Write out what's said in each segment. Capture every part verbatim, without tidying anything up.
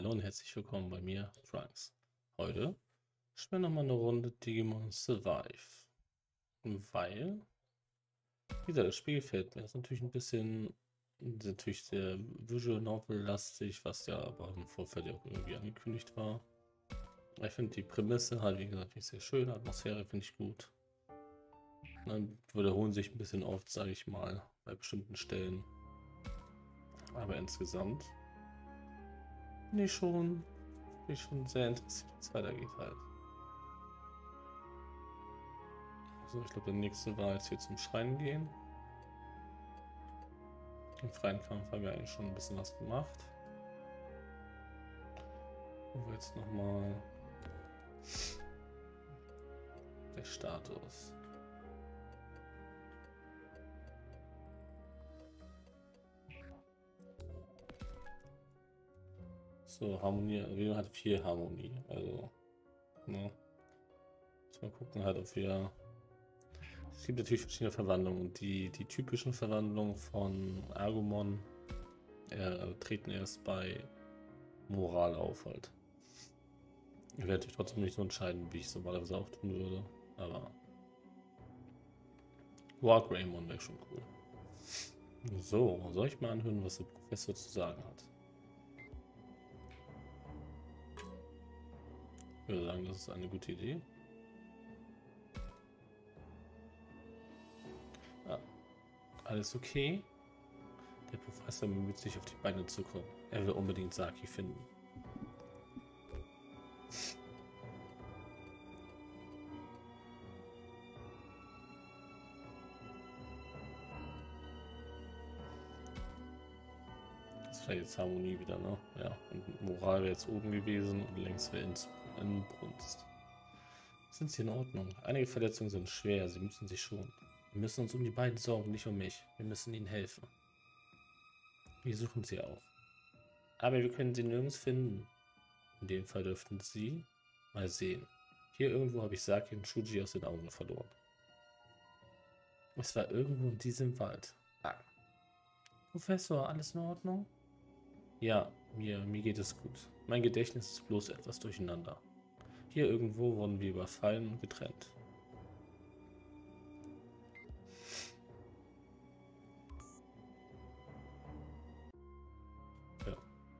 Hallo und herzlich willkommen bei mir, Trunks. Heute spielen wir nochmal eine Runde Digimon Survive. Weil, wie gesagt, das Spiel gefällt mir. Ist natürlich ein bisschen, natürlich sehr Visual Novel-lastig, was ja aber im Vorfeld ja auch irgendwie angekündigt war. Ich finde die Prämisse halt, wie gesagt, nicht sehr schön. Atmosphäre finde ich gut. Dann wiederholen sich ein bisschen oft, sage ich mal, bei bestimmten Stellen. Aber insgesamt bin ich schon, bin ich schon sehr interessiert, wie es weitergeht halt. So, ich glaube, der nächste war jetzt hier zum Schrein gehen. Im freien Kampf haben wir eigentlich schon ein bisschen was gemacht. Und jetzt nochmal der Status. So, Harmonie, wir hat viel Harmonie. Also, ne. Muss mal gucken halt, ob wir. Es gibt natürlich verschiedene Verwandlungen. Die, die typischen Verwandlungen von Agumon äh, treten erst bei Moral auf halt. Ich werde natürlich trotzdem nicht so entscheiden, wie ich es normalerweise auch tun würde. Aber War Greymon wäre schon cool. So, soll ich mal anhören, was der Professor zu sagen hat? Ich würde sagen, das ist eine gute Idee. Ah, alles okay? Der Professor bemüht sich, auf die Beine zu kommen. Er will unbedingt Saki finden. Das wäre jetzt Harmonie wieder, ne? Ja, und Moral wäre jetzt oben gewesen und längs wäre Inbrunst. Sind sie in Ordnung? Einige Verletzungen sind schwer, sie müssen sich schonen. Wir müssen uns um die beiden sorgen, nicht um mich. Wir müssen ihnen helfen. Wir suchen sie auch. Aber wir können sie nirgends finden. In dem Fall dürften sie mal sehen. Hier irgendwo habe ich Saki und Shuji aus den Augen verloren. Es war irgendwo in diesem Wald. Ah. Professor, alles in Ordnung? Ja, mir, mir geht es gut. Mein Gedächtnis ist bloß etwas durcheinander. Hier irgendwo wurden wir überfallen und getrennt. Ja.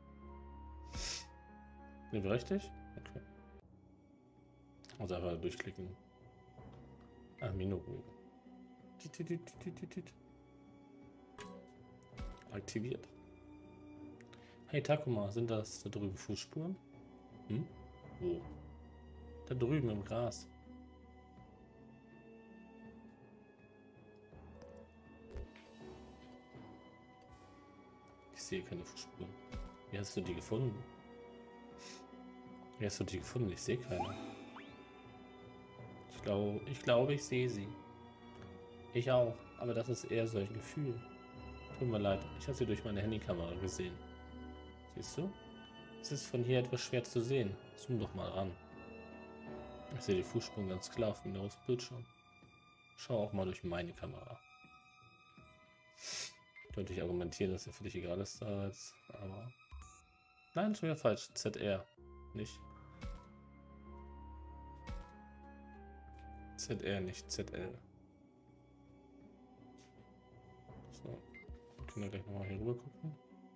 Sind wir richtig? Okay. Also einfach durchklicken. Ah, Minoru. Aktiviert. Hey Takuma, sind das da drüben Fußspuren? Hm? Wo? Da drüben im Gras. Ich sehe keine Fußspuren. Wie hast du die gefunden? Wie hast du die gefunden? Ich sehe keine. Ich glaube, ich glaube, ich sehe sie. Ich auch, aber das ist eher so ein Gefühl. Tut mir leid, ich habe sie durch meine Handykamera gesehen. Siehst du? Es ist von hier etwas schwer zu sehen. Zoom doch mal ran. Ich sehe die Fußspuren ganz klar auf dem Bildschirm. Schau auch mal durch meine Kamera. Könnte ich argumentieren, dass er für dich egal ist, als, aber. Nein, schon wieder falsch. Z R. Nicht. Z R, nicht Z L. So. Wir können gleich nochmal hier rüber gucken.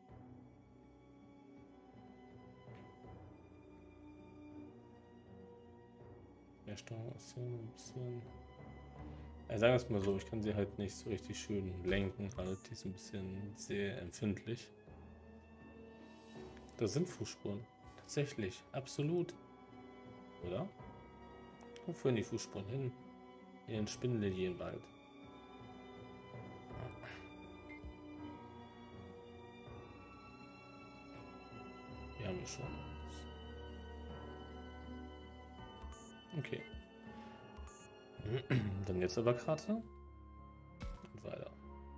Der Steuerung ist so ein bisschen. Ja, sagen wir es mal so, ich kann sie halt nicht so richtig schön lenken, halt. Die ist ein bisschen sehr empfindlich. Da sind Fußspuren. Tatsächlich, absolut. Oder? Wo führen die Fußspuren hin? In den Spinnenlilienwald. Wir haben es schon. Okay. Dann jetzt aber Karte. Und weiter.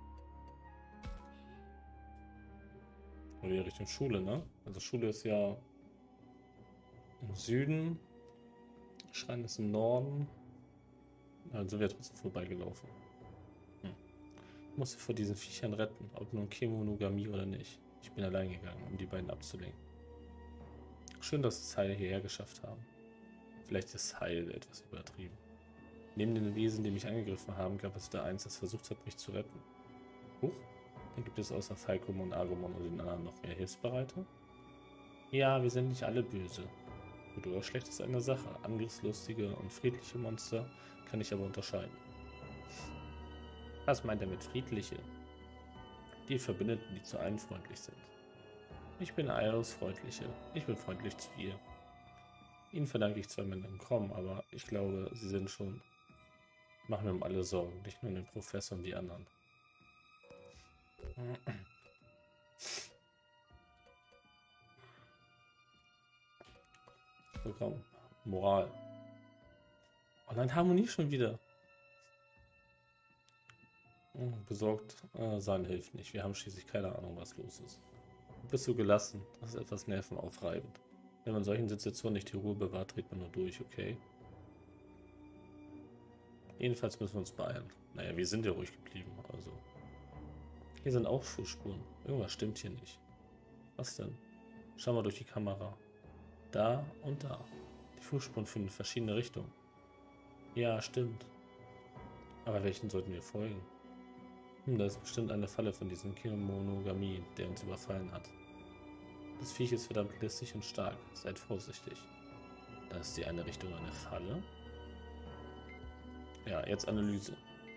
Und wieder Richtung Schule, ne? Also Schule ist ja im Süden. Schrein ist im Norden. Dann sind wir trotzdem vorbeigelaufen. Hm. Ich muss sie vor diesen Viechern retten, ob nun Kemonogami oder nicht. Ich bin allein gegangen, um die beiden abzulenken. Schön, dass es Heil hierher geschafft haben. Vielleicht ist Heil etwas übertrieben. Neben den Wesen, die mich angegriffen haben, gab es da eins, das versucht hat, mich zu retten. Huch, dann gibt es außer Falcom und Agumon und den anderen noch mehr Hilfsbereite? Ja, wir sind nicht alle böse. Gut oder schlecht ist eine Sache. Angriffslustige und friedliche Monster kann ich aber unterscheiden. Was meint er mit friedliche? Die Verbündeten, die zu allen freundlich sind. Ich bin Airos Freundliche. Ich bin freundlich zu ihr. Ihnen verdanke ich zwar mein Entkommen, aber ich glaube, sie sind schon... Machen mir um alle Sorgen, nicht nur den Professor und die anderen. So, komm. Moral. Oh nein, Harmonie schon wieder. Besorgt äh, sein hilft nicht. Wir haben schließlich keine Ahnung, was los ist. Du bist so gelassen. Das ist etwas nervenaufreibend. Wenn man in solchen Situationen nicht die Ruhe bewahrt, dreht man nur durch, okay? Jedenfalls müssen wir uns beeilen. Naja, wir sind ja ruhig geblieben, also. Hier sind auch Fußspuren. Irgendwas stimmt hier nicht. Was denn? Schau mal durch die Kamera. Da und da. Die Fußspuren führen in verschiedene Richtungen. Ja, stimmt. Aber welchen sollten wir folgen? Hm, da ist bestimmt eine Falle von diesem Kimonogamie, der uns überfallen hat. Das Viech ist verdammt listig und stark. Seid vorsichtig. Da ist die eine Richtung eine Falle. Ja, jetzt Analyse.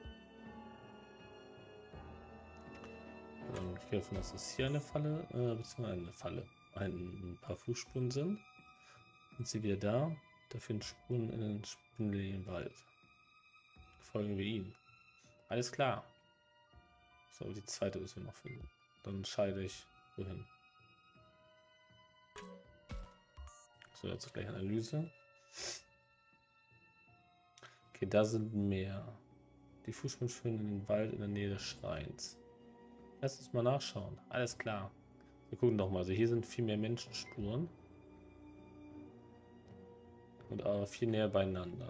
Ähm, ich gehe davon aus, dass hier eine Falle, äh, beziehungsweise eine Falle, ein, ein paar Fußspuren sind. Sind sie wieder da? Da führen Spuren in den Spindelwald. Folgen wir ihnen. Alles klar. So, die zweite müssen wir noch finden. Dann entscheide ich, wohin. So, jetzt gleich Analyse. Okay, da sind mehr. Die Fußspuren führen in den Wald in der Nähe des Schreins. Lass uns mal nachschauen. Alles klar. Wir gucken doch mal. Also hier sind viel mehr Menschenspuren. Und aber viel näher beieinander.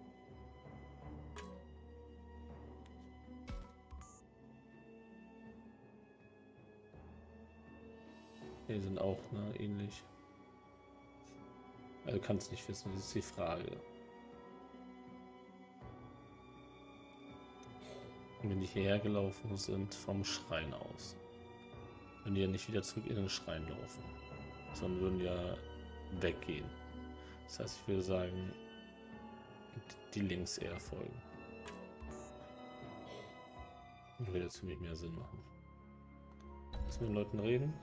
Hier sind auch, ne, ähnlich. Also kann es nicht wissen, das ist die Frage. Wenn die hierher gelaufen sind, vom Schrein aus. Wenn die ja nicht wieder zurück in den Schrein laufen, sondern würden ja weggehen. Das heißt, ich würde sagen, die links eher folgen. Würde ziemlich mehr Sinn machen. Lass mit den Leuten reden.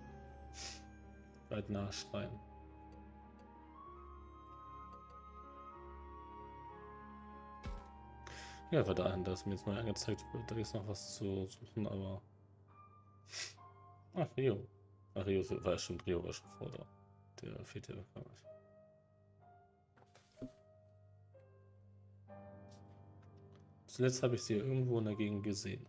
Weit nachschreien. Ja, war dahin, dass mir jetzt neu angezeigt wird. Da ist noch was zu suchen, aber. Ach, Rio. Ach, Rio war schon, Rio war schon vor da. Der fehlt ja gar nicht. Zuletzt habe ich sie irgendwo in der Gegend gesehen.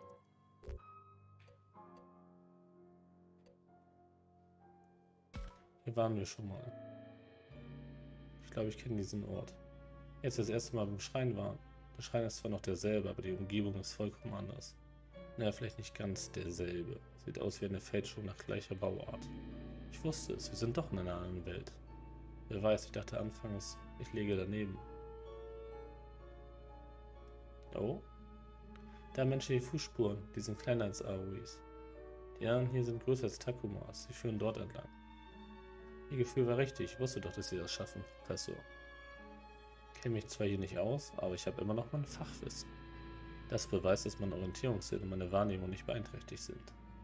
Hier waren wir schon mal. Ich glaube, ich kenne diesen Ort. Jetzt das erste Mal beim Schrein waren. Der Schrein ist zwar noch derselbe, aber die Umgebung ist vollkommen anders. Naja, vielleicht nicht ganz derselbe. Sieht aus wie eine Fälschung nach gleicher Bauart. Ich wusste es, wir sind doch in einer anderen Welt. Wer weiß, ich dachte anfangs, ich lege daneben. Oh? Da menschliche Fußspuren, die sind kleiner als Aois. Die anderen hier sind größer als Takumas, sie führen dort entlang. Ihr Gefühl war richtig, ich wusste doch, dass sie das schaffen, Professor. Ich kenne mich zwar hier nicht aus, aber ich habe immer noch mein Fachwissen. Das beweist, dass mein Orientierungssinn und meine Wahrnehmung nicht beeinträchtigt sind.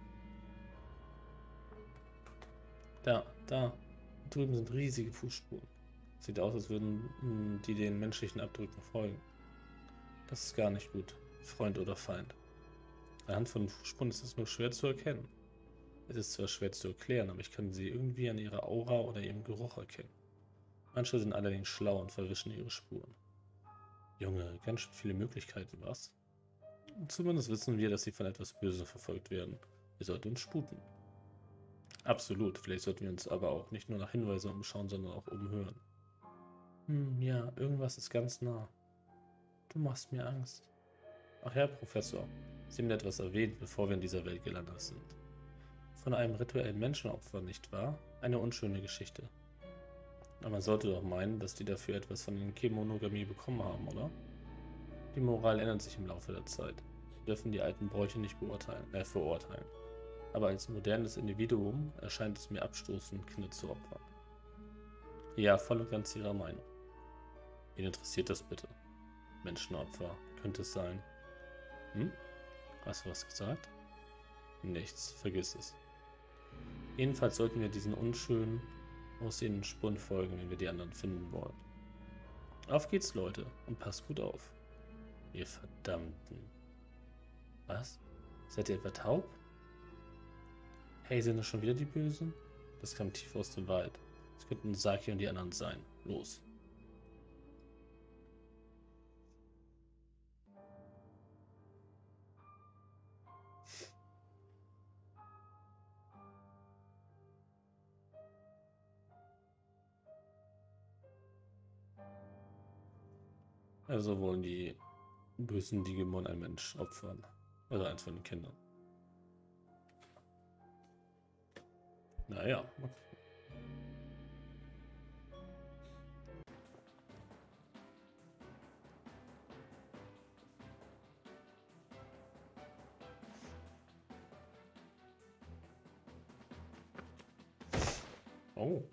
Da, da, drüben sind riesige Fußspuren. Sieht aus, als würden mh, die den menschlichen Abdrücken folgen. Das ist gar nicht gut, Freund oder Feind. Anhand von Fußspuren ist es nur schwer zu erkennen. Es ist zwar schwer zu erklären, aber ich kann sie irgendwie an ihrer Aura oder ihrem Geruch erkennen. Manche sind allerdings schlau und verwischen ihre Spuren. Junge, ganz schön viele Möglichkeiten, was? Zumindest wissen wir, dass sie von etwas Bösem verfolgt werden. Wir sollten uns sputen. Absolut, vielleicht sollten wir uns aber auch nicht nur nach Hinweisen umschauen, sondern auch umhören. Hm, ja, irgendwas ist ganz nah. Du machst mir Angst. Ach ja, Professor, Sie haben etwas erwähnt, bevor wir in dieser Welt gelandet sind. Von einem rituellen Menschenopfer, nicht wahr? Eine unschöne Geschichte. Aber man sollte doch meinen, dass die dafür etwas von der Kemonogamie bekommen haben, oder? Die Moral ändert sich im Laufe der Zeit. Wir dürfen die alten Bräuche nicht beurteilen, äh, verurteilen. Aber als modernes Individuum erscheint es mir abstoßend, Kinder zu opfern. Ja, voll und ganz ihrer Meinung. Wen interessiert das bitte? Menschenopfer, könnte es sein. Hm? Hast du was gesagt? Nichts, vergiss es. Jedenfalls sollten wir diesen unschönen aussehenden Spuren folgen, wenn wir die anderen finden wollen. Auf geht's, Leute, und passt gut auf. Ihr Verdammten. Was? Seid ihr etwa taub? Hey, sind das schon wieder die Bösen? Das kam tief aus dem Wald. Es könnten Saki und die anderen sein. Los. Also wollen die bösen Digimon ein Mensch opfern. Oder eins von den Kindern. Naja. Oh.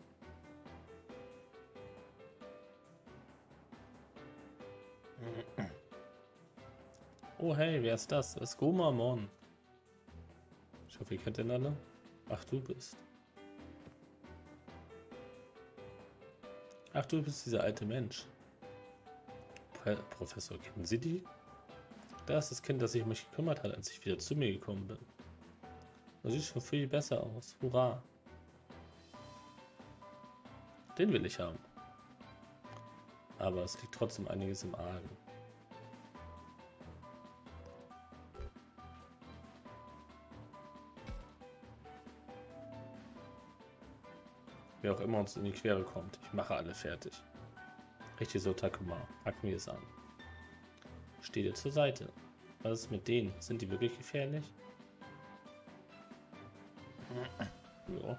Oh hey, wer ist das? Das ist Gomamon. Ich hoffe, ihr kennt den alle. Ach, du bist. Ach, du bist dieser alte Mensch. Pro Professor, kennen Sie die? Das ist das Kind, das sich um mich gekümmert hat, als ich wieder zu mir gekommen bin. Das sieht schon viel besser aus. Hurra. Den will ich haben. Aber es liegt trotzdem einiges im Argen. Wer auch immer uns in die Quere kommt, ich mache alle fertig. Richtig so, Takuma. Packen wir es an. Steh dir zur Seite. Was ist mit denen? Sind die wirklich gefährlich? Ja.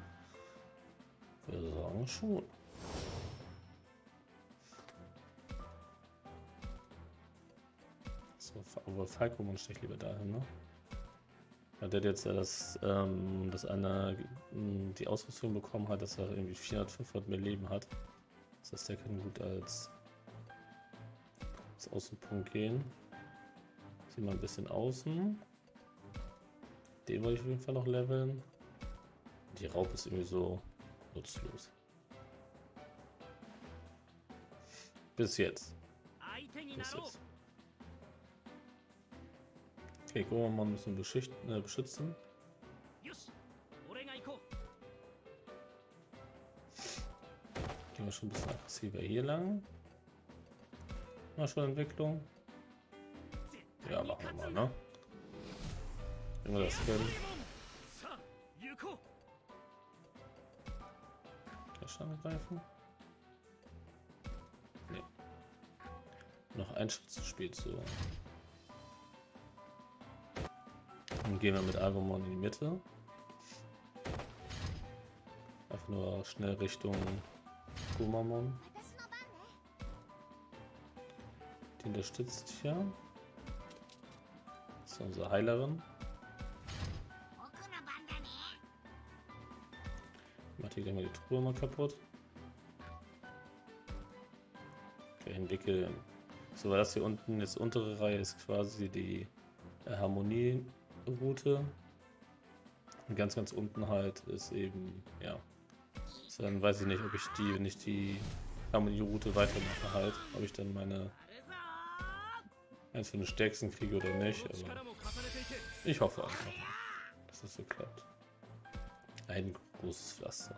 Wir sagen schon. So, aber Falkomon steche ich lieber dahin, ne? Weil der jetzt ja das, ähm, dass einer die Ausrüstung bekommen hat, dass er irgendwie vierhundert, fünfhundert mehr Leben hat. Das heißt, der kann gut als, als Außenpunkt gehen. Sehen wir ein bisschen außen. Den wollte ich auf jeden Fall noch leveln. Die Raupe ist irgendwie so nutzlos. Bis jetzt. Bis jetzt. Okay, Gomamon müssen wir äh, beschützen. Gehen wir schon ein bisschen aggressiver hier lang. Mal schon Entwicklung. Ja, machen wir mal, ne? Wenn wir das können. Cash angreifen? Nee. Noch ein Schritt zu spät so. Dann gehen wir mit Agumon in die Mitte. Einfach nur schnell Richtung Gomamon. Die unterstützt hier. Das ist unsere Heilerin. Macht hier gleich mal die Truhe mal kaputt. Okay, entwickeln. So, war das hier unten, jetzt untere Reihe ist quasi die äh, Harmonie-Route. Und ganz, ganz unten halt ist eben, ja. So, dann weiß ich nicht, ob ich die, wenn ich die Harmonie-Route weitermache halt, ob ich dann meine eins von den stärksten kriege oder nicht, aber ich hoffe einfach mal, dass das so klappt. Ein großes Pflaster.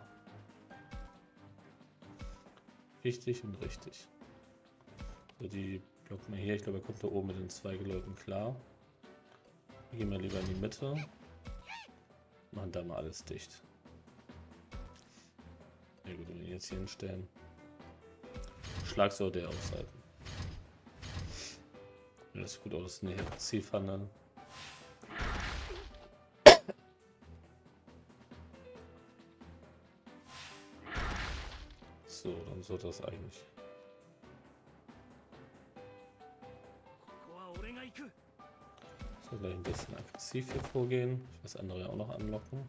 Richtig und richtig. So, die blocken wir hier. Ich glaube, er kommt da oben mit den zwei Leuten klar. Wir gehen mal lieber in die Mitte. Machen da mal alles dicht. Ja gut, wenn wir ihn jetzt hier hinstellen. Schlag soll der aushalten. Ja, das sieht gut aus, nicht aggressiv handeln. So, dann soll das eigentlich. Ich soll gleich ein bisschen aggressiv hier vorgehen. Ich will das andere auch noch anlocken.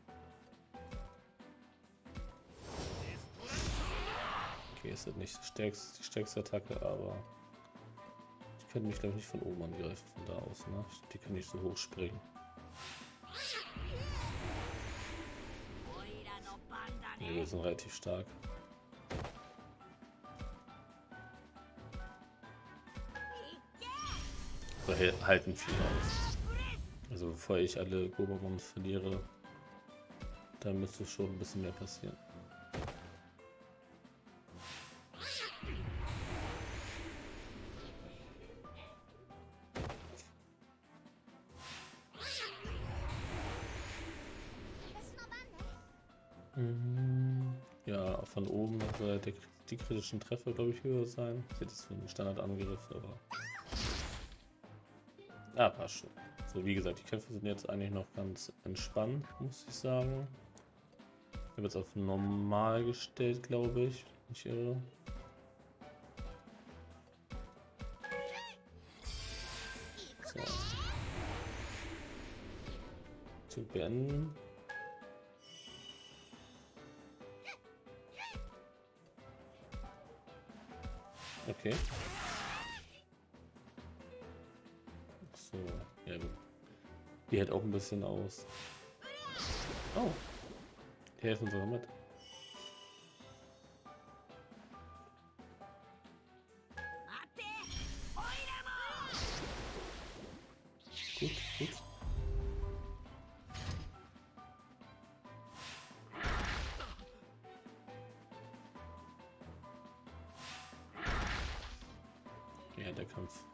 Okay, ist das nicht die stärkste, die stärkste Attacke, aber die können mich, glaube ich, nicht von oben angreifen, von da aus. Ne? Die können nicht so hoch springen. Nee, wir sind relativ stark. Wir halten viel aus. Also bevor ich alle Gobamon verliere, da müsste schon ein bisschen mehr passieren. Ja, von oben soll der, die kritischen Treffer, glaube ich, höher sein. Das ist jetzt für einen Standardangriff, aber. Ja, passt schon. So, wie gesagt, die Kämpfe sind jetzt eigentlich noch ganz entspannt, muss ich sagen. Ich habe jetzt auf normal gestellt, glaube ich. Nicht irre. So. Zu beenden. Okay. So, ja gut. Die hält auch ein bisschen aus. Oh. Die helfen sogar mit. Gut, gut. Ja, der Kampf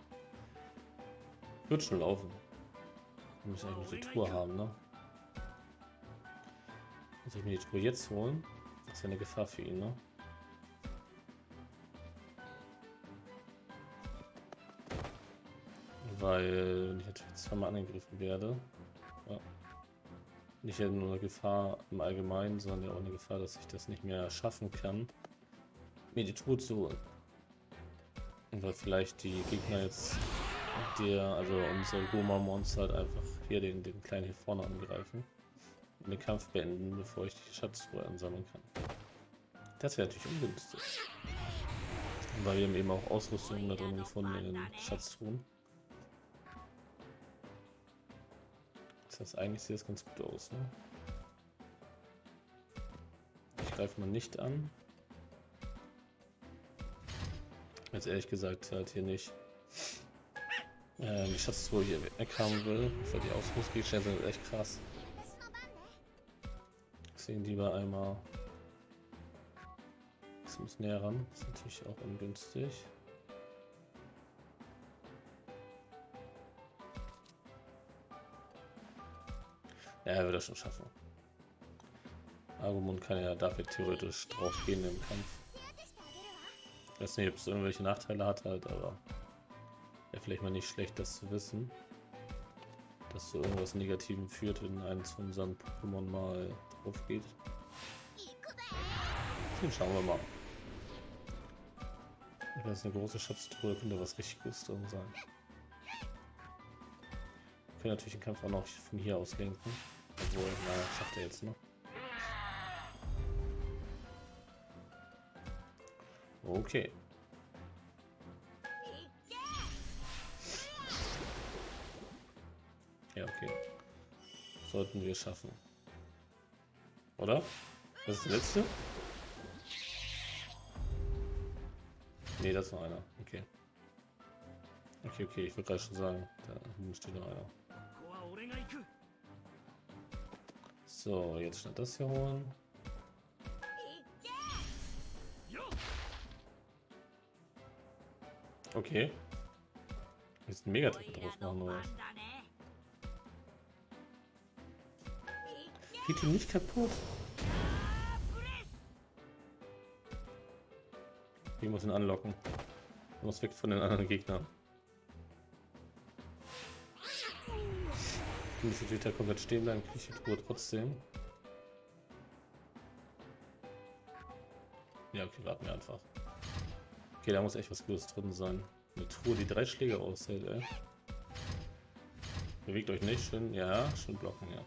wird schon laufen. Wir müssen eigentlich die Tour haben, ne? Muss ich mir die Tour jetzt holen? Das ist ja eine Gefahr für ihn, ne? Weil ich natürlich zweimal angegriffen werde. Ja. Nicht nur eine Gefahr im Allgemeinen, sondern ja auch eine Gefahr, dass ich das nicht mehr schaffen kann, mir die Tour zu holen. Und weil vielleicht die Gegner jetzt, der, also unsere Goma-Monster halt einfach hier den, den kleinen hier vorne angreifen und den Kampf beenden, bevor ich die Schatztruhe ansammeln kann. Das wäre natürlich ungünstig. Weil wir haben eben auch Ausrüstungen da drin gefunden in den Schatztruhen. Das heißt, eigentlich sieht das ganz gut aus, ne? Ich greife mal nicht an. Jetzt ehrlich gesagt halt hier nicht äh, die Schatztruhe hier weghaben will, weil die Ausrüstungsgegenstände sind echt krass. Deswegen lieber einmal das muss näher ran. Das ist natürlich auch ungünstig. Ja, er wird das schon schaffen. Agumon kann ja dafür theoretisch drauf gehen im Kampf. Ich weiß nicht, ob es irgendwelche Nachteile hat halt, aber wäre vielleicht mal nicht schlecht, das zu wissen. Dass so irgendwas Negativen führt, wenn eins von unseren Pokémon mal drauf geht. Den schauen wir mal. Das ist eine große Schatztruhe, könnte was richtig Gutes drin sein. Wir können natürlich den Kampf auch noch von hier aus lenken. Obwohl, naja, schafft er jetzt noch. Okay. Ja, okay. Sollten wir schaffen. Oder? Das ist der letzte? Nee, das ist noch einer. Okay. Okay, okay, ich würde gerade schon sagen, da hinten steht noch einer. So, jetzt schnell das hier holen. Okay. Jetzt ein Megatrick drauf machen oder was? Geht ihn nicht kaputt? Ich muss ihn anlocken. Ich muss weg von den anderen Gegnern. Ich muss natürlich da komplett stehen bleiben, kriege ich die Truhe trotzdem. Ja, okay, warten wir einfach. Okay, da muss echt was Gutes drin sein. Eine Truhe, die drei Schläge aushält, ey. Bewegt euch nicht, schön, ja, schön blocken, ja.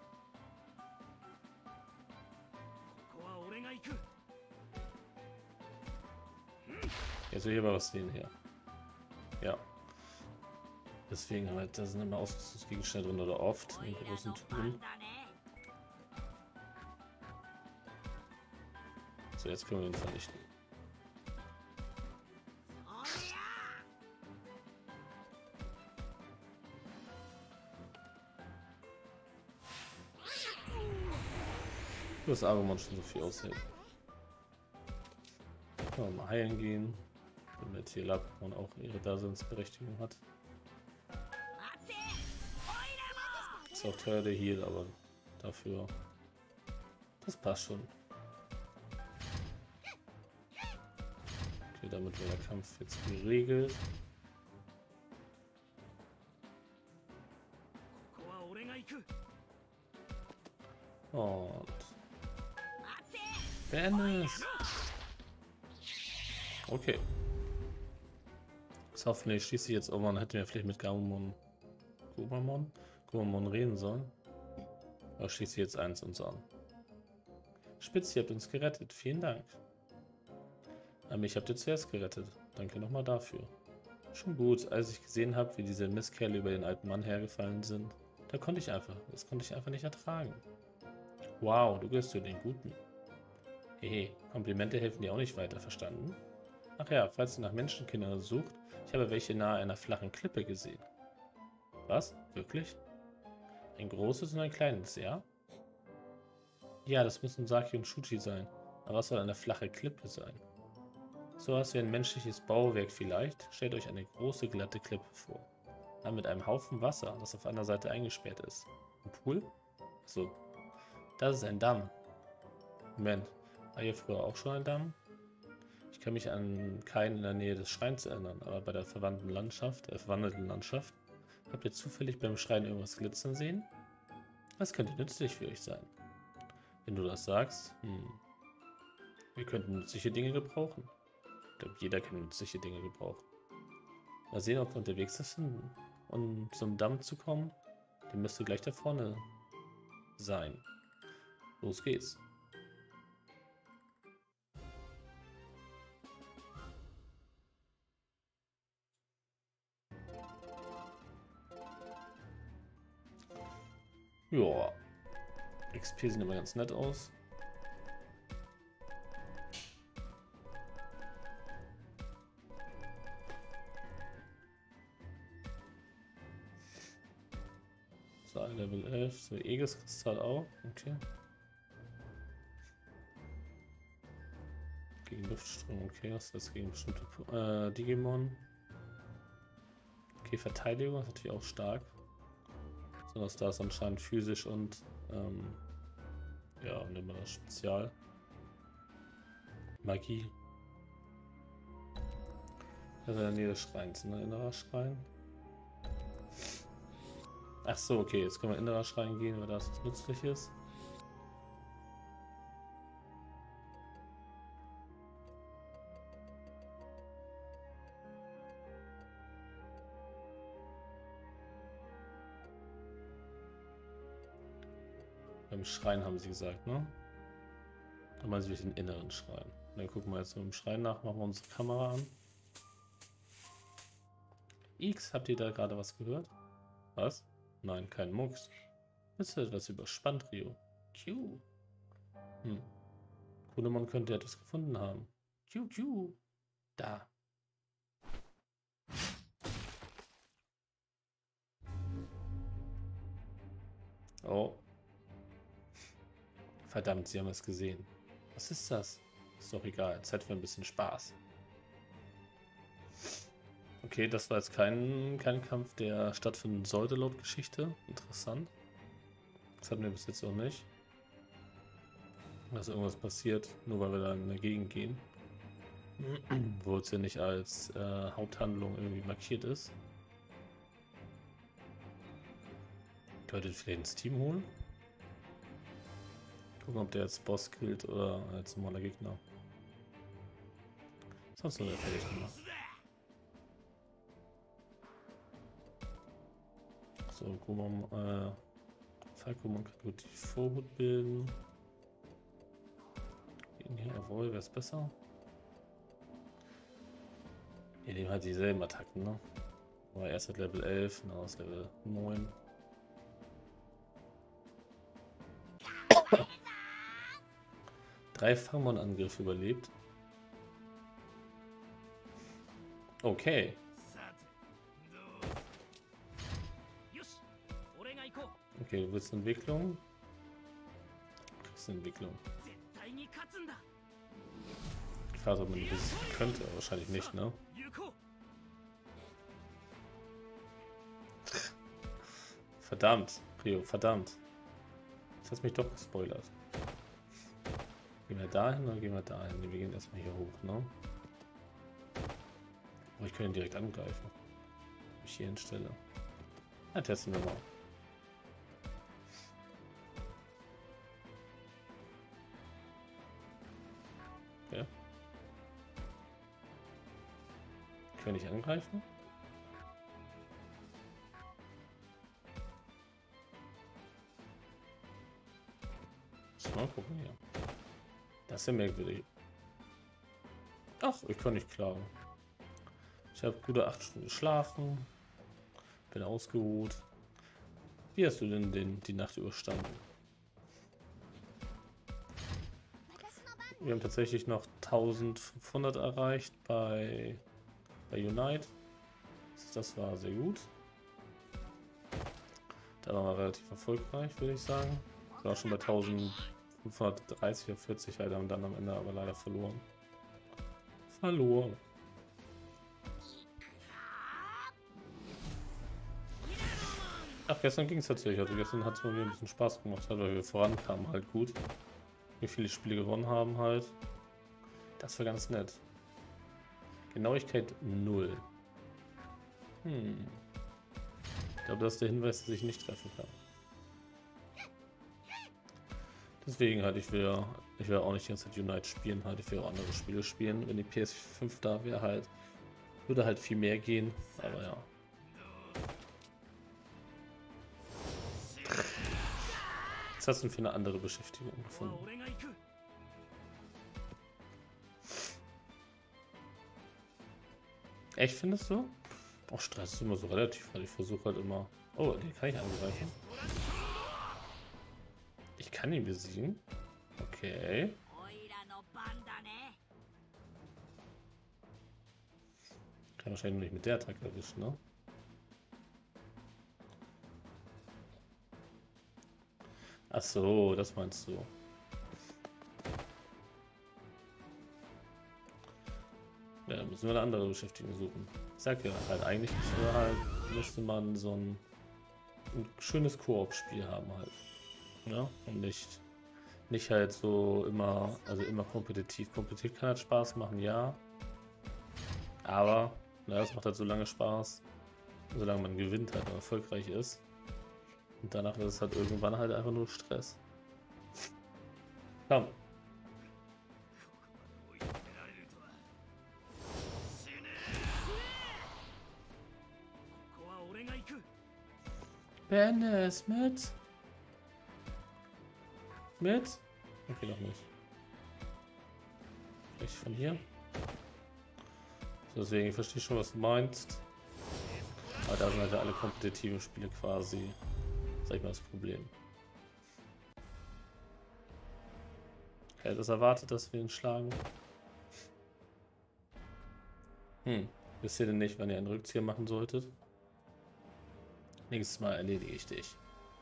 Jetzt will ich aber was sehen hier. Ja. Deswegen halt, da sind immer Ausrüstungsgegenstände drin oder oft in großen Touren. So, jetzt können wir ihn vernichten. Das Agumon schon so viel aushält. Können wir mal heilen gehen, damit hier Lapon auch ihre Daseinsberechtigung hat. Ist auch teuer der Heal, aber dafür. Das passt schon. Okay, damit wird der Kampf jetzt geregelt. Und beende es. Okay. Das hoffentlich schließe ich jetzt irgendwann, hätten wir vielleicht mit Gabumon Gabumon Gabumon reden sollen. Aber schließe ich jetzt eins uns an. Spitz, ihr habt uns gerettet. Vielen Dank. Aber mich habt ihr zuerst gerettet. Danke nochmal dafür. Schon gut, als ich gesehen habe, wie diese Mistkerle über den alten Mann hergefallen sind, da konnte ich einfach, das konnte ich einfach nicht ertragen. Wow, du gehörst zu den Guten. Hehe, Komplimente helfen dir auch nicht weiter, verstanden? Ach ja, falls ihr nach Menschenkindern sucht, ich habe welche nahe einer flachen Klippe gesehen. Was? Wirklich? Ein großes und ein kleines, ja? Ja, das müssen Saki und Shuji sein. Aber was soll eine flache Klippe sein? So was wie ein menschliches Bauwerk vielleicht. Stellt euch eine große, glatte Klippe vor. Aber mit einem Haufen Wasser, das auf einer Seite eingesperrt ist. Ein Pool? So. Das ist ein Damm. Moment, war hier früher auch schon ein Damm? Ich kann mich an keinen in der Nähe des Schreins erinnern, aber bei der verwandten Landschaft, der verwandelten Landschaft, habt ihr zufällig beim Schrein irgendwas glitzern sehen? Das könnte nützlich für euch sein. Wenn du das sagst, hm. Wir könnten nützliche Dinge gebrauchen. Ich glaube, jeder kann nützliche Dinge gebrauchen. Mal sehen, ob wir unterwegs sind, um zum Damm zu kommen. Der müsste gleich da vorne sein. Los geht's. Ja. X P sieht immer ganz nett aus. So, Level elf. So, Aegis-Kristall auch. Okay. Gegen Luftstrom. Okay, was ist das gegen bestimmte äh, Digimon? Okay, Verteidigung ist natürlich auch stark. Besonders da ist anscheinend physisch und ähm, ja, nehmen wir das Spezial. Magie. Das ist in der Nähe des Schreins, ne? Innerer Schrein. Ach so, okay, jetzt können wir in innerer Schrein gehen, weil das was nützlich ist. Beim Schrein haben sie gesagt, ne? Dann meinen sie durch den inneren Schrein. Dann gucken wir jetzt im Schrein nach, machen wir unsere Kamera an. X, habt ihr da gerade was gehört? Was? Nein, kein Mucks. Bist du etwas überspannt, Rio? Q. Hm. Kunemon könnte etwas gefunden haben. Q, Q. Da. Oh. Verdammt, sie haben es gesehen. Was ist das? Ist doch egal. Zeit für ein bisschen Spaß. Okay, das war jetzt kein, kein Kampf, der stattfinden sollte, laut Geschichte. Interessant. Das hatten wir bis jetzt auch nicht. Dass irgendwas passiert, nur weil wir da in der Gegend gehen. Wo es ja nicht als äh, Haupthandlung irgendwie markiert ist. Könntet vielleicht ins Team holen. Gucken, ob der jetzt Boss killt oder als normaler Gegner. Sonst nur fertig gemacht. So, Gomon, äh, Falkomon kann gut die Vorhut bilden. Gehen hier auf Roll, wäre es besser. Wir nehmen halt dieselben Attacken, ne? Aber erst hat Level elf, na, aus Level neun. Drei Famon-Angriffe überlebt. Okay. Okay, du willst Entwicklung? Du kriegst eine Entwicklung. Ich frage, ob man die besiegen könnte, aber wahrscheinlich nicht, ne? Verdammt, Prio, verdammt. Das hat mich doch gespoilert. Gehen wir dahin oder gehen wir dahin? Wir gehen erstmal hier hoch, ne? Oh, ich kann ihn direkt angreifen. Wenn ich hier hinstelle. Na, testen wir mal. Ja. Kann ich angreifen? Mal gucken hier. Das ist ja merkwürdig. Ach, ich kann nicht klagen. Ich habe gute acht Stunden geschlafen. Bin ausgeruht. Wie hast du denn den, die Nacht überstanden? Wir haben tatsächlich noch eintausendfünfhundert erreicht bei, bei Unite. Das war sehr gut. Da waren wir relativ erfolgreich, würde ich sagen. Ich war schon bei eintausendfünfhundertdreißig oder vierzig halt, haben dann am Ende aber leider verloren. Verloren. Ach, gestern ging es tatsächlich. Also gestern hat es mir wieder ein bisschen Spaß gemacht, halt, weil wir vorankamen halt gut. Wie viele Spiele gewonnen haben halt. Das war ganz nett. Genauigkeit null. Hm. Ich glaube, das ist der Hinweis, dass ich nicht treffen kann. Deswegen halt, ich will, ich will auch nicht die ganze Zeit Unite spielen, halt, ich will auch andere Spiele spielen. Wenn die P S fünf da wäre, halt, würde halt viel mehr gehen, aber ja. Was hast du denn für eine andere Beschäftigung gefunden? Echt, findest du? Oh, Stress ist immer so relativ, weil ich versuche halt immer... Oh, den kann ich angreifen. Ich kann ihn besiegen. Okay. Kann wahrscheinlich nur nicht mit der Attacke erwischen, ne? Ach so, das meinst du. Ja, dann müssen wir eine andere Beschäftigung suchen. Ich sag ja halt, eigentlich müsste, halt, müsste man so ein, ein schönes Koop-Spiel haben halt. Ja, und nicht, nicht halt so immer, also immer kompetitiv. Kompetitiv kann halt Spaß machen, ja. Aber, na, das macht halt so lange Spaß, solange man gewinnt halt und erfolgreich ist. Und danach ist es halt irgendwann halt einfach nur Stress. Komm. Beende es mit. Mit? Okay, noch nicht. Vielleicht von hier. So, deswegen, ich verstehe schon, was du meinst. Aber da sind halt alle kompetitiven Spiele quasi, sag ich mal, das Problem. Ich hätte es erwartet, dass wir ihn schlagen. Hm, wisst ihr denn nicht, wann ihr einen Rückzieher machen solltet? Nächstes Mal erledige ich dich.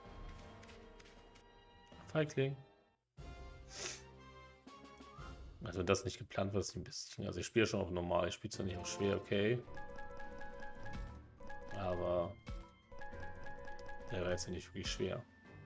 Feigling. Also wenn das nicht geplant war, ist ein bisschen... Also ich spiele schon auch normal, ich spiele zwar nicht auch schwer, okay. Aber der war jetzt ja nicht wirklich schwer.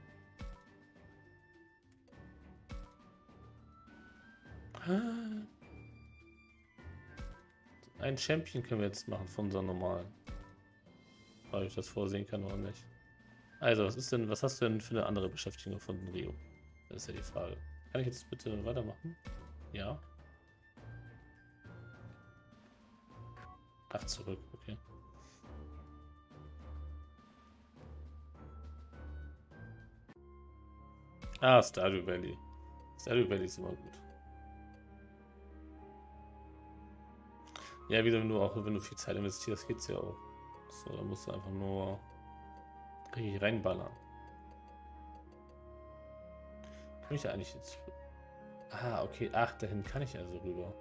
Ein Champion können wir jetzt machen von unserem normalen. Ob ich das vorsehen kann oder nicht. Also, was ist denn, was hast du denn für eine andere Beschäftigung gefunden, Rio? Das ist ja die Frage. Kann ich jetzt bitte weitermachen? Ja. Ach, zurück, okay. Ah, Stardew Valley. Stardew Valley ist immer gut. Ja, wieder wenn du auch, wenn du viel Zeit investierst, geht's ja auch. So, da musst du einfach nur richtig reinballern. Kann ich ja eigentlich jetzt. Ah, okay. Ach, dahin kann ich also rüber.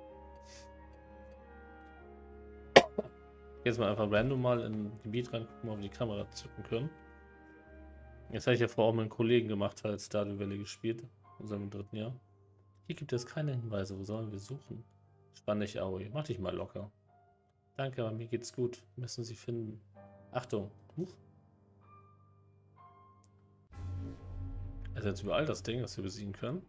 Jetzt mal einfach random mal in ein Gebiet rein, gucken, ob wir die Kamera zücken können. Jetzt habe ich ja vorher auch mit einem Kollegen gemacht, halt Stardew Valley gespielt, in unserem dritten Jahr. Hier gibt es keine Hinweise, wo sollen wir suchen? Spann dich, Aoi. Mach dich mal locker. Danke, aber mir geht's gut. Müssen Sie finden. Achtung. Huch. Also jetzt überall das Ding, das wir besiegen können.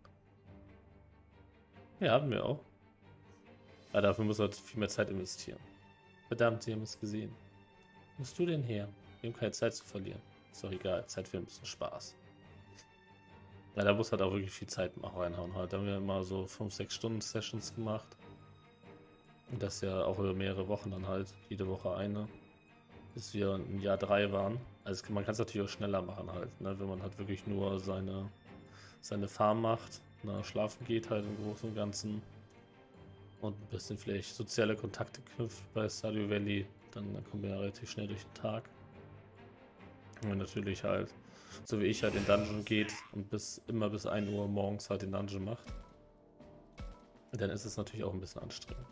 Ja, haben wir auch. Aber dafür muss er halt viel mehr Zeit investieren. Verdammt, Sie haben es gesehen. Wo musst du denn her? Wir haben keine Zeit zu verlieren. Ist doch egal, Zeit für ein bisschen Spaß. Ja, da muss halt auch wirklich viel Zeit mal reinhauen. Halt. Da haben wir immer so fünf, sechs Stunden Sessions gemacht. Und das ja auch über mehrere Wochen dann halt. Jede Woche eine. Bis wir im Jahr drei waren. Also man kann es natürlich auch schneller machen halt. Ne? Wenn man halt wirklich nur seine, seine Farm macht. Ne? Schlafen geht halt im Großen und Ganzen. Und ein bisschen vielleicht soziale Kontakte knüpft bei Stardew Valley. Dann, dann kommen wir ja relativ schnell durch den Tag. Und natürlich halt, so wie ich halt in Dungeon geht und bis immer bis ein Uhr morgens halt den Dungeon macht, dann ist es natürlich auch ein bisschen anstrengend.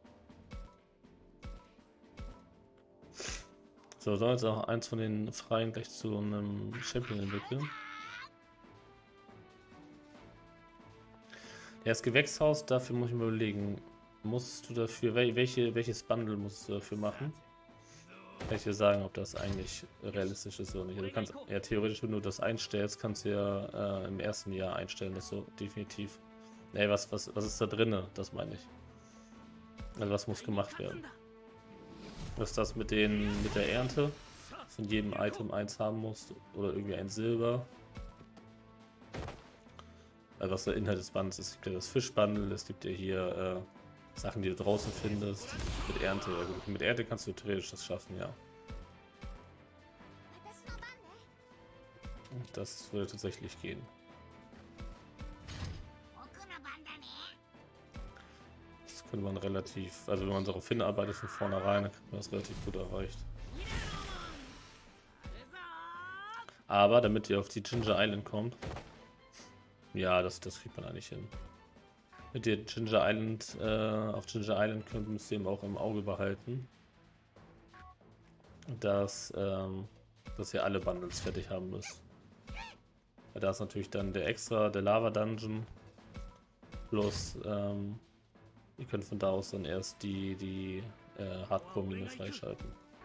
So, sollen wir jetzt auch eins von den Freien gleich zu einem Champion entwickeln. Ja, das Gewächshaus, dafür muss ich mir überlegen, musst du dafür, welche, welches Bundle musst du dafür machen? Kann ich dir sagen, ob das eigentlich realistisch ist oder nicht. Also du kannst ja theoretisch, wenn du das einstellst, kannst du ja äh, im ersten Jahr einstellen, das so definitiv. Nee, was, was, was ist da drin? Das meine ich. Also was muss gemacht werden? Was ist das mit den mit der Ernte? Von jedem Item eins haben musst oder irgendwie ein Silber. Also was der Inhalt des Bandes ist. Es gibt ja das Fischbundle, es gibt ja hier äh, Sachen, die du draußen findest. Mit Ernte. Ja, gut. Mit Ernte kannst du theoretisch das schaffen, ja. Das würde tatsächlich gehen. Das könnte man relativ, also wenn man darauf hinarbeitet von vornherein, dann kriegt man das relativ gut erreicht. Aber damit ihr auf die Ginger Island kommt, ja, das, das kriegt man eigentlich hin. Mit der Ginger Island, äh, auf Ginger Island könnt, müsst ihr eben auch im Auge behalten, dass, ähm, dass ihr alle Bundles fertig haben müsst. Ja, da ist natürlich dann der extra, der Lava Dungeon, plus ähm, ihr könnt von da aus dann erst die, die äh, Hardcore-Mine freischalten.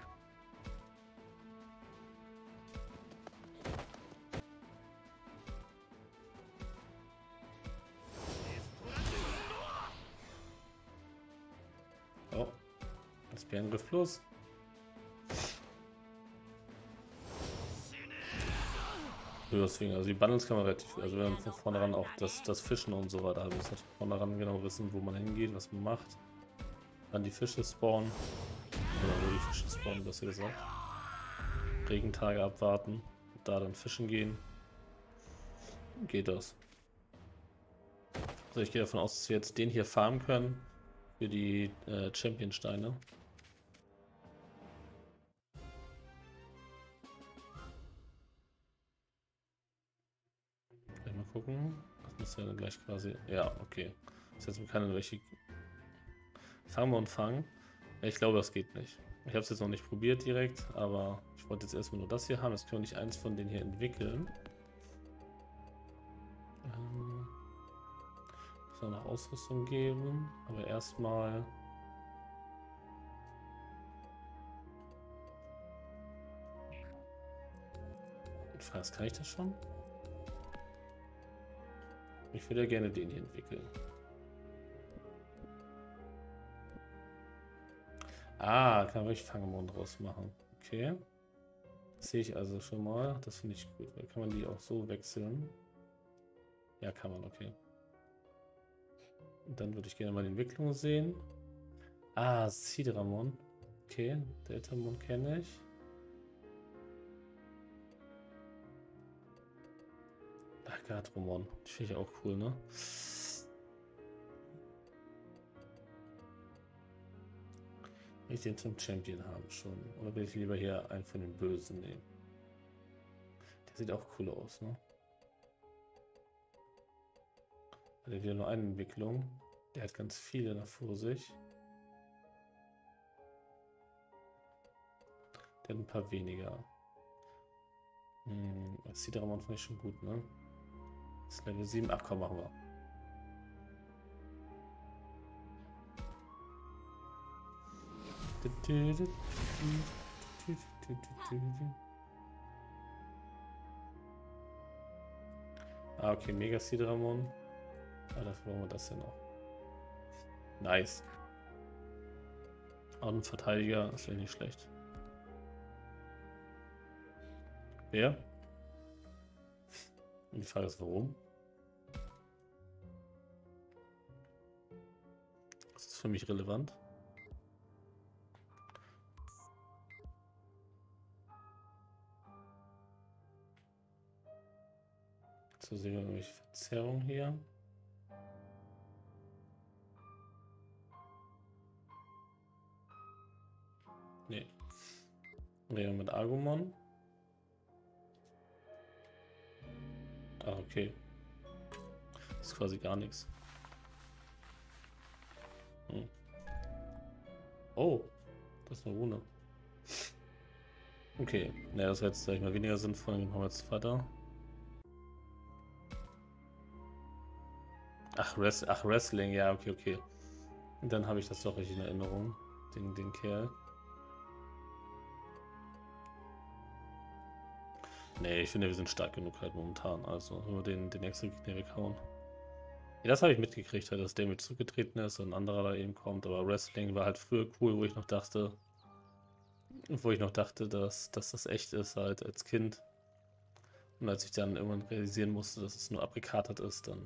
Oh, das Bärengriff plus. Deswegen, also die Bundles kann man relativ, also wenn man von vornherein auch das, das Fischen und so weiter, muss man von vornherein genau wissen, wo man hingeht, was man macht. Dann die Fische spawnen. Oder wo die Fische spawnen, besser gesagt. Regentage abwarten. Und da dann fischen gehen. Geht das. Also ich gehe davon aus, dass wir jetzt den hier farmen können. Für die äh, Champion-Steine. Gleich mal gucken. Das muss ja dann gleich quasi. Ja, okay. Das heißt, wir können welche. Fangen wir und fangen. Ja, ich glaube, das geht nicht. Ich habe es jetzt noch nicht probiert direkt, aber ich wollte jetzt erstmal nur das hier haben. Jetzt können wir nicht eins von denen hier entwickeln. Ähm, muss noch nach Ausrüstung geben, aber erstmal. Ich frage, kann ich das schon? Ich würde ja gerne den hier entwickeln. Ah, kann man wirklich Fangemond draus machen. Okay. Das sehe ich also schon mal. Das finde ich gut. Weil kann man die auch so wechseln? Ja, kann man, okay. Und dann würde ich gerne mal die Entwicklung sehen. Ah, Sidramon. Okay, Deltamon kenne ich. Ach, Gardromon. Die finde ich auch cool, ne? Will ich den zum Champion haben schon? Oder will ich lieber hier einen von den Bösen nehmen? Der sieht auch cool aus, ne? Hat er wieder nur eine Entwicklung. Der hat ganz viele nach vor sich. Der hat ein paar weniger. Hm, das sieht aber fand ich schon gut, ne? Das ist Level sieben. Ach komm, machen wir. Ah, okay, Mega Sidramon. Ah, dafür brauchen wir das ja noch. Nice. Auch ein Verteidiger, das wäre nicht schlecht. Wer? Und die Frage ist, warum? Das ist für mich relevant. So sehen wir irgendwelche Verzerrungen hier. Nee. Reden wir mit Agumon. Ah, okay. Das ist quasi gar nichts. Hm. Oh, das ist eine Rune. Okay, naja, das wäre jetzt, sag ich mal, weniger sinnvoll. Dann haben wir jetzt weiter. Ach, Res Ach, Wrestling, ja, okay, okay. Und dann habe ich das doch richtig in Erinnerung, den, den Kerl. Nee, ich finde, wir sind stark genug halt momentan. Also nur den, den nächsten Gegner weghauen. Ja, das habe ich mitgekriegt, halt, dass David zurückgetreten ist und ein anderer da eben kommt. Aber Wrestling war halt früher cool, wo ich noch dachte, wo ich noch dachte, dass, dass das echt ist halt als Kind. Und als ich dann irgendwann realisieren musste, dass es nur abgekatert ist, dann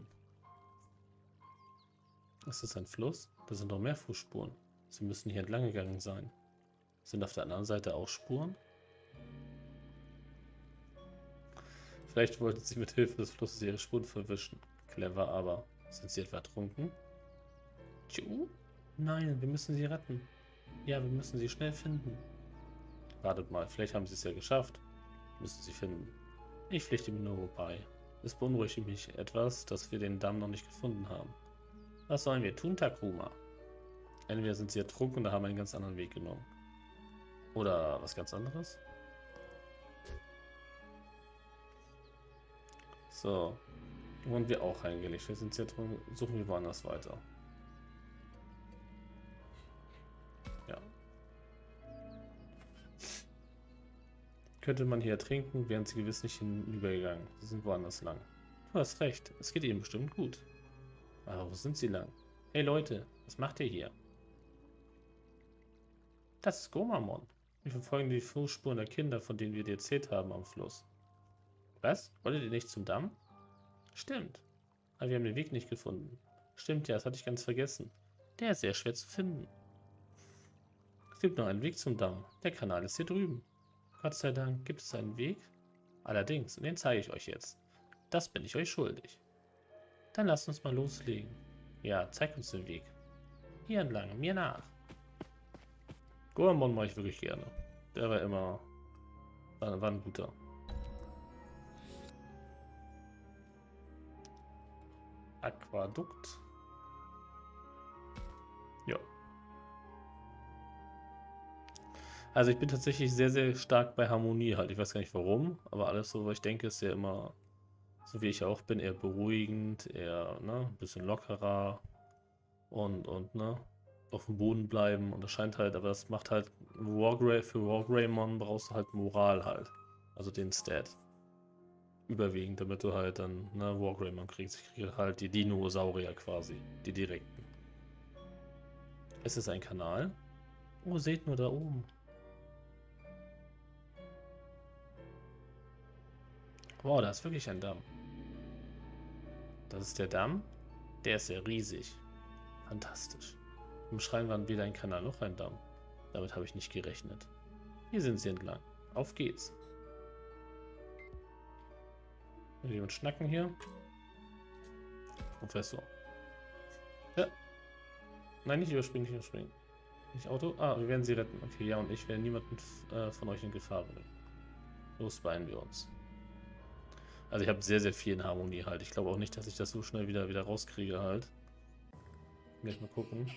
ist das ein Fluss. Da sind noch mehr Fußspuren. Sie müssen hier entlang gegangen sein. Sind auf der anderen Seite auch Spuren? Vielleicht wollten sie mit Hilfe des Flusses ihre Spuren verwischen. Clever, aber sind sie etwa trunken? Tschu? Nein, wir müssen sie retten. Ja, wir müssen sie schnell finden. Wartet mal, vielleicht haben sie es ja geschafft. Müssen sie finden. Ich pflichte mir nur bei. Es beunruhigt mich etwas, dass wir den Damm noch nicht gefunden haben. Was sollen wir tun, Takuma? Entweder sind sie ertrunken oder haben einen ganz anderen Weg genommen. Oder was ganz anderes? So. Wurden wir auch reingelegt. Wir sind jetzt drin, suchen wir woanders weiter. Ja. Könnte man hier trinken, wären sie gewiss nicht hinübergegangen. Sie sind woanders lang. Du hast recht, es geht ihnen bestimmt gut. Aber wo sind sie lang? Hey Leute, was macht ihr hier? Das ist Gomamon. Wir verfolgen die Fußspuren der Kinder, von denen wir dir erzählt haben, am Fluss. Was? Wolltet ihr nicht zum Damm? Stimmt. Aber wir haben den Weg nicht gefunden. Stimmt ja, das hatte ich ganz vergessen. Der ist sehr schwer zu finden. Es gibt noch einen Weg zum Damm. Der Kanal ist hier drüben. Gott sei Dank gibt es einen Weg. Allerdings, und den zeige ich euch jetzt. Das bin ich euch schuldig. Dann lasst uns mal loslegen. Ja, zeig uns den Weg. Hier entlang, mir nach. Goemon mache ich wirklich gerne. Der war immer... War, war ein guter. Aquadukt. Ja. Also ich bin tatsächlich sehr, sehr stark bei Harmonie halt. Ich weiß gar nicht warum, aber alles so, was ich denke, ist ja immer, so wie ich auch bin, eher beruhigend, eher, ne, ein bisschen lockerer und, und, ne, auf dem Boden bleiben. Und das scheint halt, aber das macht halt, Wargray, für Wargreymon brauchst du halt Moral halt. Also den Stat. Überwiegend, damit du halt dann, ne, Wargreymon kriegst. Ich kriege halt die Dinosaurier quasi, die direkten. Ist es ein Kanal? Oh, seht nur da oben. Wow, da ist wirklich ein Damm. Das ist der Damm. Der ist ja riesig. Fantastisch. Im Schrein waren weder ein Kanal noch ein Damm. Damit habe ich nicht gerechnet. Hier sind sie entlang. Auf geht's. Will jemand schnacken hier? Professor. Ja. Nein, nicht überspringen, nicht überspringen. Nicht Auto? Ah, wir werden sie retten. Okay, ja, und ich werde niemanden äh, von euch in Gefahr bringen. Los beeilen wir uns. Also ich habe sehr, sehr viel in Harmonie halt. Ich glaube auch nicht, dass ich das so schnell wieder, wieder rauskriege halt. Gleich mal gucken.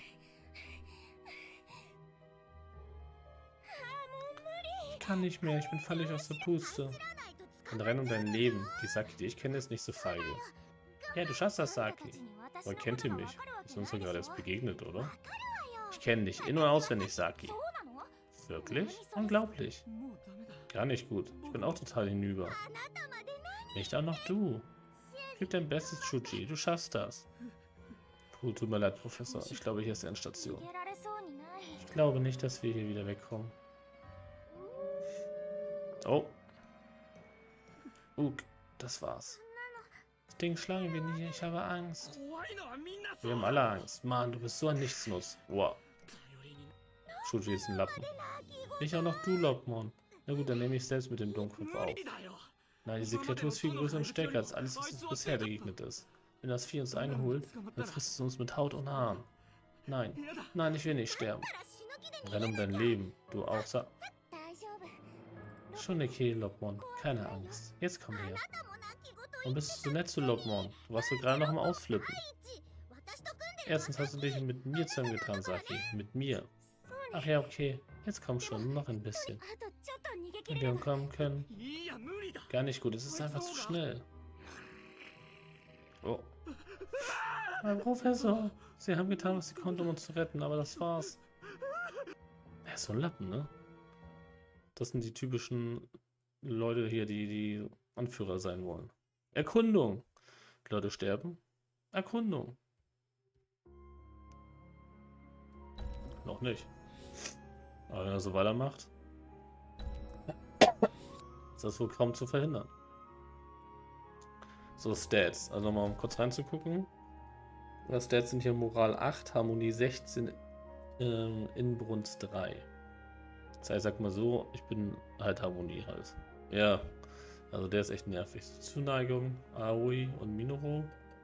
Ich kann nicht mehr, ich bin völlig aus der Puste. Und renn um dein Leben. Die Saki, die ich kenne, ist nicht so feige. Ja, du schaffst das, Saki. Aber kennt ihr mich? Ist uns ja gerade erst begegnet, oder? Ich kenne dich, in- und auswendig, Saki. Wirklich? Unglaublich. Gar nicht gut. Ich bin auch total hinüber. Nicht auch noch du. Gib dein Bestes, Shuji. Du schaffst das. Puh, tut mir leid, Professor. Ich glaube, hier ist die Endstation. Ich glaube nicht, dass wir hier wieder wegkommen. Oh. Ugh, das war's. Das Ding Schlange bin ich. Ich habe Angst. Wir haben alle Angst. Mann, du bist so ein Nichtsnutz. Wow. Shuji ist ein Lappen. Nicht auch noch du, Lockmon. Na gut, dann nehme ich selbst mit dem Dummkopf auf. Nein, diese Kreatur ist viel größer und stärker als alles, was uns bisher begegnet ist. Wenn das Vieh uns einholt, dann frisst es uns mit Haut und Haaren. Nein, nein, ich will nicht sterben. Renn um dein Leben, du auch, Sa... Schon okay, Lockmon, keine Angst. Jetzt komm her. Und bist du so nett zu Lockmon? Du warst so gerade noch im Ausflippen. Erstens hast du dich mit mir zusammengetan, Saki. Mit mir. Ach ja, okay. Jetzt komm schon, nur noch ein bisschen. Wenn wir umkommen können. Gar nicht gut, es ist einfach zu schnell. Oh. Mein Professor. Sie haben getan, was sie konnten, um uns zu retten, aber das war's. Er ist so ein Lappen, ne? Das sind die typischen Leute hier, die die Anführer sein wollen. Erkundung. Die Leute sterben. Erkundung. Noch nicht. Aber wenn er so weitermacht, ist das wohl kaum zu verhindern. So, Stats. Also nochmal um kurz reinzugucken. Das Stats sind hier Moral acht, Harmonie sechzehn, ähm, Inbrunst drei. Das heißt, sag mal so, ich bin halt Harmonie halt. Ja, also der ist echt nervig. Zuneigung, Aoi und Minoru.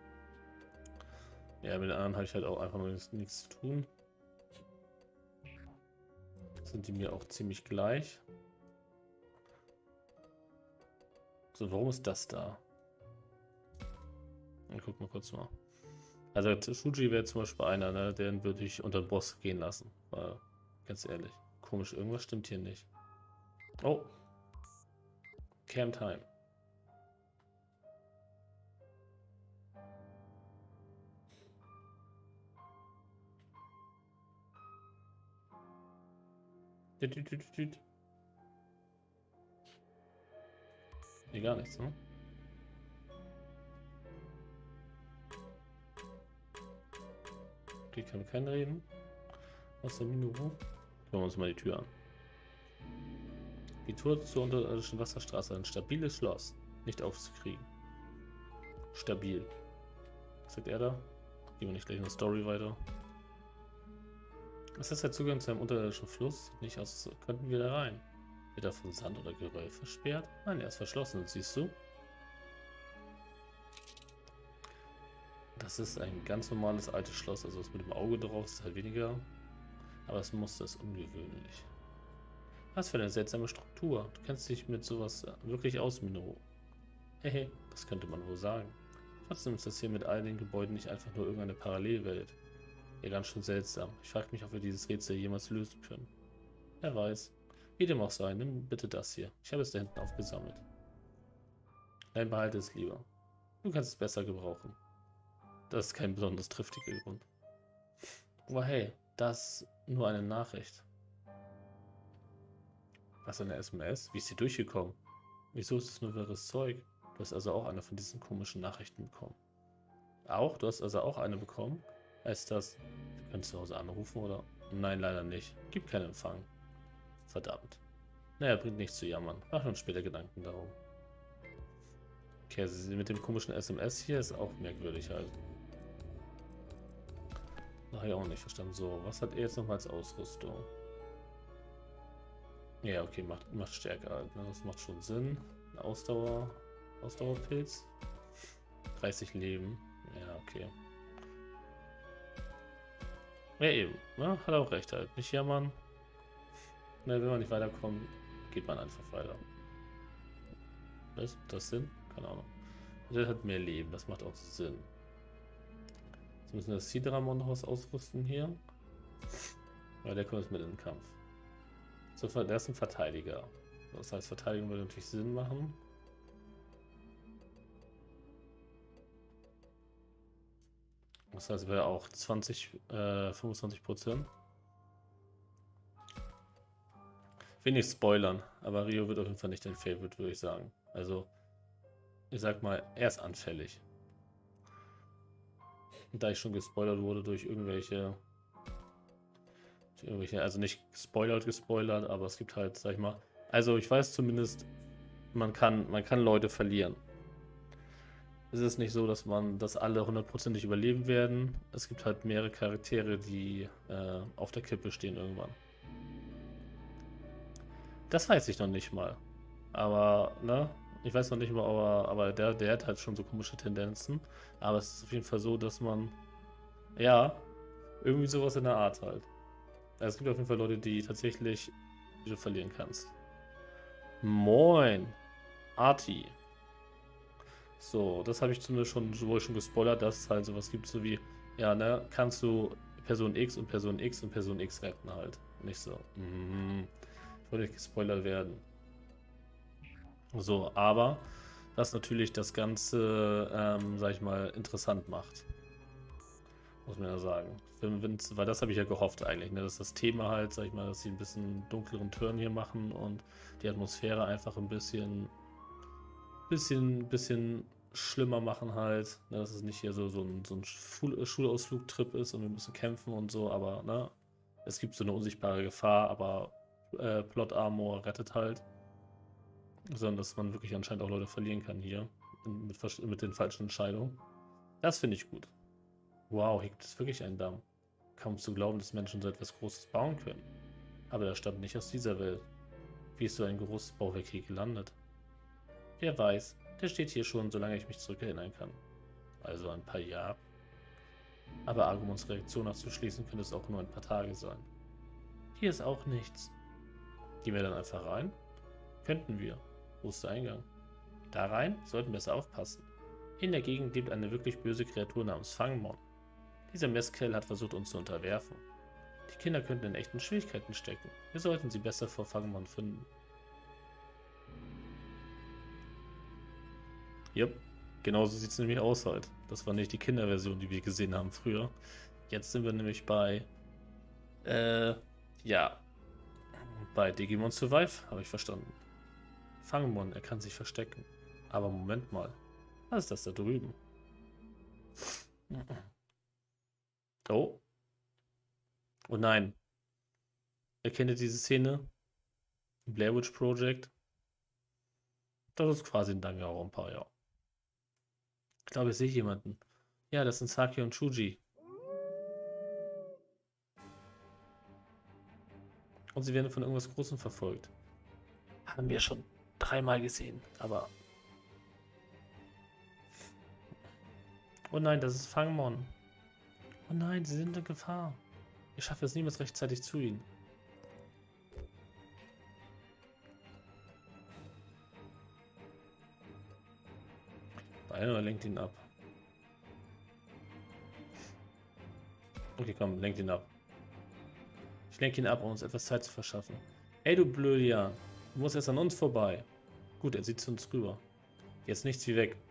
Ja, mit den anderen habe ich halt auch einfach nur nichts, nichts zu tun. Sind die mir auch ziemlich gleich. So, warum ist das da? Dann gucken wir kurz mal. Also Shuji wäre zum Beispiel einer, ne? Den würde ich unter den Boss gehen lassen. Weil, ganz ehrlich, komisch, irgendwas stimmt hier nicht. Oh. Camp Time. Hier gar nichts, ne? Okay, kann mit keinen reden. Was der Minoru? Gucken wir uns mal die Tür an. Die Tour zur unterirdischen Wasserstraße, ein stabiles Schloss. Nicht aufzukriegen. Stabil. Was sagt er da? Gehen wir nicht gleich in der Story weiter. Ist das der Zugang zu einem unterirdischen Fluss? Sieht nicht aus, als könnten wir da rein. Wird er von Sand oder Geröll versperrt? Nein, er ist verschlossen, siehst du? Das ist ein ganz normales altes Schloss, also das mit dem Auge drauf ist halt weniger. Aber das Muster ist ungewöhnlich. Was für eine seltsame Struktur. Du kennst dich mit sowas wirklich aus, Minoru. Hehe, das könnte man wohl sagen. Trotzdem ist das hier mit all den Gebäuden nicht einfach nur irgendeine Parallelwelt. Ja, ganz schön seltsam. Ich frage mich, ob wir dieses Rätsel jemals lösen können. Wer weiß. Wie dem auch sei, nimm bitte das hier. Ich habe es da hinten aufgesammelt. Nein, behalte es lieber. Du kannst es besser gebrauchen. Das ist kein besonders triftiger Grund. Aber hey, das ist nur eine Nachricht. Was, eine S M S? Wie ist sie durchgekommen? Wieso ist es nur wirres Zeug? Du hast also auch eine von diesen komischen Nachrichten bekommen. Auch? Du hast also auch eine bekommen? Heißt das, wir können zu Hause anrufen oder? Nein, leider nicht. Gibt keinen Empfang. Verdammt. Naja, bringt nichts zu jammern. Mach uns später Gedanken darum. Okay, also mit dem komischen S M S hier ist auch merkwürdig halt. Das habe ich auch nicht verstanden. So, was hat er jetzt nochmal als Ausrüstung? Ja, okay, macht, macht stärker halt, ne? Das macht schon Sinn. Ausdauer, Ausdauerpilz. dreißig Leben. Ja, okay. Ja, eben. Ne? Hat auch recht halt. Nicht jammern. Ne, wenn man nicht weiterkommt, geht man einfach weiter. Was? Macht das Sinn? Keine Ahnung. Der hat mehr Leben, das macht auch Sinn. Jetzt müssen wir das Sidramon noch was ausrüsten hier. Ja, der kommt jetzt mit in den Kampf. So, der ist ein Verteidiger. Das heißt, Verteidigung würde natürlich Sinn machen. Das heißt, wäre auch zwanzig, äh, fünfundzwanzig Prozent. Ich will nicht spoilern, aber Rio wird auf jeden Fall nicht dein Favorite, würde ich sagen. Also, ich sag mal, er ist anfällig. Und da ich schon gespoilert wurde durch irgendwelche, durch irgendwelche, also nicht gespoilert, gespoilert, aber es gibt halt, sag ich mal, also ich weiß zumindest, man kann, man kann Leute verlieren. Es ist nicht so, dass man, dass alle hundertprozentig überleben werden. Es gibt halt mehrere Charaktere, die äh, auf der Kippe stehen irgendwann. Das weiß ich noch nicht mal. Aber, ne? Ich weiß noch nicht mal, aber, aber der, der hat halt schon so komische Tendenzen. Aber es ist auf jeden Fall so, dass man, ja, irgendwie sowas in der Art halt. Also es gibt auf jeden Fall Leute, die tatsächlich, die du verlieren kannst. Moin, Arti. So, das habe ich zumindest schon, wohl schon gespoilert, dass es halt sowas gibt, so wie, ja, ne, kannst du Person X und Person X und Person X retten halt. Nicht so, mm, ich wollte nicht gespoilert werden. So, aber das natürlich das Ganze, ähm, sag ich mal, interessant macht. Muss man ja sagen. Wenn, wenn's, weil das habe ich ja gehofft eigentlich, ne, dass das Thema halt, sag ich mal, dass sie ein bisschen dunkleren Turn hier machen und die Atmosphäre einfach ein bisschen bisschen, bisschen schlimmer machen halt, ne, dass es nicht hier so, so ein, so ein Schulausflug-Trip ist und wir müssen kämpfen und so, aber ne, es gibt so eine unsichtbare Gefahr, aber äh, Plot Armor rettet halt, sondern dass man wirklich anscheinend auch Leute verlieren kann hier mit, mit den falschen Entscheidungen. Das finde ich gut. Wow, hier gibt es wirklich einen Damm. Kaum zu glauben, dass Menschen so etwas Großes bauen können. Aber der stammt nicht aus dieser Welt. Wie ist so ein großes Bauwerk hier gelandet? Wer weiß, der steht hier schon, solange ich mich zurückerinnern kann. Also ein paar Jahre. Aber Agumons Reaktion nachzuschließen, könnte es auch nur ein paar Tage sein. Hier ist auch nichts. Gehen wir dann einfach rein? Könnten wir. Wo ist der Eingang? Da rein? Sollten besser aufpassen. In der Gegend lebt eine wirklich böse Kreatur namens Fangmon. Dieser Mistkerl hat versucht, uns zu unterwerfen. Die Kinder könnten in echten Schwierigkeiten stecken. Wir sollten sie besser vor Fangmon finden. Yep, genauso sieht es nämlich aus halt. Das war nicht die Kinderversion, die wir gesehen haben früher. Jetzt sind wir nämlich bei, äh, ja, bei Digimon Survive, habe ich verstanden. Fangmon, er kann sich verstecken. Aber Moment mal, was ist das da drüben? Oh. Oh nein. Erkennt ihr diese Szene? Blair Witch Project? Das ist quasi ein Danganronpa, ja. Ich glaube, ich sehe jemanden. Ja, das sind Saki und Shuji. Und sie werden von irgendwas Großem verfolgt. Haben wir schon dreimal gesehen, aber... Oh nein, das ist Fangmon. Oh nein, sie sind in Gefahr. Ich schaffe es niemals rechtzeitig zu ihnen. Beeil oder lenkt ihn ab? Okay, komm, lenkt ihn ab. Ich lenke ihn ab, um uns etwas Zeit zu verschaffen. Ey, du Blödian. Du musst erst an uns vorbei. Gut, er sieht zu uns rüber. Jetzt nichts wie weg.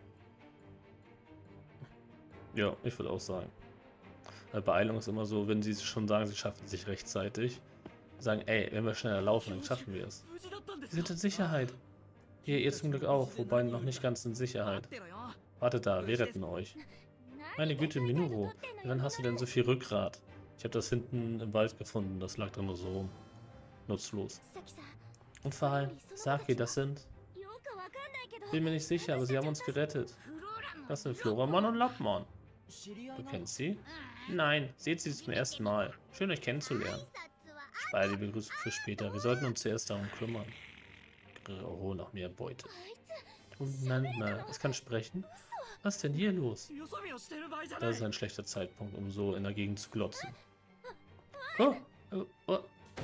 Ja, ich würde auch sagen. Beeilung ist immer so, wenn sie schon sagen, sie schaffen sich rechtzeitig. Sagen, ey, wenn wir schneller laufen, dann schaffen wir es. Wir sind in Sicherheit. Ihr, ihr zum Glück auch, wobei noch nicht ganz in Sicherheit. Wartet da, wir retten euch. Meine Güte, Minoru, wann hast du denn so viel Rückgrat? Ich habe das hinten im Wald gefunden, das lag da nur so rum. Nutzlos. Und vor allem, Saki, das sind... Bin mir nicht sicher, aber sie haben uns gerettet. Das sind Floramon und Lappmon. Du kennst sie? Nein, seht sie zum ersten Mal. Schön, euch kennenzulernen. Spare die Begrüßung für später. Wir sollten uns zuerst darum kümmern. Oh, noch mehr Beute. Und nein, nein, es kann sprechen. Was ist denn hier los? Das ist ein schlechter Zeitpunkt, um so in der Gegend zu glotzen. Oh, oh, oh.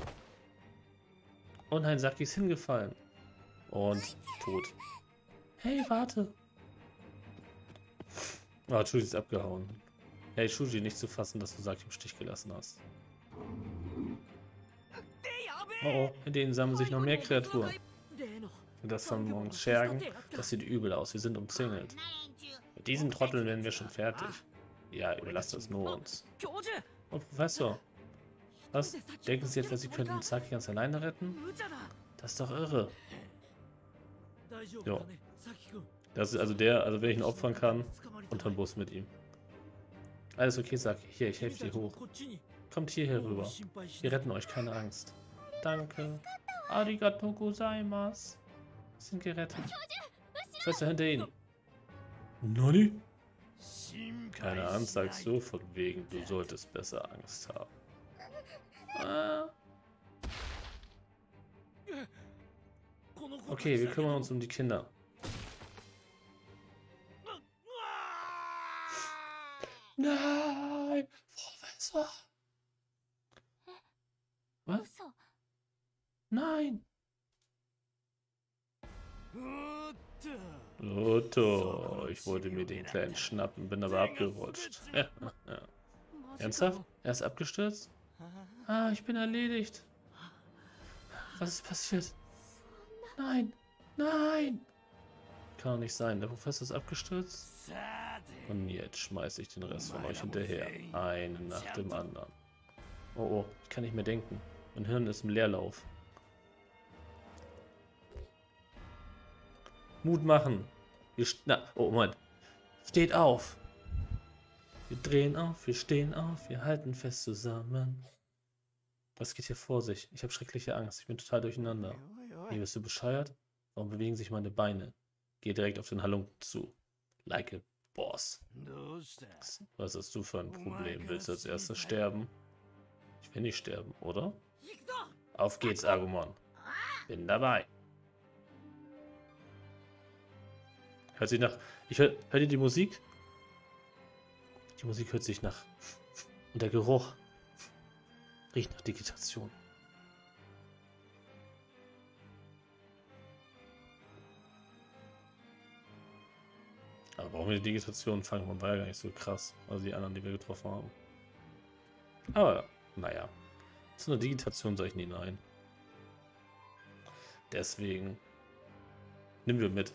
Oh nein, Saki ist hingefallen. Und tot. Hey, warte. Oh, Shuji ist abgehauen. Hey, Shuji, nicht zu fassen, dass du Saki im Stich gelassen hast. Oh, oh, in denen sammeln sich noch mehr Kreaturen. Das von morgens Schergen, das sieht übel aus. Wir sind umzingelt. Mit diesen Trotteln werden wir schon fertig. Ja, überlasst das nur uns. Oh, Professor. Was? Denken Sie etwa, Sie könnten Saki ganz alleine retten? Das ist doch irre. Jo. Das ist also der, also wenn ich ihn opfern kann, unter den Bus mit ihm. Alles okay, Saki. Hier, ich helfe dir hoch. Kommt hierher rüber. Wir retten euch, keine Angst. Danke. Arigato gozaimasu. Sind gerettet. Fester hinter ihnen. Nani? Keine Angst, sagst du, von wegen, du solltest besser Angst haben. Ah. Okay, wir kümmern uns um die Kinder. Nein! Professor! Was? Nein! Otto, ich wollte mir den Kleinen schnappen, bin aber abgerutscht. Ja, ja. Ernsthaft? Er ist abgestürzt? Ah, ich bin erledigt. Was ist passiert? Nein, nein! Kann doch nicht sein, der Professor ist abgestürzt. Und jetzt schmeiße ich den Rest von euch hinterher. Einen nach dem anderen. Oh, oh, ich kann nicht mehr denken. Mein Hirn ist im Leerlauf. Mut machen. Wir na, oh Moment. Steht auf. Wir drehen auf, wir stehen auf, wir halten fest zusammen. Was geht hier vor sich? Ich habe schreckliche Angst. Ich bin total durcheinander. Nee, bist du bescheuert? Warum bewegen sich meine Beine? Geh direkt auf den Halunken zu. Like a boss. Was hast du für ein Problem? Willst du als erstes sterben? Ich will nicht sterben, oder? Auf geht's, Agumon. Bin dabei. Hört sich nach... Ich hör, hört ihr die Musik? Die Musik hört sich nach... Und der Geruch riecht nach Digitation. Aber brauchen wir die Digitation fangen? Man war ja gar nicht so krass. Also die anderen, die wir getroffen haben. Aber, naja. So eine Digitation soll ich nie nein. Deswegen nehmen wir mit.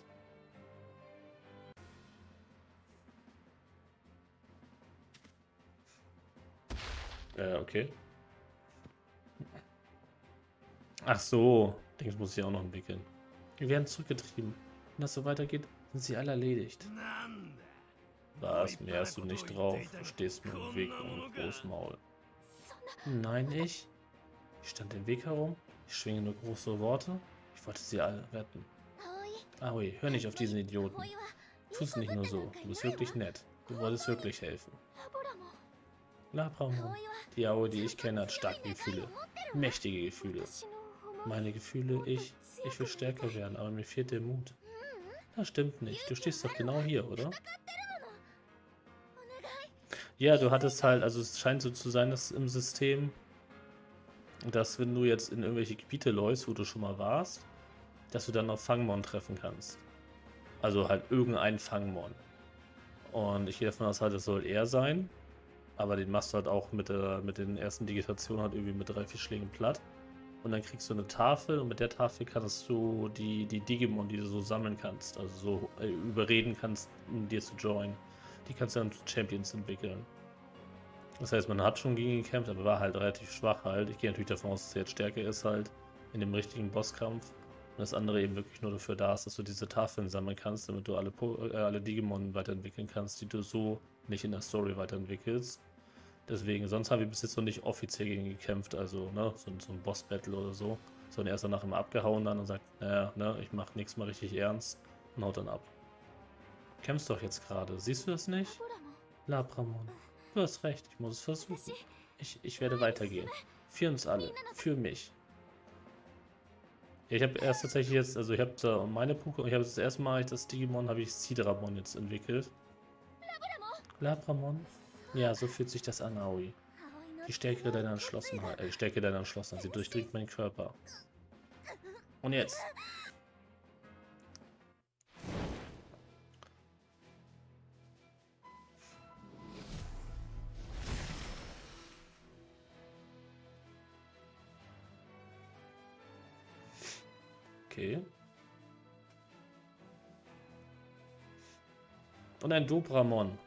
Äh, okay. Ach so. Dings muss ich auch noch entwickeln. Wir werden zurückgetrieben. Wenn das so weitergeht, sind sie alle erledigt. Was? Mehr hast du nicht drauf. Du stehst mir im Weg und Großmaul. Nein, ich? Ich stand im Weg herum. Ich schwinge nur große Worte. Ich wollte sie alle retten. Aoi, hör nicht auf diesen Idioten. Tu es nicht nur so. Du bist wirklich nett. Du wolltest wirklich helfen. Labramon. Die Aoi, die ich kenne, hat starke Gefühle. Mächtige Gefühle. Meine Gefühle, ich, ich will stärker werden, aber mir fehlt der Mut. Das stimmt nicht. Du stehst doch genau hier, oder? Ja, du hattest halt, also es scheint so zu sein, dass im System, dass wenn du jetzt in irgendwelche Gebiete läufst, wo du schon mal warst, dass du dann auf Fangmon treffen kannst. Also halt irgendein Fangmon. Und ich gehe davon aus, halt, es soll er sein. Aber den machst du halt auch mit, der, mit den ersten Digitationen halt irgendwie mit drei, vier Schlägen platt. Und dann kriegst du eine Tafel und mit der Tafel kannst du die, die Digimon, die du so sammeln kannst, also so äh, überreden kannst, um dir zu joinen, die kannst du dann zu Champions entwickeln. Das heißt, man hat schon gegen ihn gekämpft, aber war halt relativ schwach halt. Ich gehe natürlich davon aus, dass er jetzt stärker ist halt in dem richtigen Bosskampf. Und das andere eben wirklich nur dafür da ist, dass du diese Tafeln sammeln kannst, damit du alle, äh, alle Digimon weiterentwickeln kannst, die du so nicht in der Story weiterentwickelst. Deswegen, sonst haben wir bis jetzt noch nicht offiziell gegen ihn gekämpft, also ne, so, so ein Boss-Battle oder so. Sondern er ist danach immer abgehauen dann und sagt, naja, ne, ich mach nichts mal richtig ernst und haut dann ab. Du kämpfst doch jetzt gerade, siehst du das nicht? Labramon, du hast recht, ich muss es versuchen. Ich, ich werde weitergehen. Für uns alle. Für mich. Ich habe erst tatsächlich jetzt, also ich habe da meine Pokémon, ich habe das erste Mal das Digimon, habe ich Sidramon jetzt entwickelt. Labramon? Ja, so fühlt sich das an, Aoi. Die Stärke deiner Entschlossenheit, äh, Stärke deiner Entschlossenheit, sie durchdringt meinen Körper. Und jetzt. Okay. Und ein Dobramon.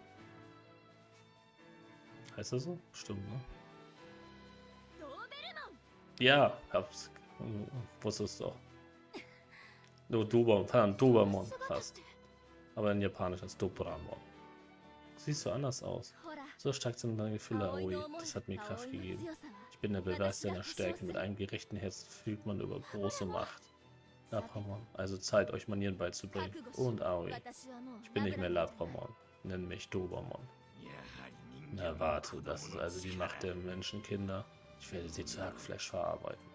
Heißt das so? Stimmt, ne? Ja, hab's. Wusste es doch. No, Dobamon, verdammt, Dobamon fast. Aber in Japanisch als Dobramon. Siehst du anders aus. So stark sind deine Gefühle, Aoi. Das hat mir Kraft gegeben. Ich bin der Beweis deiner Stärke. Mit einem gerechten Herzen fügt man über große Macht. Labramon, also Zeit, euch Manieren beizubringen. Und Aoi. Ich bin nicht mehr Labramon. Nenn mich Dobamon. Na warte, das ist also die Macht der Menschenkinder. Ich werde sie zu Hackfleisch verarbeiten.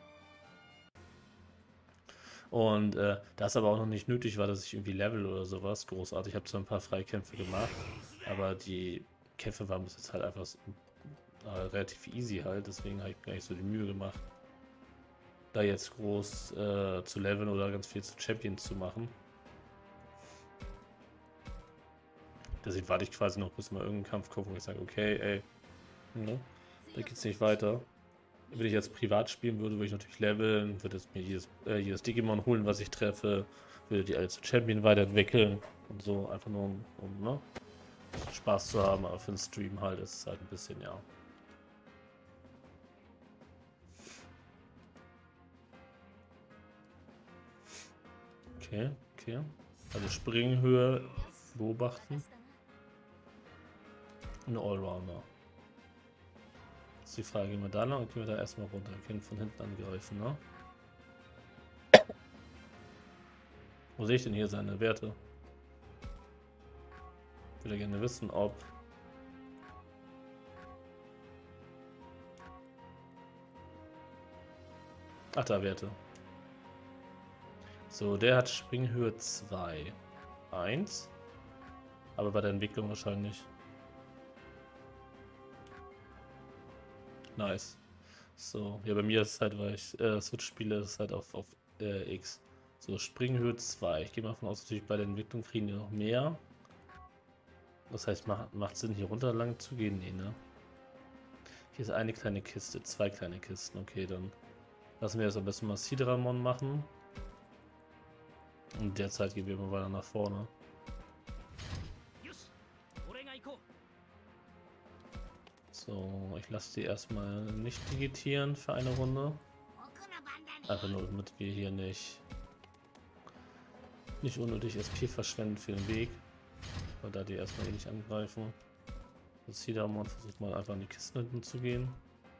Und äh, da es aber auch noch nicht nötig war, dass ich irgendwie level oder sowas, großartig. Ich habe zwar ein paar Freikämpfe gemacht, aber die Kämpfe waren bis jetzt halt einfach so, äh, relativ easy halt. Deswegen habe ich mir gar nicht so die Mühe gemacht, da jetzt groß äh, zu leveln oder ganz viel zu Champions zu machen. Deswegen warte ich quasi noch, bis mal irgendein Kampf kommt, wo ich sage, okay, ey, ne, da geht's nicht weiter. Wenn ich jetzt privat spielen würde, würde ich natürlich leveln, würde jetzt mir jedes, äh, jedes Digimon holen, was ich treffe, würde die alle zu Champion weiterentwickeln und so, einfach nur um, um ne, Spaß zu haben, aber für den Stream halt ist es halt ein bisschen, ja. Okay, okay. Also Springhöhe beobachten. Ein Allrounder. Jetzt ist die Frage, gehen wir da lang und gehen wir da erstmal runter. Wir können von hinten angreifen, ne? Wo sehe ich denn hier seine Werte? Ich würde gerne wissen, ob... Ach, da Werte. So, der hat Springhöhe zwei. eins. Aber bei der Entwicklung wahrscheinlich. Nice. So, ja, bei mir ist es halt, weil ich äh, Switch spiele, ist es halt auf, auf äh, X. So, Springhöhe zwei. Ich gehe mal davon aus, natürlich bei der Entwicklung kriegen die noch mehr. Das heißt, macht, macht Sinn, hier runter lang zu gehen? Nee, ne? Hier ist eine kleine Kiste, zwei kleine Kisten. Okay, dann lassen wir jetzt am besten mal Sidramon machen. Und derzeit gehen wir immer weiter nach vorne. So, ich lasse die erstmal nicht digitieren für eine Runde. Einfach nur, damit wir hier nicht nicht unnötig S P verschwenden für den Weg. Weil da die erstmal eh nicht angreifen. Das Sidramon versucht mal einfach in die Kisten hinten zu gehen.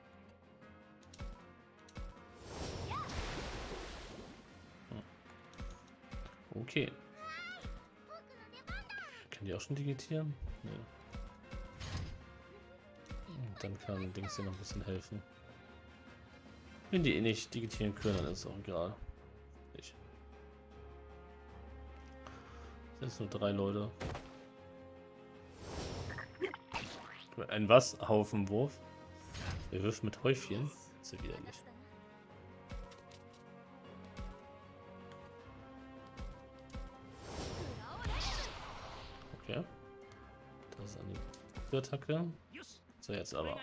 Okay. Können die auch schon digitieren? Nee. Und dann kann Dings hier noch ein bisschen helfen. Wenn die eh nicht digitieren können, dann ist es auch egal. Ich. Das sind nur drei Leute. Ein was? Haufenwurf? Wir wirft mit Häufchen? Das ist ja widerlich. Okay. Das ist eine Attacke. So, jetzt aber.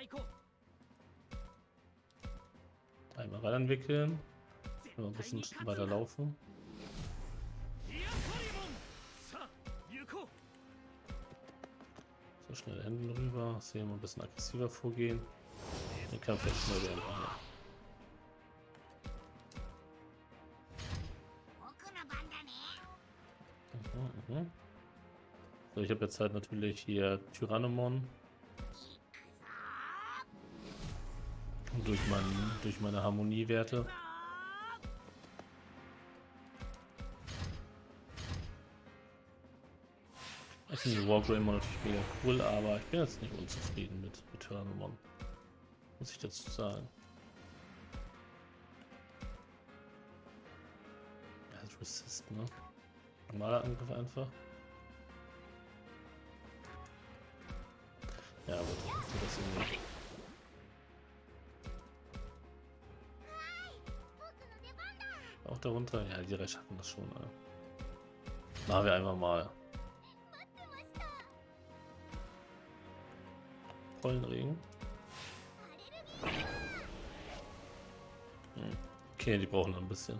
Einmal weiterentwickeln. Noch ein bisschen weiter laufen. So, schnell Hände rüber. So, hier mal ein bisschen aggressiver vorgehen. Den Kampf jetzt schnell werden. Mhm, mhm. So, ich habe jetzt halt natürlich hier Tyrannomon. Durch, mein, durch meine Harmoniewerte. Ich finde Wargreymon natürlich mega cool, aber ich bin jetzt nicht unzufrieden mit, mit Tyrannomon. Muss ich dazu sagen. Assist, ne? Normaler Angriff einfach. Ja, gut, für das irgendwie. Auch darunter? Ja, die drei schaffen das schon. Ja. Machen wir einfach mal. Pollenregen. Hm. Okay, die brauchen noch ein bisschen.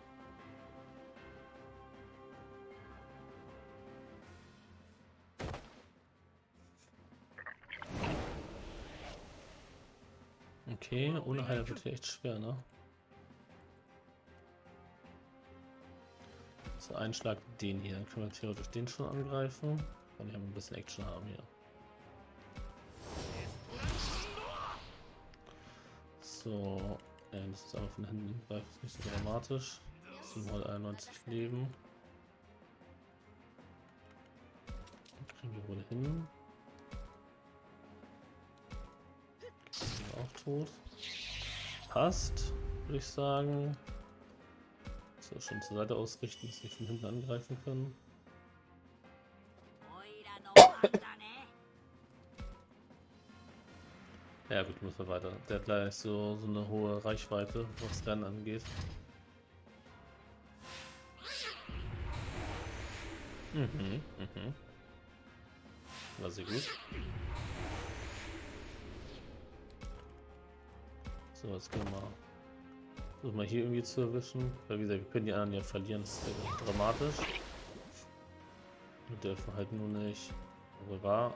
Okay, ohne Heiler wird hier echt schwer, ne? So, ein Schlag den hier. Dann können wir theoretisch den schon angreifen. Und ich habe ein bisschen Action haben hier. So, ja, das ist aber von hinten. Greift ist nicht so dramatisch. siebenhunderteinundneunzig Leben. Dann kriegen wir wohl hin. Sind wir auch tot. Passt, würde ich sagen. So, schon zur Seite ausrichten, dass sie von hinten angreifen können. Ja gut, müssen wir weiter. Der hat leider nicht so, so eine hohe Reichweite, was Rennen angeht. Mhm, mhm. War sehr gut. So, jetzt können wir versuchen mal hier irgendwie zu erwischen. Weil wie gesagt, wir können die anderen ja verlieren, das ist ja dramatisch. Wir dürfen halt nur nicht. Wo war?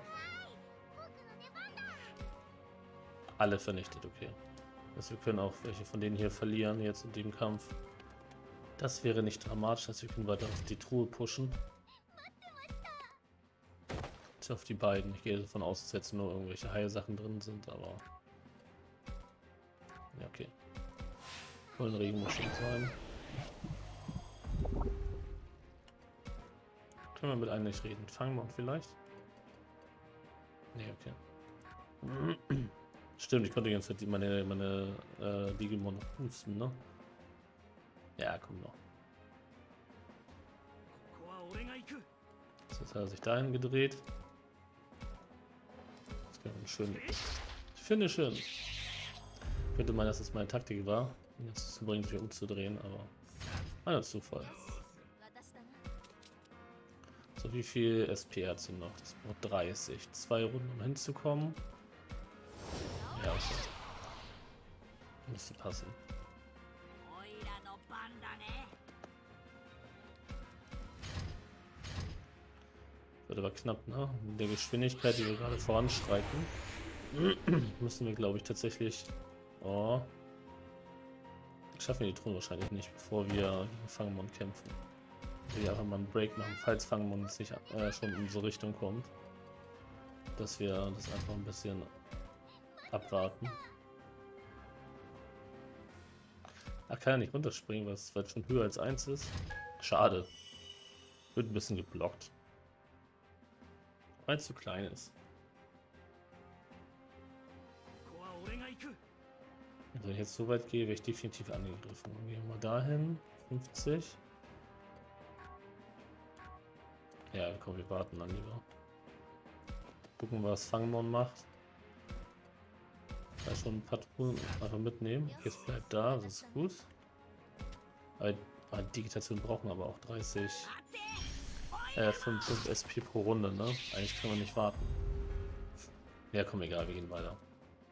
Alle vernichtet, okay. Also wir können auch welche von denen hier verlieren jetzt in dem Kampf. Das wäre nicht dramatisch, also wir können weiter auf die Truhe pushen. Tja, auf die beiden. Ich gehe davon aus, dass jetzt nur irgendwelche Heilsachen drin sind, aber. Ja, okay. Pollenregen muss schon sein. Können wir mit einem nicht reden? Fangen wir vielleicht? Nee, okay. Stimmt, ich konnte jetzt meine, meine äh, Digimon noch boosten, ne? Ja, komm noch. So, jetzt hat er sich dahin gedreht. Jetzt können wir schön. Ich finde schön. Könnte meinen, dass es meine Taktik war, ihn jetzt zu bringen, sich umzudrehen, aber ein Zufall. So, wie viel S P hat sie noch? Das braucht dreißig. Zwei Runden, um hinzukommen. Ja, okay. Müsste passen. Wird aber knapp, ne? Mit der Geschwindigkeit, die wir gerade voranschreiten, müssen wir, glaube ich, tatsächlich. Oh. Schaffen wir die Truhe wahrscheinlich nicht, bevor wir gegen Fangemon kämpfen. Wir einfach mal einen Break machen, falls Fangemon jetzt nicht äh, schon in unsere Richtung kommt. Dass wir das einfach ein bisschen abwarten. Ach, kann er nicht runterspringen, weil es schon höher als eins ist. Schade. Wird ein bisschen geblockt. Weil es zu klein ist. Wenn ich jetzt so weit gehe, werde ich definitiv angegriffen. Dann gehen wir mal dahin. fünfzig. Ja, komm, wir warten dann lieber. Gucken, was Fangemon macht. Da schon ein paar Truhen einfach mitnehmen. Jetzt bleibt da, das ist gut. Aber Digitation brauchen wir aber auch dreißig. Äh, fünf, fünf S P pro Runde, ne? Eigentlich können wir nicht warten. Ja, komm, egal, wir gehen weiter.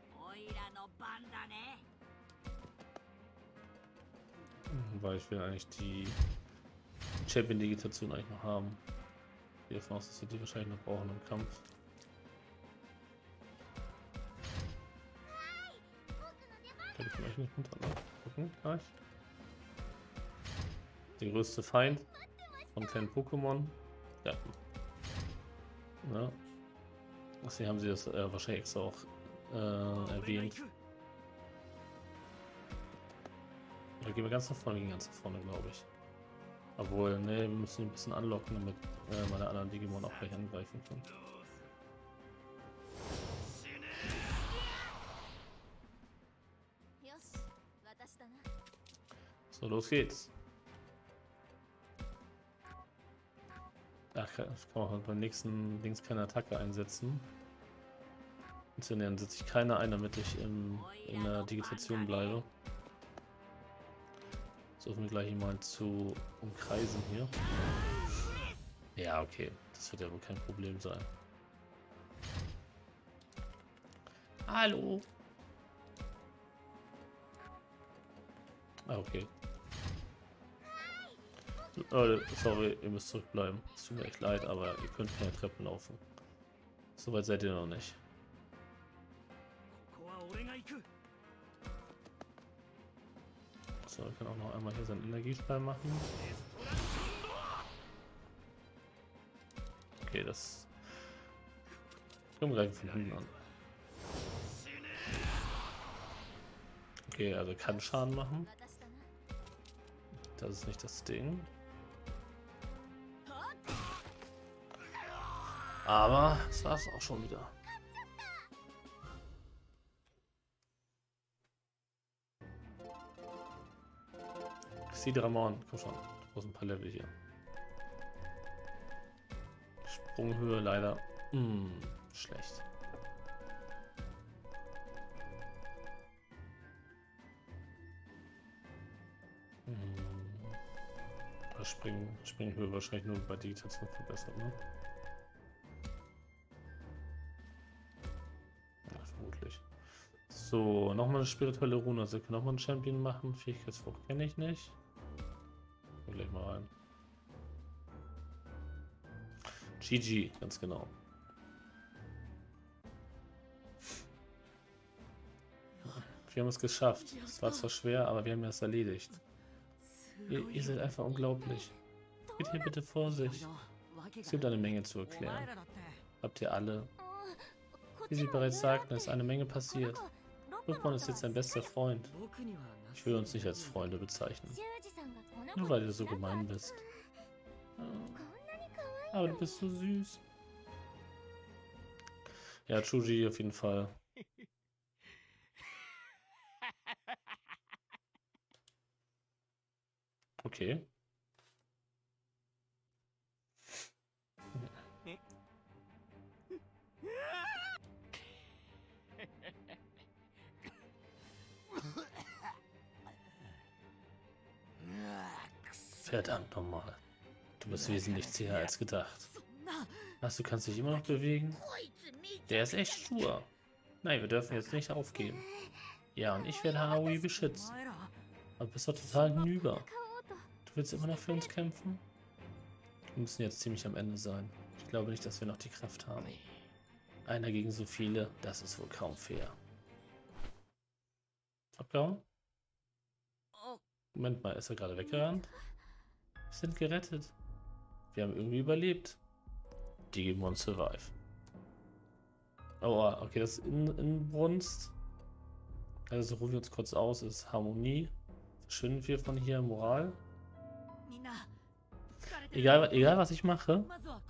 Weil ich will eigentlich die Champion-Digitation eigentlich noch haben. Ich gehe davon aus, dass wir die wahrscheinlich noch brauchen im Kampf. Da kann ich nicht runter gucken, gleich. Der größte Feind von kleinen Pokémon. Ja. Ja. Deswegen haben sie das äh, wahrscheinlich extra auch äh, erwähnt. Oder gehen wir ganz nach vorne, gehen ganz nach vorne, glaube ich. Obwohl, ne, wir müssen ihn ein bisschen anlocken, damit äh, meine anderen Digimon auch gleich angreifen können. So, los geht's. kann, kann man auch beim nächsten Dings keine Attacke einsetzen. Und dann setze ich keine ein, damit ich im, in der Digitation bleibe. Versuchen wir gleich mal zu umkreisen hier. Ja, okay. Das wird ja wohl kein Problem sein. Hallo. Ah, okay. Oh, sorry, ihr müsst zurückbleiben. Es tut mir echt leid, aber ihr könnt keine Treppen laufen. Soweit seid ihr noch nicht. So, wir können auch noch einmal hier seinen Energiespall machen. Okay, das... Kommen gleich von hinten an. Okay, also kann Schaden machen. Das ist nicht das Ding. Aber das war es auch schon wieder. Sidramon, komm schon. Du brauchst ein paar Level hier. Sprunghöhe leider. Hm, schlecht. Hm. Springen, Springhöhe wahrscheinlich nur bei Digitation verbessert, ne? Ja, vermutlich. So, nochmal eine spirituelle Rune. Also, wir können nochmal einen Champion machen. Fähigkeitsfrucht kenne ich nicht. Gehen gleich mal rein. G G, ganz genau. Wir haben es geschafft. Es war zwar schwer, aber wir haben es erledigt. Ihr, ihr seid einfach unglaublich. Geht hier bitte vor sich. Es gibt eine Menge zu erklären. Habt ihr alle? Wie Sie bereits sagten, ist eine Menge passiert. Pokémon ist jetzt sein bester Freund. Ich will uns nicht als Freunde bezeichnen. Nur weil du so gemein bist. Aber du bist so süß. Ja, Chuji auf jeden Fall. Okay. Verdammt nochmal. Du bist wesentlich zäher als gedacht. Was, du kannst dich immer noch bewegen? Der ist echt stur. Nein, wir dürfen jetzt nicht aufgeben. Ja, und ich werde Haui beschützen. Aber bist doch total hinüber. Du willst immer noch für uns kämpfen? Wir müssen jetzt ziemlich am Ende sein. Ich glaube nicht, dass wir noch die Kraft haben. Einer gegen so viele, das ist wohl kaum fair. Abgehauen? Moment mal, ist er gerade weggerannt? Wir sind gerettet. Wir haben irgendwie überlebt. Digimon Survive. Oh, okay, das ist in, Inbrunst. Also rufen wir uns kurz aus, ist Harmonie. Verschwinden wir von hier, Moral. Egal, egal was ich mache.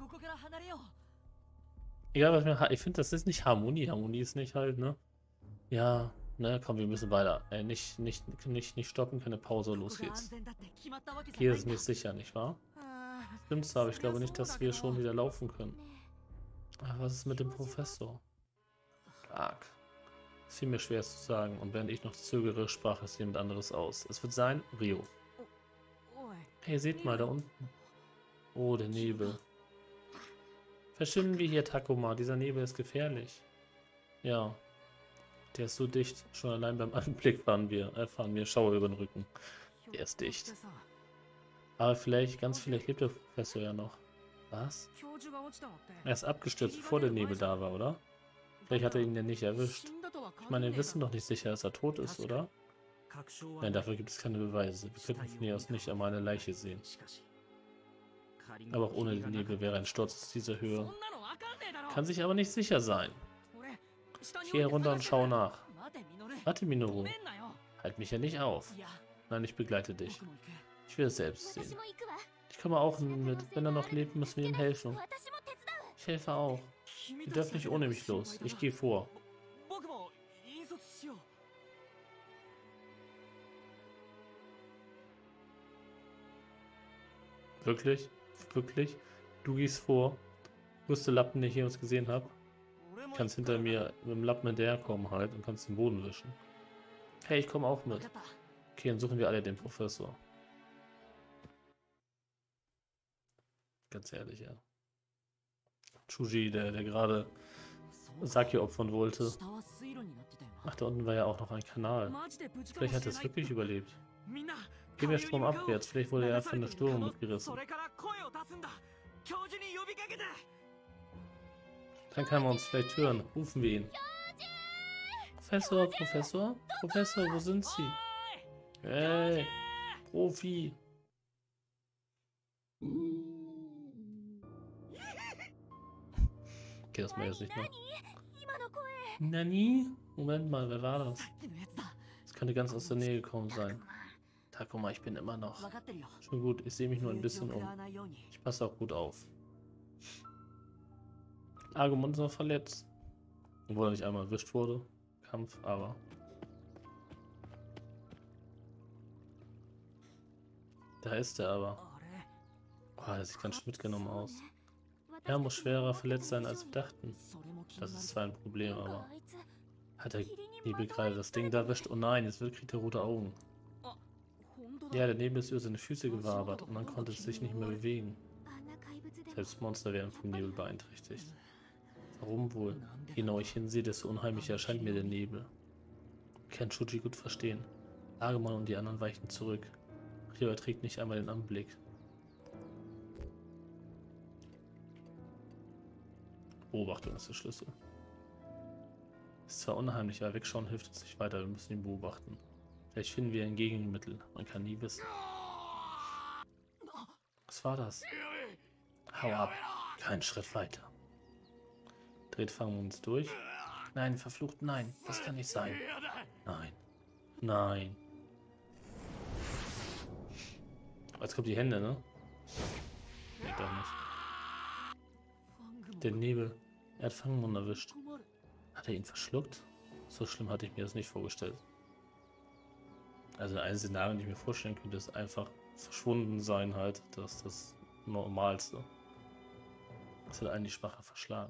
Egal was ich mache. Ich finde, das ist nicht Harmonie. Harmonie ist nicht halt, ne? Ja, ne, komm, wir müssen weiter. Äh, nicht, nicht, nicht, nicht stoppen, keine Pause, los geht's. Hier ist nicht sicher, nicht wahr? Stimmt's, aber ich glaube nicht, dass wir schon wieder laufen können. Ach, was ist mit dem Professor? Arg. Es fiel mir schwer zu sagen, und während ich noch zögere, sprach es jemand anderes aus. Es wird sein, Rio. Hey, seht mal da unten. Oh, der Nebel. Verschwinden wir hier, Takuma. Dieser Nebel ist gefährlich. Ja. Der ist so dicht. Schon allein beim Anblick fahren wir, erfahren wir Schauer über den Rücken. Der ist dicht. Aber vielleicht, ganz vielleicht lebt der Professor ja noch. Was? Er ist abgestürzt, bevor der Nebel da war, oder? Vielleicht hat er ihn ja nicht erwischt. Ich meine, wir wissen doch nicht sicher, dass er tot ist, oder? Nein, dafür gibt es keine Beweise. Wir könnten von hier aus nicht einmal eine Leiche sehen. Aber auch ohne den Nebel wäre ein Sturz aus dieser Höhe. Kann sich aber nicht sicher sein. Ich gehe herunter und schaue nach. Warte, Minoru. Halt mich ja nicht auf. Nein, ich begleite dich. Ich will es selbst sehen. Ich komme auch mit. Wenn er noch lebt, müssen wir ihm helfen. Ich helfe auch. Ihr dürft nicht ohne mich los. Ich gehe vor. Wirklich? Wirklich? Du gehst vor. Größte Lappen, den ich jemals gesehen habe. Kannst hinter mir mit dem Lappen hinterherkommen halt und kannst den Boden wischen. Hey, ich komme auch mit. Okay, dann suchen wir alle den Professor. Ganz ehrlich, ja. Chuji, der, der gerade Saki opfern wollte. Ach, da unten war ja auch noch ein Kanal. Vielleicht hat er es wirklich überlebt. Gehen wir Strom abwärts. Vielleicht wurde er von der Störung mitgerissen. Dann kann man uns vielleicht hören. Rufen wir ihn. Professor, Professor? Professor, wo sind Sie? Hey, Profi. Okay, das mal jetzt nicht mehr. Nani? Moment mal, wer war das? Das könnte ganz aus der Nähe gekommen sein. Takuma, ich bin immer noch. Schon gut, ich sehe mich nur ein bisschen um. Ich passe auch gut auf. Agumon ist noch verletzt. Obwohl er nicht einmal erwischt wurde. Kampf, aber. Da ist er aber. Oh, er sieht ganz schön mitgenommen aus. Er muss schwerer verletzt sein, als wir dachten. Das ist zwar ein Problem, aber... Hat der Nebel gerade das Ding da erwischt? Oh nein, jetzt wird kriegt er rote Augen. Ja, der Nebel ist über seine Füße gewabert und man konnte es sich nicht mehr bewegen. Selbst Monster werden vom Nebel beeinträchtigt. Warum wohl? Je genauer ich hinsehe, desto unheimlicher erscheint mir der Nebel. Ich kann Chuji gut verstehen. Agumon und die anderen weichen zurück. Ryo erträgt nicht einmal den Anblick. Beobachtung ist der Schlüssel. Ist zwar unheimlich, aber wegschauen hilft uns nicht weiter. Wir müssen ihn beobachten. Vielleicht finden wir ein Gegenmittel. Man kann nie wissen. Was war das? Hau ab. Keinen Schritt weiter. Dreht fangen wir uns durch. Nein, verflucht, nein. Das kann nicht sein. Nein. Nein. Jetzt kommt die Hände, ne? Nee, doch nicht. Der Nebel. Er hat Fangmund erwischt. Hat er ihn verschluckt? So schlimm hatte ich mir das nicht vorgestellt. Also ein Szenario, das ich mir vorstellen könnte, ist einfach verschwunden sein halt. Das ist das Normalste. Das hat einen die Schwache verschlagen.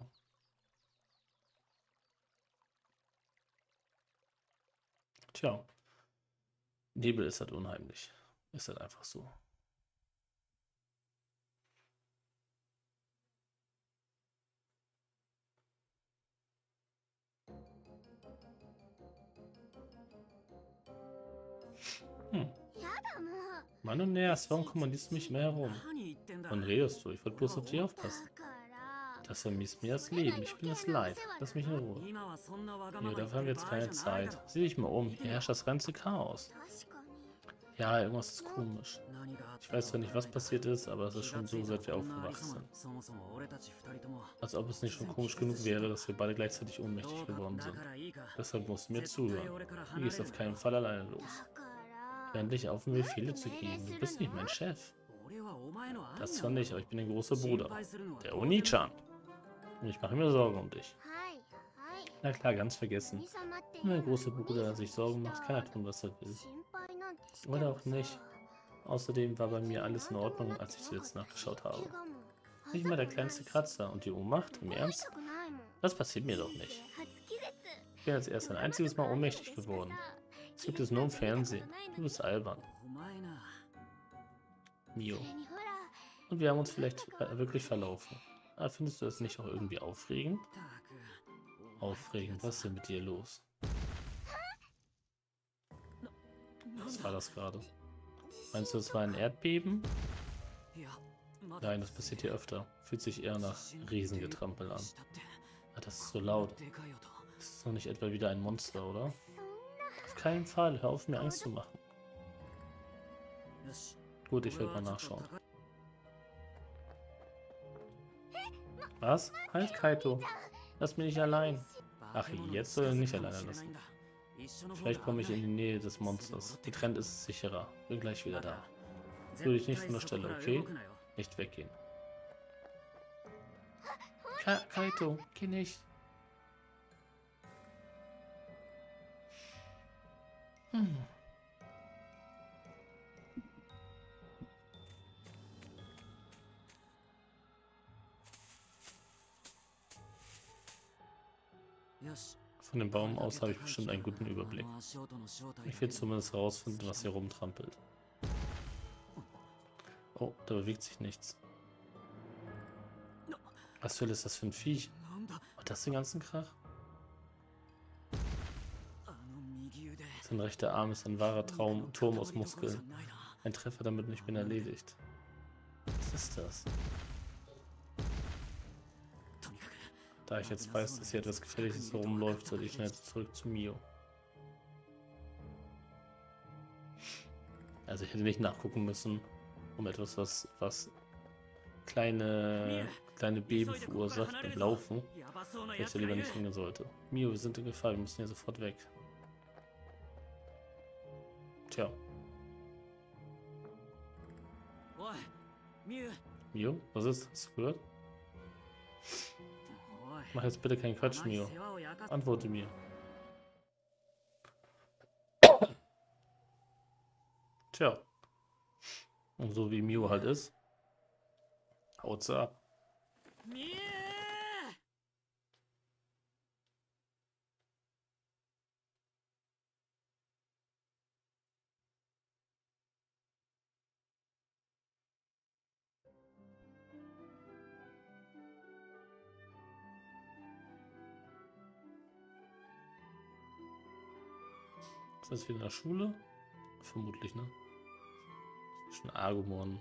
Tja. Nebel ist halt unheimlich. Ist halt einfach so. Hm. Mann und Nervs, warum kommandierst du mich mehr herum? Wann redest du? Ich wollte bloß auf dich aufpassen. Das vermisst mir das Leben. Ich bin es leid. Lass mich in Ruhe. Ja, dafür haben wir jetzt keine Zeit. Sieh dich mal um. Hier herrscht das ganze Chaos. Ja, irgendwas ist komisch. Ich weiß zwar nicht, was passiert ist, aber es ist schon so, seit wir aufgewacht sind. Als ob es nicht schon komisch genug wäre, dass wir beide gleichzeitig ohnmächtig geworden sind. Deshalb musst du mir zuhören. Du gehst auf keinen Fall alleine los. Hör endlich auf, mir Befehle zu geben. Du bist nicht mein Chef. Das zwar nicht, aber ich bin dein großer Bruder. Der Oni-chan. Und ich mache mir Sorgen um dich. Na klar, ganz vergessen. Wenn mein großer Bruder sich Sorgen macht, kann er tun, was er will. Oder auch nicht. Außerdem war bei mir alles in Ordnung, als ich zuletzt nachgeschaut habe. Nicht mal der kleinste Kratzer. Und die Ohnmacht? Im Ernst? Das passiert mir doch nicht. Ich bin als erst ein einziges Mal ohnmächtig geworden. Das gibt es nur im Fernsehen. Du bist albern. Mio. Und wir haben uns vielleicht wirklich verlaufen. Aber findest du das nicht auch irgendwie aufregend? Aufregend, was ist denn mit dir los? Was war das gerade? Meinst du, es war ein Erdbeben? Nein, das passiert hier öfter. Fühlt sich eher nach Riesengetrampel an. Ah, das ist so laut. Das ist doch nicht etwa wieder ein Monster, oder? Auf keinen Fall, hör auf, mir Angst zu machen. Gut, ich werde mal nachschauen. Was? Halt, Kaito. Lass mich nicht allein. Ach, jetzt soll er nicht alleine lassen. Vielleicht komme ich in die Nähe des Monsters. Getrennt ist es sicherer. Bin gleich wieder da. Rühr dich nicht von der Stelle, okay? Nicht weggehen. Ka Kaito, geh nicht. Hm. Von dem Baum aus habe ich bestimmt einen guten Überblick. Ich will zumindest herausfinden, was hier rumtrampelt. Oh, da bewegt sich nichts. Was zur Hölle ist das für ein Viech? Und das den ganzen Krach? Sein rechter Arm ist ein wahrer Traum, Turm aus Muskeln. Ein Treffer damit und ich bin erledigt. Was ist das? Da ich jetzt weiß, dass hier etwas Gefährliches herumläuft, soll ich schnell zurück zu Mio. Also ich hätte nicht nachgucken müssen, um etwas, was, was kleine, kleine Beben verursacht beim Laufen. Ich hätte lieber nicht hingehen sollte. Mio, wir sind in Gefahr, wir müssen hier sofort weg. Tja. Mio, was ist? Hast du gehört? Mach jetzt bitte keinen Quatsch, Mio. Antworte mir. Tja. Und so wie Mio halt ist, haut sie ab. Ist das wieder in der Schule? Vermutlich, ne? Schon Agumon.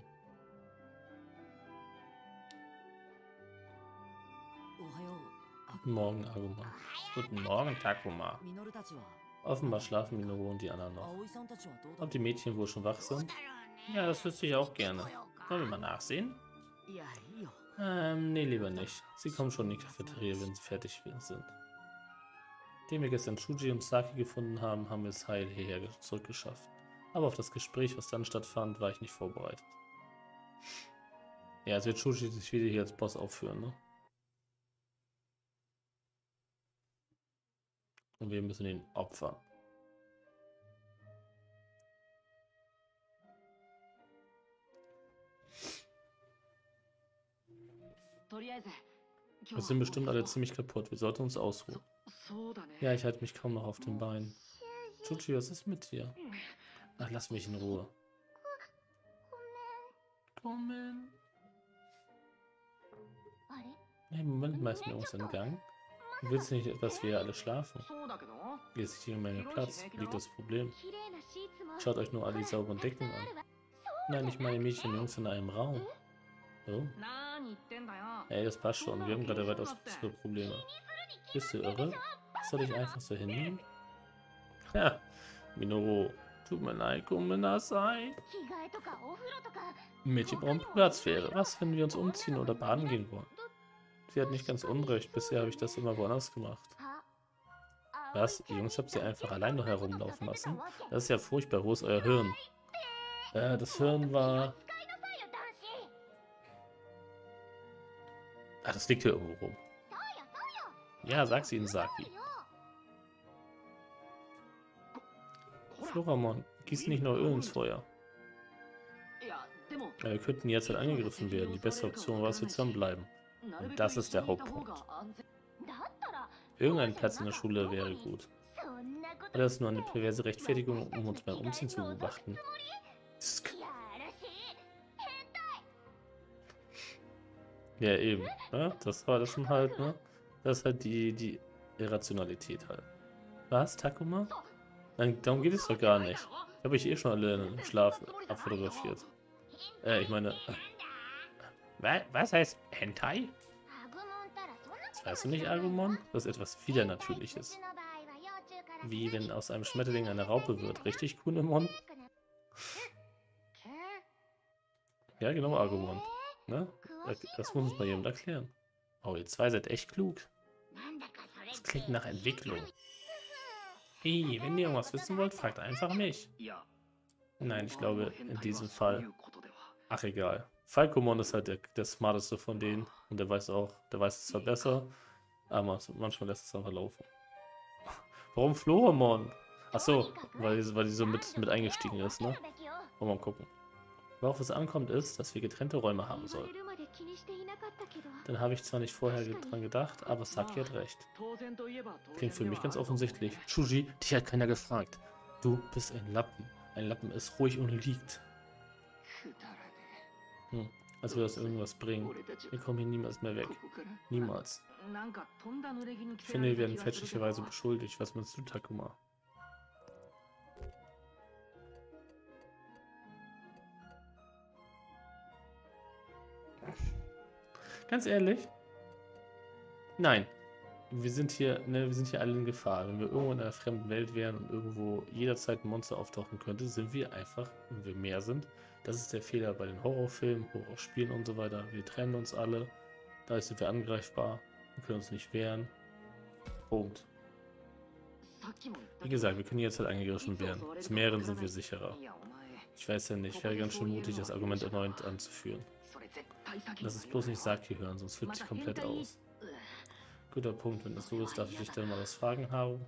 Guten Morgen, Agumon. Guten Morgen, Takuma. Offenbar schlafen Minoru und die anderen noch. Ob die Mädchen wohl schon wach sind? Ja, das wüsste ich auch gerne. Wollen wir mal nachsehen? Ähm, nee, lieber nicht. Sie kommen schon in die Cafeteria, wenn sie fertig sind. Nachdem wir gestern Shuji und Saki gefunden haben, haben wir es heil hierher zurückgeschafft. Aber auf das Gespräch, was dann stattfand, war ich nicht vorbereitet. Ja, jetzt wird Shuji sich wieder hier als Boss aufführen, ne? Und wir müssen ihn opfern. Wir sind bestimmt alle ziemlich kaputt. Wir sollten uns ausruhen. Ja, ich halte mich kaum noch auf den Beinen. Shuji, was ist mit dir? Ach, lass mich in Ruhe. Kommen. Hey, Moment, mal ist mir irgendwas entgangen. Du willst nicht, dass wir alle schlafen? Hier ist jede Menge Platz. Liegt das Problem? Schaut euch nur alle die sauberen Decken an. Nein, ich meine Mädchen und Jungs in einem Raum. Oh. Ey, das passt schon. Wir haben gerade weitaus größere Probleme. Bist du irre? Soll ich einfach so hinnehmen? Ja, Minoru. Tut mir leid, Kumenasai. Mädchen brauchen Privatsphäre. Was, wenn wir uns umziehen oder baden gehen wollen? Sie hat nicht ganz unrecht. Bisher habe ich das immer woanders gemacht. Was? Die Jungs habt ihr einfach allein noch herumlaufen lassen? Das ist ja furchtbar. Wo ist euer Hirn? Äh, das Hirn war... Ah, das liegt hier irgendwo rum. Ja, sag's ihnen, Saki. Floramon, gieß nicht noch Öl ins Feuer. Ja, wir könnten jetzt halt angegriffen werden. Die beste Option war, dass wir zusammenbleiben. Und das ist der Hauptpunkt. Irgendein Platz in der Schule wäre gut. Oder ist nur eine perverse Rechtfertigung, um uns beim Umziehen zu beobachten. Ja, eben. Ja, das war das schon halt, ne? Das ist halt die, die Irrationalität halt. Was, Takuma? Nein, darum geht es doch gar nicht. Ich habe ich eh schon alle im Schlaf abfotografiert. Äh, ich meine... Äh, was heißt Hentai? Das weißt du nicht, Agumon? Das ist etwas Widernatürliches. Wie wenn aus einem Schmetterling eine Raupe wird. Richtig, Kunemon? Ja, genau, Agumon. Ne? Das muss uns mal jemand erklären. Oh, ihr zwei seid echt klug. Das klingt nach Entwicklung. Hey, wenn ihr irgendwas wissen wollt, fragt einfach mich. Nein, ich glaube, in diesem Fall... Ach, egal. Falcomon ist halt der, der smarteste von denen. Und der weiß auch, der weiß es zwar besser, aber manchmal lässt es einfach laufen. Warum Floramon? Achso, weil, weil die so mit, mit eingestiegen ist, ne? Wollen wir mal gucken. Worauf es ankommt, ist, dass wir getrennte Räume haben sollen. Dann habe ich zwar nicht vorher ge- dran gedacht, aber Saki hat recht. Klingt für mich ganz offensichtlich. Shuji, dich hat keiner gefragt. Du bist ein Lappen. Ein Lappen ist ruhig und liegt. Hm, als würde das irgendwas bringen. Wir kommen hier niemals mehr weg. Niemals. Ich finde, wir werden fälschlicherweise beschuldigt. Was meinst du, Takuma? Ganz ehrlich? Nein. Wir sind hier, ne, wir sind hier alle in Gefahr. Wenn wir irgendwo in einer fremden Welt wären und irgendwo jederzeit ein Monster auftauchen könnte, sind wir einfach, wenn wir mehr sind. Das ist der Fehler bei den Horrorfilmen, Horrorspielen und so weiter. Wir trennen uns alle. Da sind wir angreifbar. Wir können uns nicht wehren. Punkt. Wie gesagt, wir können jederzeit angegriffen werden. Zu mehreren sind wir sicherer. Ich weiß ja nicht, wäre ganz schön mutig, das Argument erneut anzuführen. Lass es bloß nicht Saki hören, sonst flippt sie komplett aus. Guter Punkt, wenn das so ist, darf ich dich dann mal was fragen, Haru?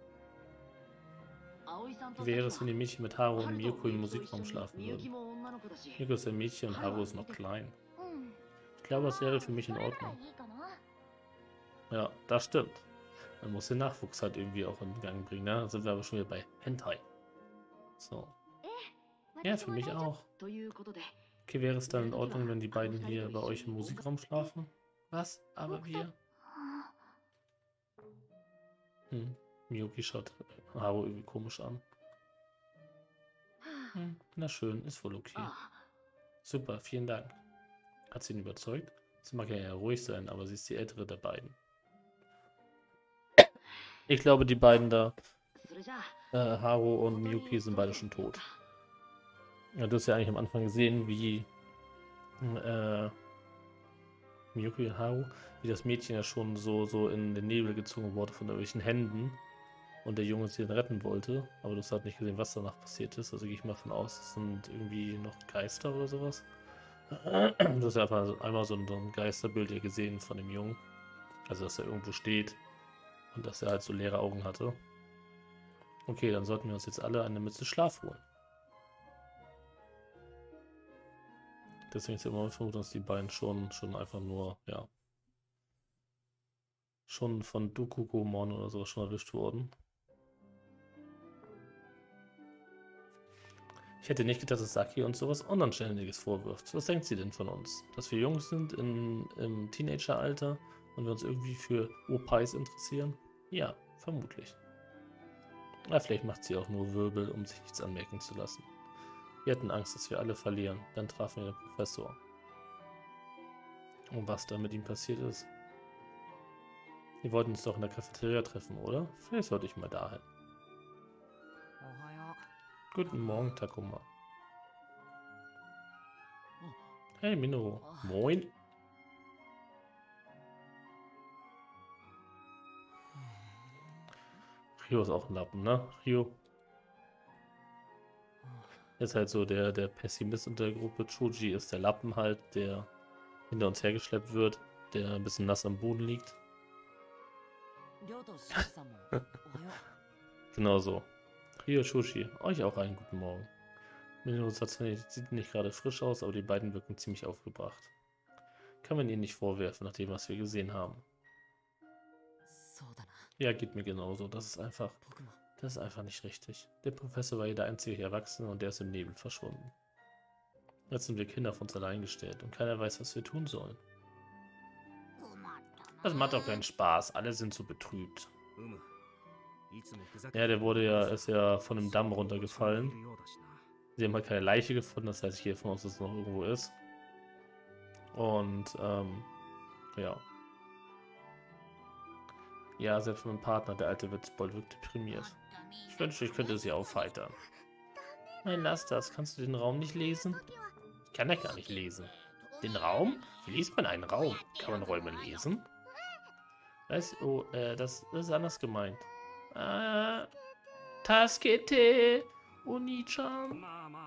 Wie wäre es, wenn die Mädchen mit Haru und Miyuko im Musikraum schlafen würden? Miyuko ist ein Mädchen und Haru ist noch klein. Ich glaube, das wäre für mich in Ordnung. Ja, das stimmt. Man muss den Nachwuchs halt irgendwie auch in Gang bringen, ne? Da sind wir aber schon wieder bei Hentai. So. Ja, für mich auch. Okay, wäre es dann in Ordnung, wenn die beiden hier bei euch im Musikraum schlafen? Was? Aber wir? Hm. Miyuki schaut Haru irgendwie komisch an. Hm, na schön, ist wohl okay. Super, vielen Dank. Hat sie ihn überzeugt? Sie mag ja eher ruhig sein, aber sie ist die ältere der beiden. Ich glaube, die beiden da, äh, Haru und Miyuki, sind beide schon tot. Ja, du hast ja eigentlich am Anfang gesehen, wie äh, Miyuki und Haru, wie das Mädchen ja schon so, so in den Nebel gezogen wurde von irgendwelchen Händen und der Junge sie dann retten wollte, aber du hast halt nicht gesehen, was danach passiert ist, also gehe ich mal von aus, es sind irgendwie noch Geister oder sowas. Du hast ja einfach einmal so ein, so ein Geisterbild hier gesehen von dem Jungen, also dass er irgendwo steht und dass er halt so leere Augen hatte. Okay, dann sollten wir uns jetzt alle eine Mütze Schlaf holen. Deswegen ist ja immer vermutet, dass die beiden schon, schon einfach nur, ja, schon von Dokugomon oder so schon erwischt wurden. Ich hätte nicht gedacht, dass Saki uns sowas Unanständiges vorwirft. Was denkt sie denn von uns? Dass wir Jungs sind in, im Teenageralter und wir uns irgendwie für Opais interessieren? Ja, vermutlich. Ja, vielleicht macht sie auch nur Wirbel, um sich nichts anmerken zu lassen. Wir hatten Angst, dass wir alle verlieren. Dann trafen wir den Professor. Und was da mit ihm passiert ist? Wir wollten uns doch in der Cafeteria treffen, oder? Vielleicht sollte ich mal dahin. Guten Morgen, Takuma. Hey, Minoru. Moin. Ryo ist auch ein Lappen, ne? Ryo ist halt so der, der Pessimist unter der Gruppe. Choji ist der Lappen halt, der hinter uns hergeschleppt wird, der ein bisschen nass am Boden liegt. Genau so. Ryo, Choji, euch auch einen guten Morgen. Minoru sieht nicht gerade frisch aus, aber die beiden wirken ziemlich aufgebracht. Kann man ihnen nicht vorwerfen, nach dem, was wir gesehen haben. Ja, geht mir genauso. Das ist einfach, das ist einfach nicht richtig. Der Professor war hier der einzige Erwachsene und der ist im Nebel verschwunden. Jetzt sind wir Kinder auf uns allein gestellt und keiner weiß, was wir tun sollen. Das macht doch keinen Spaß. Alle sind so betrübt. Ja, der wurde ja, ist ja von einem Damm runtergefallen. Sie haben halt keine Leiche gefunden, das heißt, ich gehe davon aus, dass es noch irgendwo ist. Und, ähm, ja. Ja, selbst mein Partner, der alte Witzbold, wirkt deprimiert. Ich wünschte, ich könnte sie aufheitern. Nein, lass das. Kannst du den Raum nicht lesen? Ich kann ja gar nicht lesen. Den Raum? Wie liest man einen Raum? Kann man Räume lesen? Was? Oh, äh, das, das ist anders gemeint. Ah, Taskete, Oni-chan.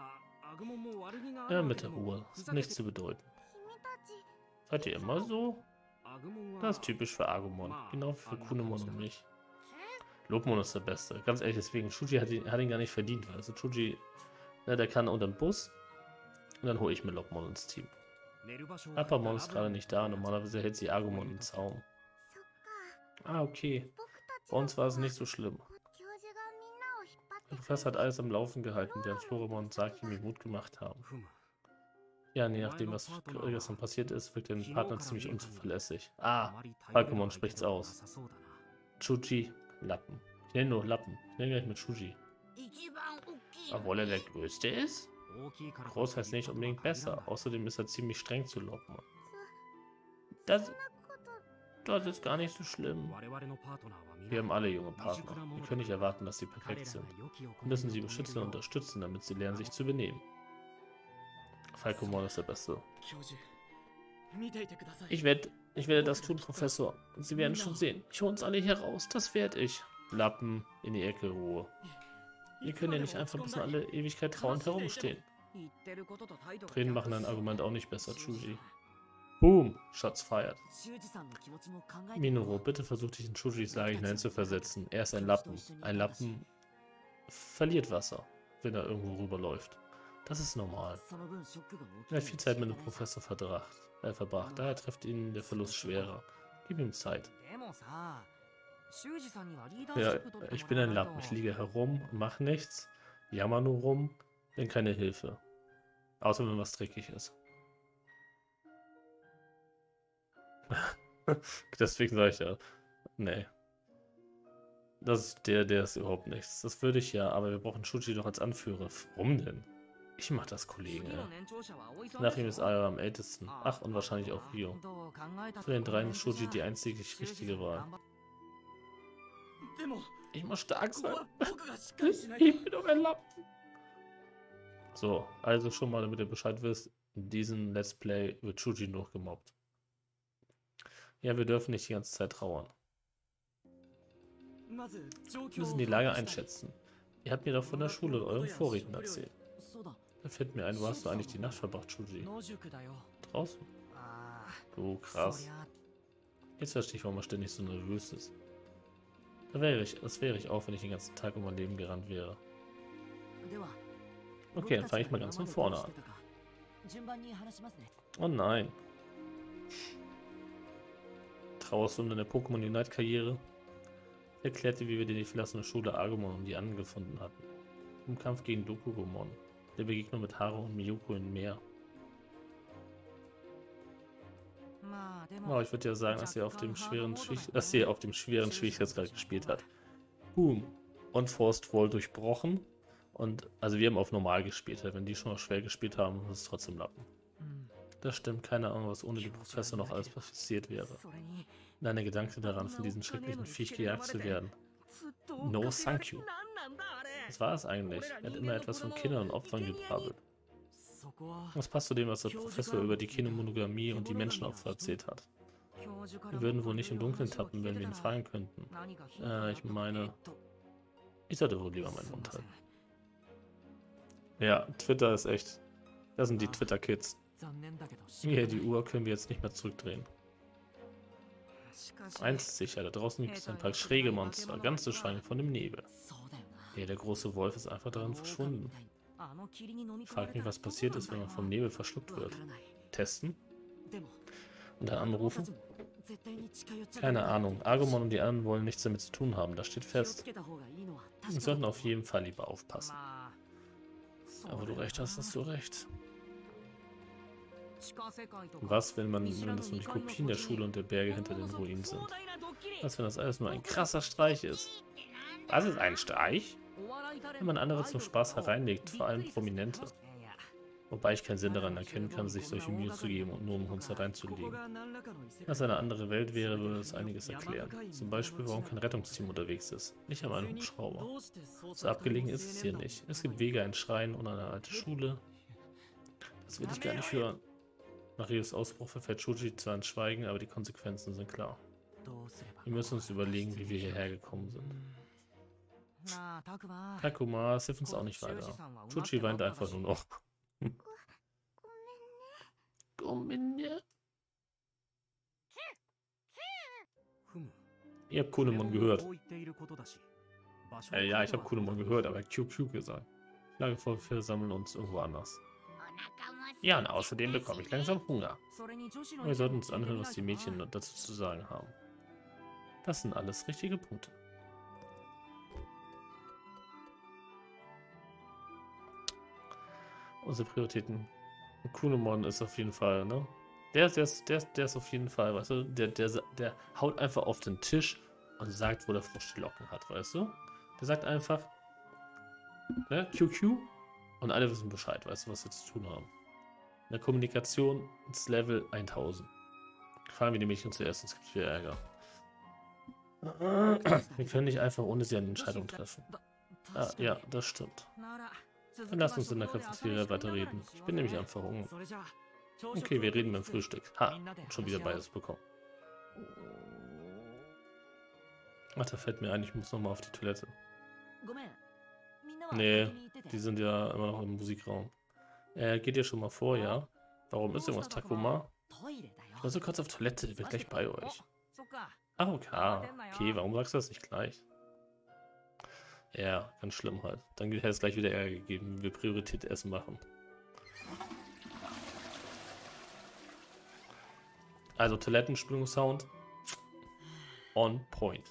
Ja, mit der Ruhe. Das ist nichts zu bedeuten. Seid ihr immer so? Das ist typisch für Agumon. Genau wie für Kunemon und mich. Lobmon ist der Beste. Ganz ehrlich, deswegen, Shuji hat ihn, hat ihn gar nicht verdient. Also Shuji, ne, der kann unter den Bus. Und dann hole ich mir Lobmon ins Team. Appamon ist gerade nicht da, normalerweise hält sie Agumon im Zaum. Ah, okay. Bei uns war es nicht so schlimm. Der Professor hat alles am Laufen gehalten, während Floramon und Saki mir Mut gemacht haben. Ja, je nachdem, was gestern passiert ist, wirkt dein Partner ziemlich unzuverlässig. Ah, Falcomon spricht's aus. Chuji, Lappen. Ich nenne nur Lappen. Ich nenne gleich mit Chuji. Obwohl er der Größte ist? Groß heißt nicht unbedingt besser. Außerdem ist er ziemlich streng zu Locken. Das, das ist gar nicht so schlimm. Wir haben alle junge Partner. Wir können nicht erwarten, dass sie perfekt sind. Wir müssen sie beschützen und unterstützen, damit sie lernen, sich zu benehmen. Falcomon ist der Beste. Ich werde, ich werde das tun, Professor. Und Sie werden schon sehen. Ich hole uns alle hier raus. Das werde ich. Lappen, in die Ecke, Ruhe. Wir können ja nicht einfach bis in alle Ewigkeit trauernd herumstehen. Tränen machen ein Argument auch nicht besser, Chuji. Boom, Shots feiert. Minoru, bitte versuch dich in Chujis Lage hineinzuversetzen. Er ist ein Lappen. Ein Lappen verliert Wasser, wenn er irgendwo rüberläuft. Das ist normal. Er hat viel Zeit mit dem Professor verbracht. Er verbracht. Daher trifft ihn der Verlust schwerer. Gib ihm Zeit. Ja, ich bin ein Lappen. Ich liege herum und mache nichts. Jammer nur rum. Bin keine Hilfe. Außer wenn was dreckig ist. Deswegen sage ich ja. Nee. Das ist der, der ist überhaupt nichts. Das würde ich ja, aber wir brauchen Chuji doch als Anführer. Warum denn? Ich mach das, Kollegen, ey. Nach ihm ist Aira am ältesten. Ach, und wahrscheinlich auch Rio. Für den dreien ist Chuji die einzig richtige Wahl. Ich muss stark sein. Ich bin doch ein Lappen. So, also schon mal, damit ihr Bescheid wisst, in diesem Let's Play wird Chuji noch gemobbt. Ja, wir dürfen nicht die ganze Zeit trauern. Wir müssen die Lage einschätzen. Ihr habt mir doch von der Schule und euren Vorräten erzählt. Da fällt mir ein, wo hast du eigentlich die Nacht verbracht, Chuji? Draußen? Du, krass. Jetzt verstehe ich, warum er ständig so nervös ist. Da wäre ich, das wäre ich auch, wenn ich den ganzen Tag um mein Leben gerannt wäre. Okay, dann fange ich mal ganz von vorne an. Oh nein. Trauerstunde in der Pokémon Unite Karriere. Erklärte, wie wir die verlassene Schule Agumon und die anderen gefunden hatten. Im Kampf gegen Dokugumon. Der Begegnung mit Haru und Miyuko im Meer. Oh, ich würde ja sagen, dass sie auf dem schweren, dass sie auf dem schweren Schwierigkeitsgrad gespielt hat. Boom. Und Forced Wall durchbrochen. Und also wir haben auf normal gespielt. Wenn die schon auf schwer gespielt haben, ist es trotzdem Lappen. Das stimmt, keine Ahnung, was ohne den Professor noch alles passiert wäre. Nein, der Gedanke daran, von diesen schrecklichen Viech gejagt zu werden. No, thank you. Was war es eigentlich? Er hat immer etwas von Kindern und Opfern gebrabbelt. Was passt zu dem, was der Professor über die Kindermonogamie und die Menschenopfer erzählt hat? Wir würden wohl nicht im Dunkeln tappen, wenn wir ihn fragen könnten. Äh, ich meine... Ich sollte wohl lieber meinen Mund halten. Ja, Twitter ist echt... Das sind die Twitter-Kids. Hier, die Uhr können wir jetzt nicht mehr zurückdrehen. Eins ist sicher, da draußen gibt es ein paar schräge Monster, ganz zu schweigen von dem Nebel. Ja, der große Wolf ist einfach darin verschwunden. Frag mich, was passiert ist, wenn man vom Nebel verschluckt wird. Testen? Und dann anrufen? Keine Ahnung. Agumon und die anderen wollen nichts damit zu tun haben, das steht fest. Wir sollten auf jeden Fall lieber aufpassen. Aber du recht hast, hast du recht. Was, wenn man, wenn das nämlich Kopien der Schule und der Berge hinter den Ruinen sind? Was, wenn das alles nur ein krasser Streich ist? Was ist ein Streich? Wenn man andere zum Spaß hereinlegt, vor allem Prominente. Wobei ich keinen Sinn daran erkennen kann, sich solche Mühe zu geben und nur um uns hereinzulegen. Wenn es eine andere Welt wäre, würde es einiges erklären. Zum Beispiel, warum kein Rettungsteam unterwegs ist. Nicht einmal ein Hubschrauber. So abgelegen ist es hier nicht. Es gibt Wege, ein Schrein und eine alte Schule. Das will ich gar nicht hören. Nach Rios Ausbruch verfällt Chuji zwar ins Schweigen, aber die Konsequenzen sind klar. Wir müssen uns überlegen, wie wir hierher gekommen sind. Takuma, es hilft uns auch nicht weiter. Chuji weint einfach nur noch. Ihr habt Kunemon gehört. Äh, ja, ich habe Kunemon gehört, aber Q Q gesagt. Ich schlage vor, wir sammeln uns irgendwo anders. Ja, und außerdem bekomme ich langsam Hunger. Wir sollten uns anhören, was die Mädchen dazu zu sagen haben. Das sind alles richtige Punkte. Unsere Prioritäten. Kunemon ist auf jeden Fall, ne? Der, der, ist, der, der ist auf jeden Fall, weißt du, der, der, der haut einfach auf den Tisch und sagt, wo der Frosch die Locken hat, weißt du? Der sagt einfach, ne, Q Q, und alle wissen Bescheid, weißt du, was sie zu tun haben. In der Kommunikation ins Level tausend. Fragen wir die Mädchen zuerst, sonst gibt es wieder Ärger. Wir können nicht einfach ohne sie eine Entscheidung treffen. Ah, ja, das stimmt. Dann lass uns in der Cafeteria weiterreden. Ich bin nämlich am Verhungern. Okay, wir reden beim Frühstück. Ha, schon wieder beides bekommen. Ach, da fällt mir ein, ich muss nochmal auf die Toilette. Nee, die sind ja immer noch im Musikraum. Äh, geht ihr schon mal vor, ja? Warum ist irgendwas, Takuma? Ich muss so kurz auf Toilette, ich bin gleich bei euch. Ach, okay. Okay, warum sagst du das nicht gleich? Ja, ganz schlimm halt. Dann hätte es gleich wieder Ärger gegeben, wenn wir Priorität Essen machen. Also Toilettenspülungssound on point.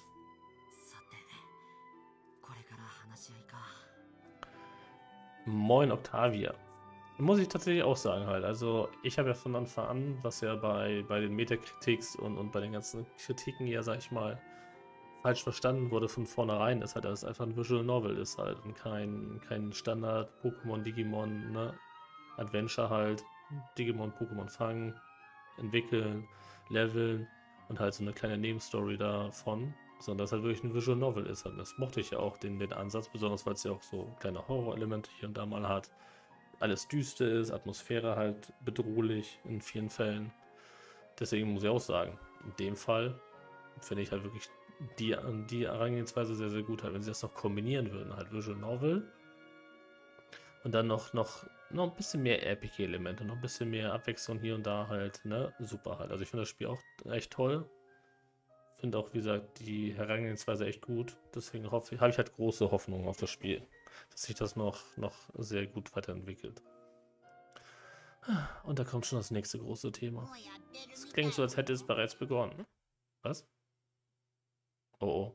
Moin Octavia. Muss ich tatsächlich auch sagen halt. Also ich habe ja von Anfang an, was ja bei, bei den Metakritiks und, und bei den ganzen Kritiken ja, sag ich mal, falsch verstanden wurde von vornherein, ist halt, dass es einfach ein Visual Novel ist halt und kein, kein Standard Pokémon, Digimon, ne? Adventure halt. Digimon, Pokémon fangen, entwickeln, leveln und halt so eine kleine Nebenstory davon, sondern dass halt wirklich ein Visual Novel ist. Halt. Das mochte ich ja auch, den, den Ansatz, besonders weil es ja auch so kleine Horror-Elemente hier und da mal hat. Alles düster ist, Atmosphäre halt bedrohlich in vielen Fällen. Deswegen muss ich auch sagen, in dem Fall finde ich halt wirklich die, die Herangehensweise sehr, sehr gut. Halt, wenn sie das noch kombinieren würden, halt Visual Novel und dann noch, noch, noch ein bisschen mehr Epic-Elemente, noch ein bisschen mehr Abwechslung hier und da halt, ne, super halt. Also ich finde das Spiel auch echt toll. Finde auch, wie gesagt, die Herangehensweise echt gut. Deswegen hoffe ich, habe ich halt große Hoffnung auf das Spiel, dass sich das noch, noch sehr gut weiterentwickelt. Und da kommt schon das nächste große Thema. Es klingt so, als hätte es bereits begonnen. Was? Oh oh.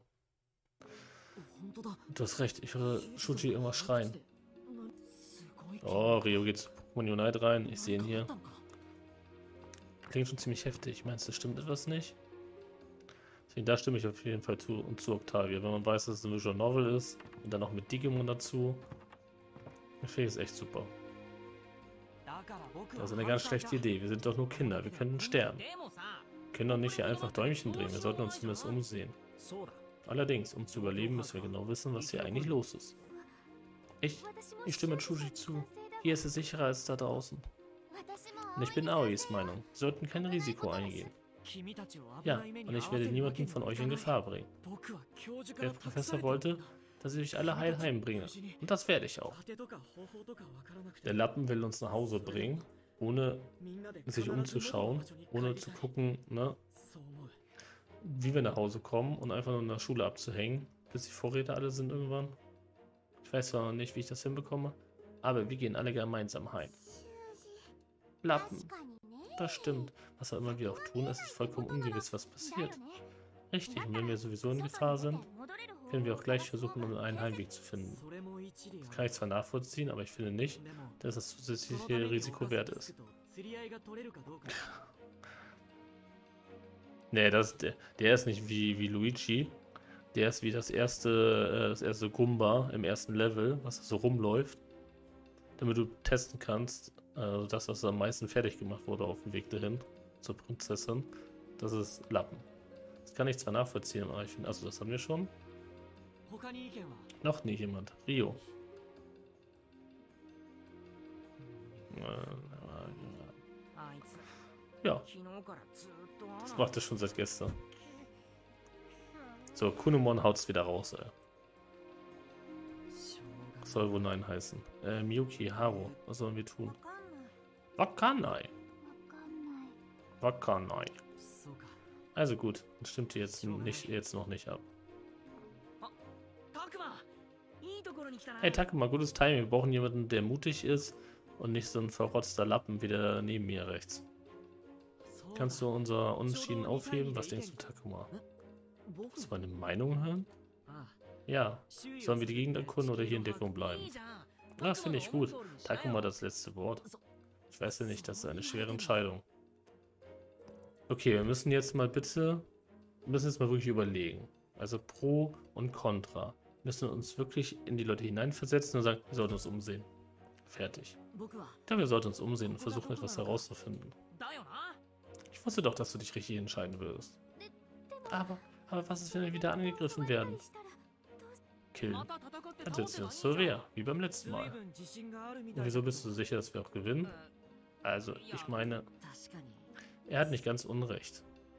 Du hast recht, ich höre Shuji irgendwas schreien. Oh, Rio geht zu Pokémon Unite rein. Ich sehe ihn hier. Klingt schon ziemlich heftig. Meinst du, stimmt etwas nicht? Deswegen, da stimme ich auf jeden Fall zu und zu Octavia. Wenn man weiß, dass es ein Visual Novel ist und dann auch mit Digimon dazu, dann finde ich es echt super. Das ist eine ganz schlechte Idee. Wir sind doch nur Kinder. Wir könnten sterben. Wir können doch nicht hier einfach Däumchen drehen. Wir sollten uns zumindest umsehen. Allerdings, um zu überleben, müssen wir genau wissen, was hier eigentlich los ist. Ich, ich stimme Shuji zu. Hier ist es sicherer als da draußen. Und ich bin Aois Meinung. Wir sollten kein Risiko eingehen. Ja, und ich werde niemanden von euch in Gefahr bringen. Der Professor wollte, dass ich euch alle heil heimbringe. Und das werde ich auch. Der Lappen will uns nach Hause bringen, ohne sich umzuschauen, ohne zu gucken, ne, wie wir nach Hause kommen und einfach nur in der Schule abzuhängen, bis die Vorräte alle sind irgendwann. Ich weiß zwar noch nicht, wie ich das hinbekomme, aber wir gehen alle gemeinsam heim. Lappen. Das stimmt. Was auch immer wir auch tun, es ist vollkommen ungewiss, was passiert. Richtig, und wenn wir sowieso in Gefahr sind, können wir auch gleich versuchen, um einen Heimweg zu finden. Das kann ich zwar nachvollziehen, aber ich finde nicht, dass das zusätzliche Risiko wert ist. Nee, das, der, der ist nicht wie, wie Luigi. Der ist wie das erste, äh, das erste Goomba im ersten Level, was so rumläuft. Damit du testen kannst, äh, das, was am meisten fertig gemacht wurde auf dem Weg dahin zur Prinzessin. Das ist Lappen. Das kann ich zwar nachvollziehen, aber ich finde, also das haben wir schon. Noch nie jemand. Rio. Ja. Das macht er schon seit gestern. So, Kunemon haut's wieder raus, ey. Was soll wohl Nein heißen? Äh, Miyuki, Haru, was sollen wir tun? Wakanai. Wakanai. Also gut, dann stimmt die jetzt, nicht, jetzt noch nicht ab. Hey Takuma, gutes Timing. Wir brauchen jemanden, der mutig ist Und nicht so ein verrotzter Lappen wie der neben mir rechts. Kannst du unser Unentschieden aufheben? Was denkst du, Takuma? Willst du meine Meinung hören? Ja. Sollen wir die Gegend erkunden oder hier in Deckung bleiben? Ah, das finde ich gut. Takuma hat das letzte Wort. Ich weiß ja nicht, das ist eine schwere Entscheidung. Okay, wir müssen jetzt mal bitte, wir müssen jetzt mal wirklich überlegen. Also Pro und Contra. Wir müssen uns wirklich in die Leute hineinversetzen und sagen, wir sollten uns umsehen. Fertig. Ich glaube, wir sollten uns umsehen und versuchen, etwas herauszufinden. Ich wusste doch, dass du dich richtig entscheiden würdest. Aber, aber was ist, wenn wir wieder angegriffen werden? Killen. Dann setzen wir uns zur Wehr, wie beim letzten Mal. Und wieso bist du sicher, dass wir auch gewinnen? Also, ich meine, er hat nicht ganz unrecht.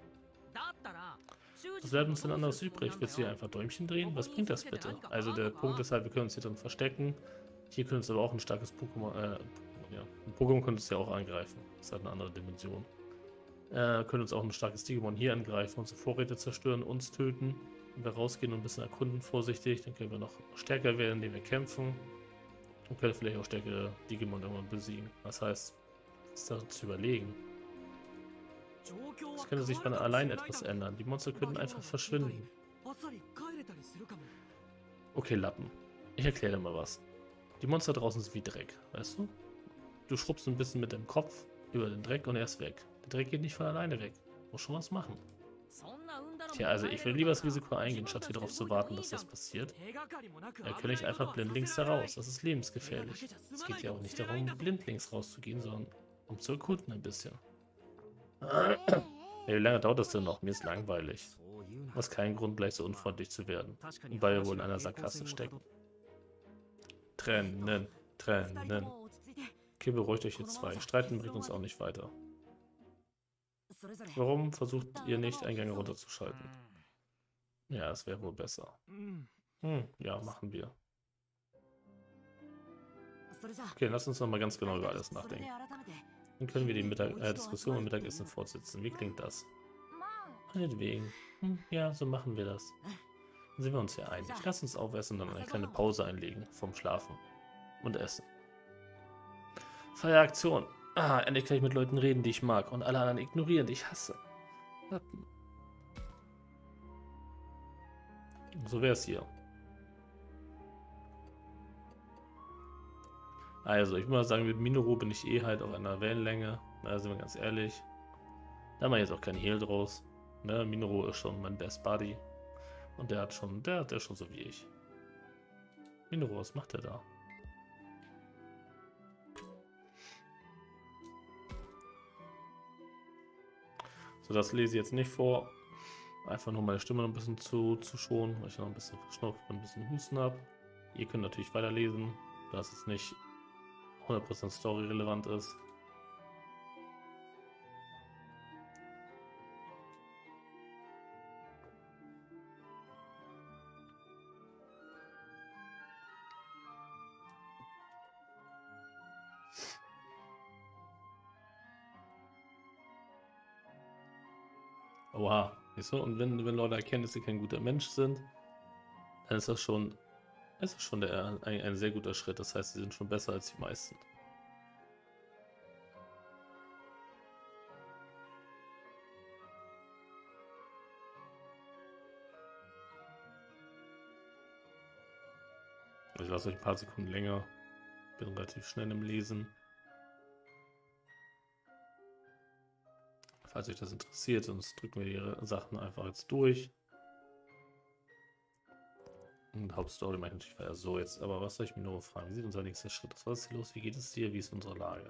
Was bleibt uns denn anderes übrig? Willst du hier einfach Däumchen drehen? Was bringt das bitte? Also der Punkt ist halt, wir können uns hier drin verstecken. Hier können uns aber auch ein starkes Pokémon, äh, ja, ein Pokémon könnte uns ja auch angreifen. Das ist halt eine andere Dimension. Äh, können uns auch ein starkes Digimon hier angreifen, unsere Vorräte zerstören, uns töten. Wenn wir rausgehen und ein bisschen erkunden, vorsichtig, dann können wir noch stärker werden, indem wir kämpfen. Und können vielleicht auch stärkere Digimon irgendwann besiegen. Das heißt, es ist da zu überlegen. Es könnte sich von allein etwas ändern. Die Monster könnten einfach verschwinden. Okay, Lappen. Ich erkläre dir mal was. Die Monster draußen sind wie Dreck, weißt du? Du schrubbst ein bisschen mit dem Kopf über den Dreck und er ist weg. Der Dreck geht nicht von alleine weg. Muss schon was machen. Tja, also ich will lieber das Risiko eingehen, statt hier darauf zu warten, dass das passiert. Da kann ich einfach blindlings da raus. Das ist lebensgefährlich. Es geht ja auch nicht darum, blindlings rauszugehen, sondern um zu erkunden ein bisschen. Hey, wie lange dauert das denn noch? Mir ist langweilig. Du hast keinen Grund, gleich so unfreundlich zu werden. Wobei wir wohl in einer Sackgasse stecken. Trennen, trennen. Okay, beruhigt euch jetzt zwei. Streiten bringt uns auch nicht weiter. Warum versucht ihr nicht, einen Gang runterzuschalten? Ja, es wäre wohl besser. Hm, ja, machen wir. Okay, lass uns noch mal ganz genau über alles nachdenken. Dann können wir die Mittag äh, Diskussion am Mittagessen fortsetzen. Wie klingt das? Meinetwegen. Hm, ja, so machen wir das. Dann sind wir uns ja einig. Lass uns aufessen und dann eine kleine Pause einlegen vom Schlafen und Essen. Freie Aktion. Ah, endlich kann ich mit Leuten reden, die ich mag und alle anderen ignorieren, die ich hasse. So wäre es hier. Also, ich muss mal sagen, mit Minoru bin ich eh halt auf einer Wellenlänge. Da sind wir ganz ehrlich. Da haben wir jetzt auch kein Hehl draus. Ne, Minoru ist schon mein Best Buddy. Und der hat schon, der, der ist schon so wie ich. Minoru, was macht der da? So, das lese ich jetzt nicht vor. Einfach nur meine Stimme noch ein bisschen zu, zu schonen, weil ich noch ein bisschen verschnupft und ein bisschen Husten habe. Ihr könnt natürlich weiterlesen, da es jetzt nicht hundert Prozent Story relevant ist. Oha, siehst du? Und wenn, wenn Leute erkennen, dass sie kein guter Mensch sind, dann ist das schon, ist das schon der, ein, ein sehr guter Schritt. Das heißt, sie sind schon besser als die meisten. Ich lasse euch ein paar Sekunden länger. Bin relativ schnell im Lesen. Falls euch das interessiert, sonst drücken wir die Sachen einfach jetzt durch. Und Hauptstory mache ich natürlich weiter so jetzt. Aber was soll ich mir nur fragen? Wie sieht unser nächster Schritt aus? Was ist hier los? Wie geht es dir? Wie ist unsere Lage?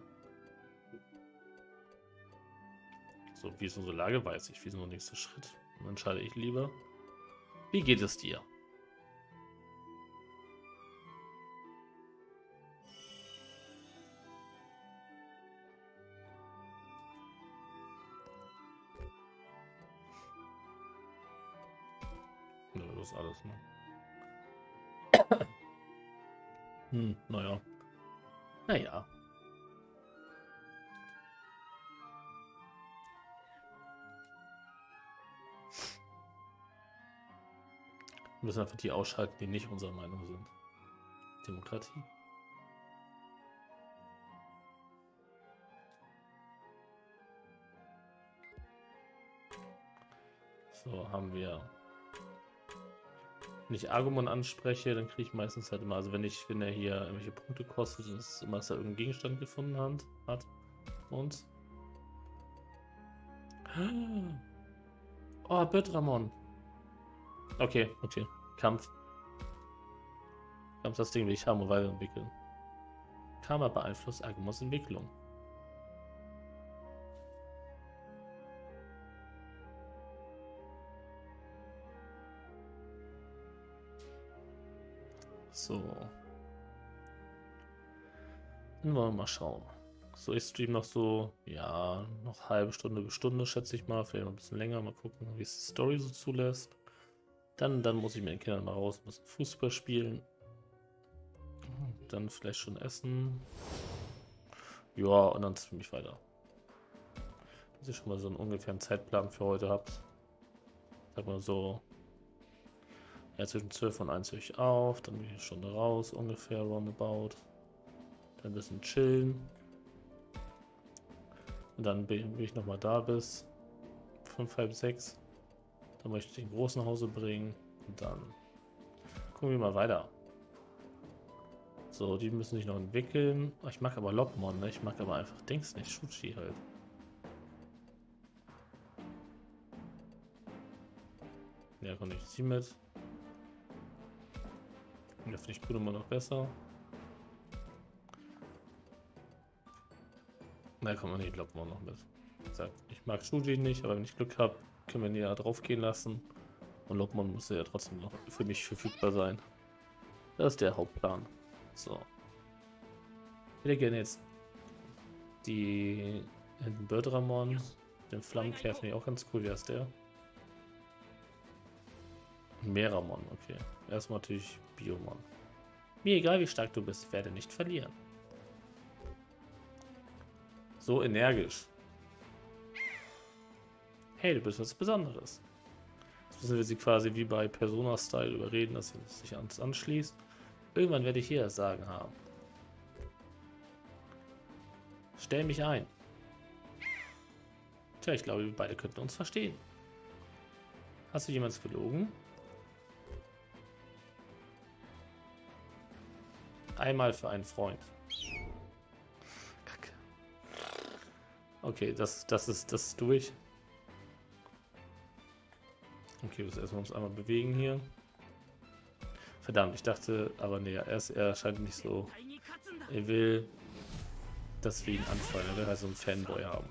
So, wie ist unsere Lage? Weiß ich. Wie ist unser nächster Schritt? Dann entscheide ich lieber. Wie geht es dir? Ja, das ist alles, ne? Hm, naja. Naja. Wir müssen einfach die ausschalten, die nicht unserer Meinung sind. Demokratie. So, haben wir. Wenn ich Agumon anspreche, dann kriege ich meistens halt immer, also wenn ich, wenn er hier irgendwelche Punkte kostet, dann ist es immer, dass er irgendeinen Gegenstand gefunden hat. hat. Und. Oh, Bertramon. Okay, okay. Kampf. Kampf, das Ding will ich haben und weiterentwickeln. Karma beeinflusst Agumons Entwicklung. So. Dann wollen wir mal schauen. So, ich stream noch so, ja, noch halbe Stunde bis Stunde, schätze ich mal. Vielleicht noch ein bisschen länger. Mal gucken, wie es die Story so zulässt. Dann, dann muss ich mit den Kindern mal raus, ein bisschen Fußball spielen. Dann vielleicht schon essen. Ja, und dann stream ich weiter. Dass ihr schon mal so einen ungefähren Zeitplan für heute habt. Sag mal so. Ja, zwischen zwölf und eins höre ich auf. Dann bin ich eine Stunde raus, ungefähr roundabout. Dann ein bisschen chillen. Und dann bin ich nochmal da bis fünf, halb sechs. Dann möchte ich den Großen nach Hause bringen. Und dann gucken wir mal weiter. So, die müssen sich noch entwickeln. Ich mag aber Lobmon, ne? Ich mag aber einfach Dings nicht. Shuchi halt. Ja, kann ich sie mit. Ja, finde ich gut immer noch besser. Na, kommt man nicht Lobmon noch mit. Wie gesagt, ich mag Shuji nicht, aber wenn ich Glück habe, können wir ihn ja drauf gehen lassen. Und Lobmon muss ja trotzdem noch für mich verfügbar sein. Das ist der Hauptplan. So. Ich hätte gerne jetzt die den Bertramon, den Flammenkehr finde ich auch ganz cool. Wie heißt der? Meramon, okay. Erstmal natürlich Biomon. Mir egal, wie stark du bist, ich werde nicht verlieren. So energisch. Hey, du bist was Besonderes. Jetzt müssen wir sie quasi wie bei Persona-Style überreden, dass sie sich ans anschließt. Irgendwann werde ich hier das Sagen haben. Stell mich ein. Tja, ich glaube, wir beide könnten uns verstehen. Hast du jemals gelogen? Einmal für einen Freund. Kacke. Okay, das, das, ist, das ist durch. Okay, wir müssen erstmal uns einmal bewegen hier. Verdammt, ich dachte, aber nee, er, ist, er scheint nicht so. Er will, dass wir ihn anfallen. Er will halt so einen Fanboy haben.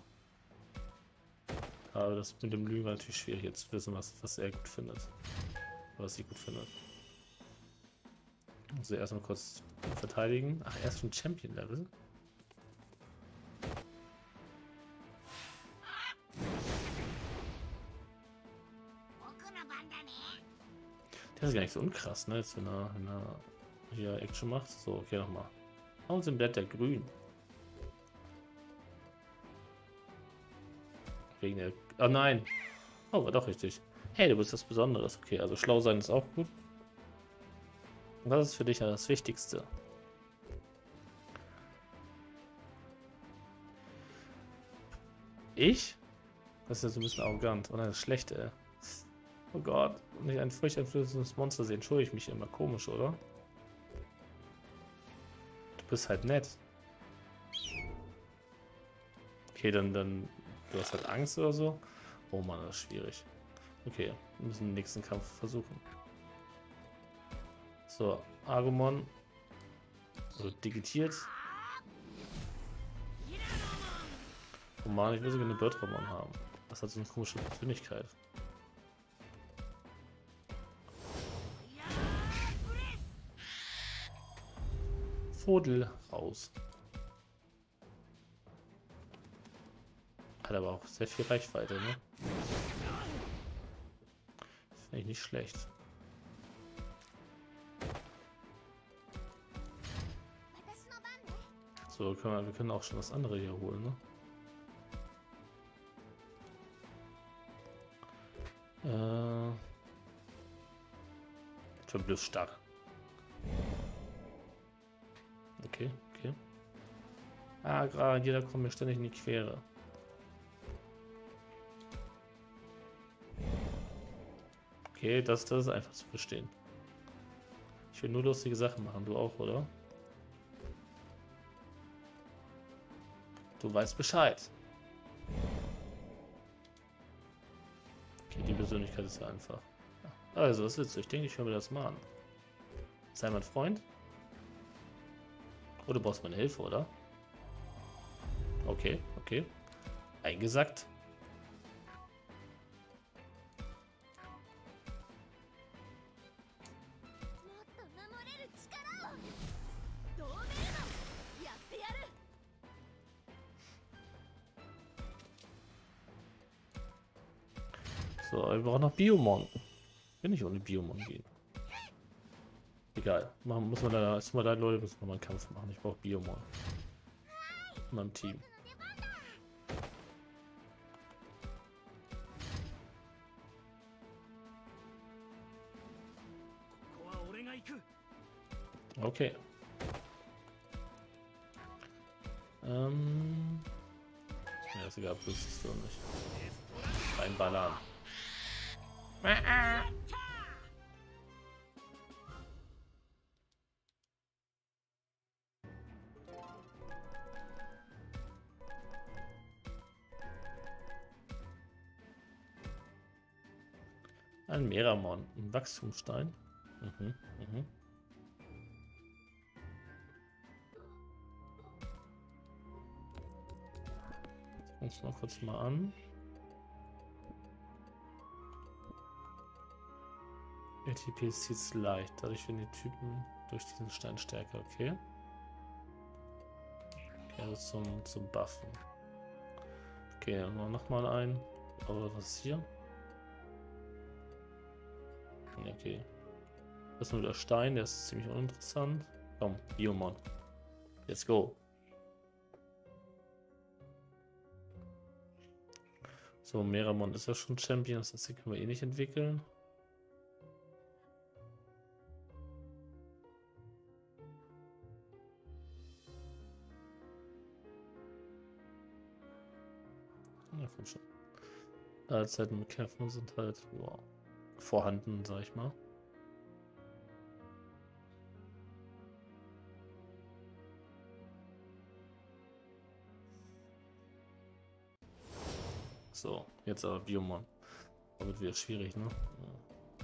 Aber das mit dem Lügen war natürlich schwierig, jetzt zu wissen, was, was er gut findet. Was sie gut findet. Also erstmal kurz verteidigen. Ach, er ist schon Champion-Level. Der ist gar nicht so unkrass, ne? Jetzt wenn er, wenn er hier Action macht. So, okay, nochmal. Warum sind Blätter grün? Wegen der. Oh nein! Oh, war doch richtig. Hey, du bist was Besonderes. Okay, also schlau sein ist auch gut. Und das ist für dich ja das Wichtigste. Ich? Das ist ja so ein bisschen arrogant. Oh nein, das ist schlecht, ey. Oh Gott, nicht ein furchteinflößendes Monster sehen, entschuldige ich mich immer komisch, oder? Du bist halt nett. Okay, dann, dann, du hast halt Angst oder so. Oh Mann, das ist schwierig. Okay, wir müssen den nächsten Kampf versuchen. So, Agumon. Also digitiert. Oh Mann, ich will sogar eine Bertramon haben. Das hat so eine komische Persönlichkeit. Vodel raus. Hat aber auch sehr viel Reichweite, ne? Finde ich nicht schlecht. So, können wir, wir können auch schon das andere hier holen, ne? Äh. Ich bin bloß stark. Okay, okay. Ah, gerade jeder kommt mir ständig in die Quere. Okay, das, das ist einfach zu verstehen. Ich will nur lustige Sachen machen, du auch, oder? Du weißt Bescheid. Okay, die Persönlichkeit ist ja einfach. Also, was willst du? Ich denke, ich höre mir das mal an. Sei mein Freund? Oder du brauchst meine Hilfe, oder? Okay, okay. Eingesackt. So, wir brauchen noch Biomon. Will nicht ohne Biomon gehen. Egal. Machen, muss man da, ist mal da, Leute, müssen wir mal einen Kampf machen. Ich brauche Biomon. In meinem Team. Okay. Ähm. Ja, ist egal, plus ist doch nicht. Reinballern. Ein Meramon, ein Wachstumsstein. Mhm, mhm. Uns mal kurz mal an. A T P zieht leicht, dadurch werden die Typen durch diesen Stein stärker, okay? Okay, also zum, zum Buffen. Okay, dann noch mal ein. Aber was ist hier? Okay. Das ist nur der Stein, der ist ziemlich uninteressant. Komm, Biomon. Let's go. So, Meramon ist ja schon Champion, das heißt, hier können wir eh nicht entwickeln. Ja, komm schon. Allzeiten mit Kämpfen sind halt wow, vorhanden, sag ich mal. So, jetzt aber Biomon. Da wird wieder schwierig, ne? Ja.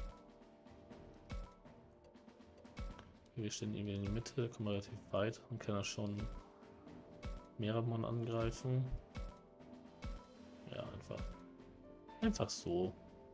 Wir stehen irgendwie in die Mitte, kommen relativ weit und können da schon Meramon angreifen. Ja, einfach. Einfach so.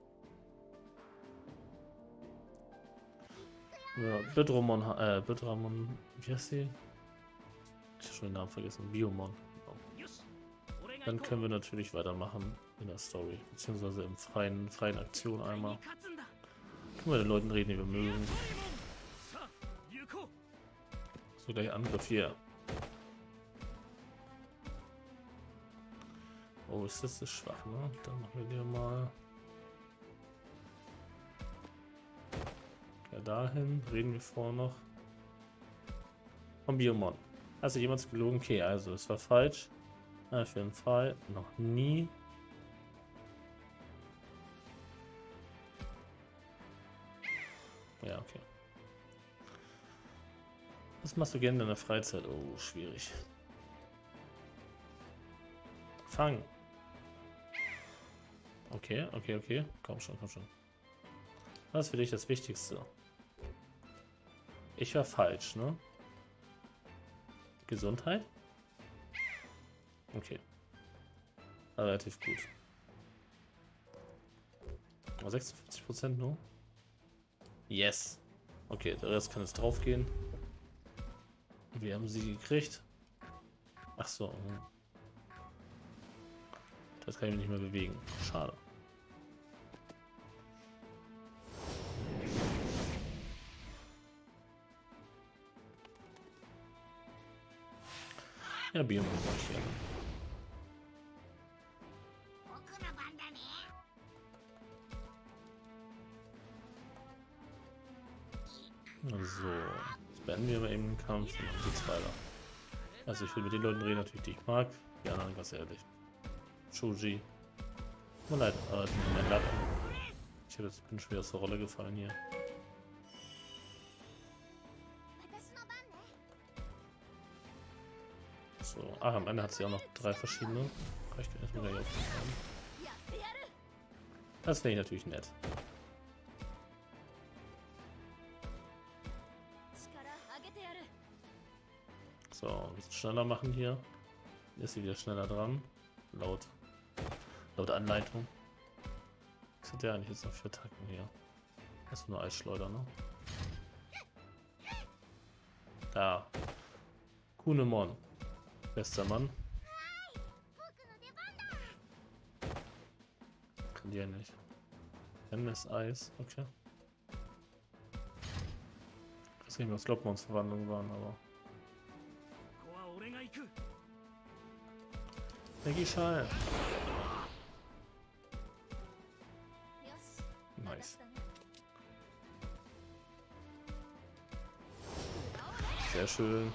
Ja, Bidramon, äh, Bidramon, wie heißt sie? Ich habe schon den Namen vergessen. Biomon. Dann können wir natürlich weitermachen in der Story, beziehungsweise im freien, freien Aktion einmal. Können wir den Leuten reden, die wir mögen. So, gleich Angriff hier. Oh, ist das, das schwach, ne? Dann machen wir dir mal. Ja, dahin reden wir vorher noch. Vom Biomon. Hast du jemals gelogen? Okay, also es war falsch. Auf jeden Fall. Noch nie. Ja, okay. Was machst du gerne in deiner Freizeit? Oh, schwierig. Fang. Okay, okay, okay. Komm schon, komm schon. Was ist für dich das Wichtigste? Ich war falsch, ne? Gesundheit? Okay. War relativ gut. Aber sechsundfünfzig Prozent nur? Yes. Okay, der Rest kann jetzt drauf gehen. Wir haben sie gekriegt. Ach so. Das kann ich mich nicht mehr bewegen. Schade. Ja, Biomon war ich gerne. So, jetzt beenden wir aber eben den Kampf und dann geht's weiter. Also ich will mit den Leuten reden, natürlich, die ich mag. Die anderen ganz ehrlich. Shuji. Tut mir leid, aber die sind mein Lappen. Ich habe jetzt bin schwer aus der Rolle gefallen hier. So, ah, am Ende hat sie auch noch drei verschiedene. Ich bin erstmal gleich aufgefallen. Das finde ich natürlich nett. So, ein bisschen schneller machen hier. Ist sie wieder schneller dran. Laut, laut Anleitung. Was hat der eigentlich jetzt noch für Attacken hier? Das ist nur Eisschleuder, ne? Da. Kunemon. Bester Mann. Kann die ja nicht. Endless Eis, okay. Ich weiß nicht mehr, was Globmons Verwandlungen waren, aber. Energieschall. Nice. Sehr schön.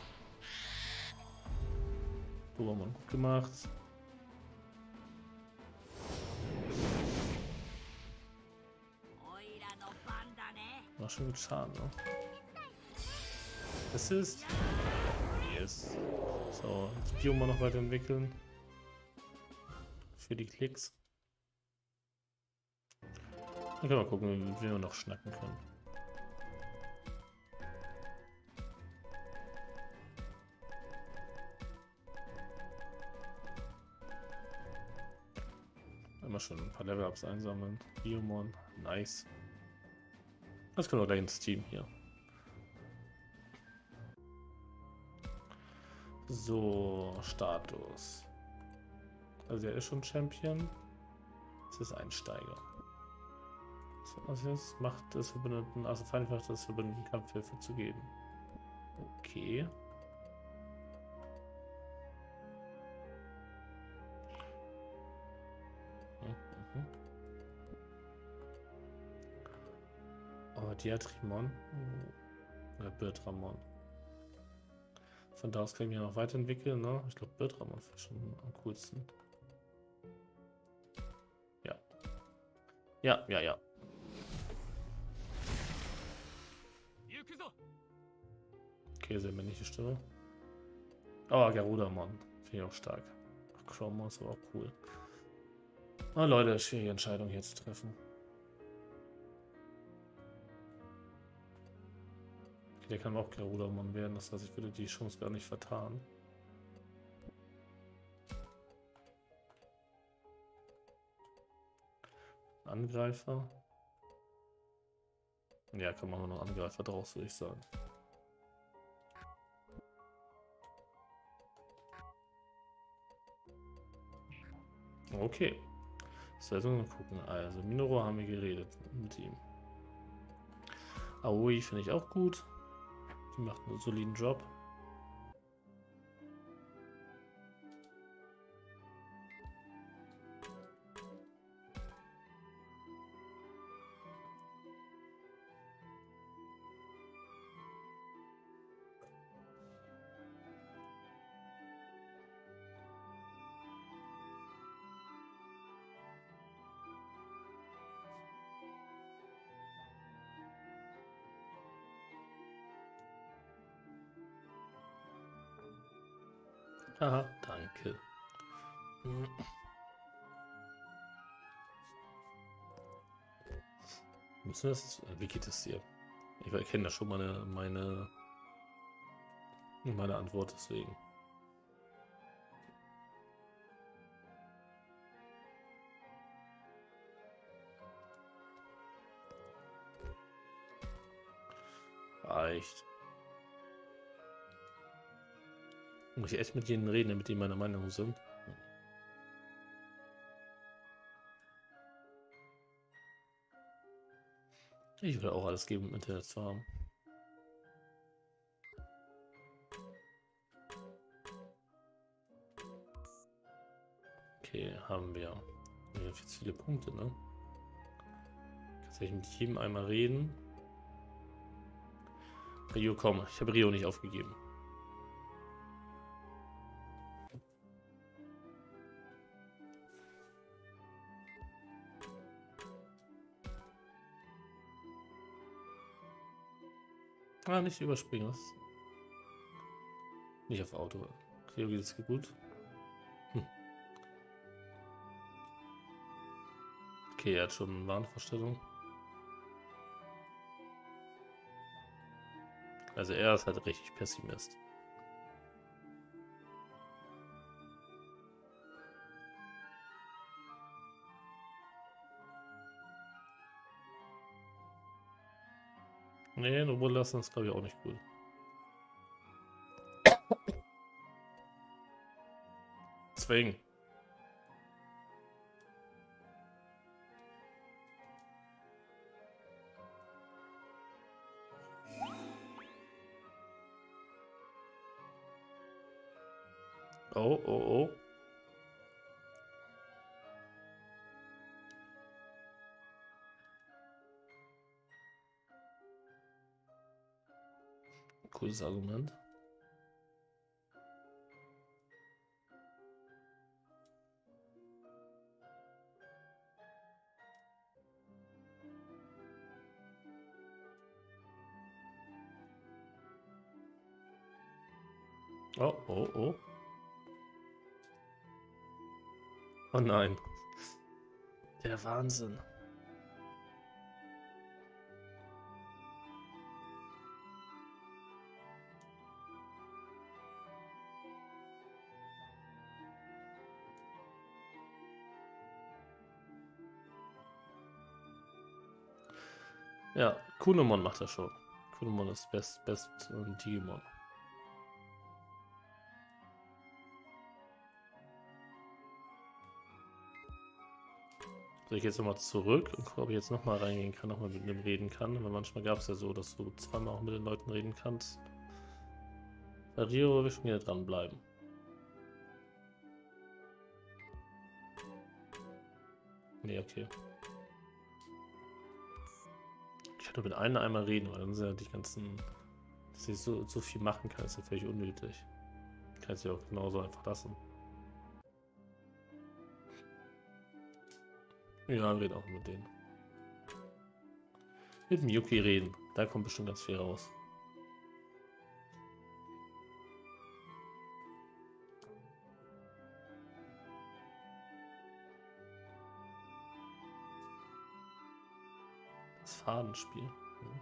Dobermann gut gemacht. War schon gut Schaden, ne? Assist. Yes. So, das Biom noch weiterentwickeln. Für die Klicks. Dann können wir gucken, wie wir noch schnacken können. Immer schon ein paar Level-Ups einsammeln. Biomon, nice. Das können wir gleich ins Team hier. So, Status. Also er ist schon Champion. Das ist Einsteiger. So, was jetzt macht das Verbündeten, also einfach das Verbündeten Kampfhilfe zu geben. Okay. Mhm. Oh, Diatrimon. Oder Bertramon. Von da aus kann ich mich noch weiterentwickeln, ne? Ich glaube, Bertramon ist schon am coolsten. Ja. Ja, ja, ja. Okay, sehr männliche Stimme. Aber Garudamon finde ich auch stark. Ach, Chromos ist aber auch cool. Oh, Leute, schwierige Entscheidung hier zu treffen. Der kann auch Garudamon werden, das heißt, ich würde die Chance gar nicht vertan. Angreifer. Ja, kann man noch Angreifer draus, würde ich sagen. Okay. So, jetzt müssen wir gucken. Also, Minoru haben wir geredet mit ihm. Aoi finde ich auch gut. Die macht einen soliden Job. Haha, danke. Müssen wir das? Wie geht es dir? Ich erkenne da schon meine, meine, meine Antwort, deswegen. Reicht. Muss ich echt mit denen reden, damit die meiner Meinung sind? Ich würde auch alles geben, um Internet zu haben. Okay, haben wir. Wir haben jetzt viele Punkte, ne? Kann ich mit jedem einmal reden? Rio, komm, ich habe Rio nicht aufgegeben. Ah, nicht überspringen. Das nicht auf Auto. Cleo geht es gut. Hm. Okay, er hat schon eine Wahnvorstellung. Also er ist halt richtig Pessimist. Nee, nur lassen ist glaube ich auch nicht gut. Zwingen. Oh, oh, oh. Cooles Argument. Oh, oh, oh. Oh nein. Der Wahnsinn. Ja, Kunemon macht das schon. Kunemon ist best, best äh, Digimon. So, ich jetzt nochmal zurück und gucke, ob ich jetzt nochmal reingehen kann, nochmal mit dem reden kann. Weil manchmal gab es ja so, dass du zweimal auch mit den Leuten reden kannst. Bei Rio will ich schon wieder dranbleiben. Nee, okay. Ich hatte mit einem einmal reden, weil dann sind ja die ganzen. Dass ich so, so viel machen kann, ist ja völlig unnötig. Kann es ja auch genauso einfach lassen. Ja, red auch mit denen. Mit dem Yuki reden. Da kommt bestimmt ganz viel raus. Das Fadenspiel. Ja.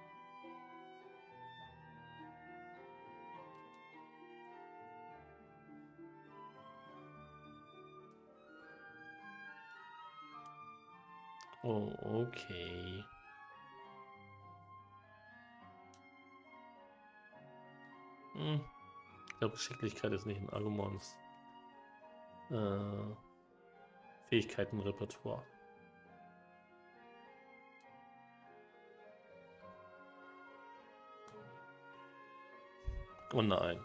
Oh, okay. Hm. Ich glaube, Geschicklichkeit ist nicht in Agumons äh, Fähigkeitenrepertoire. Oh nein.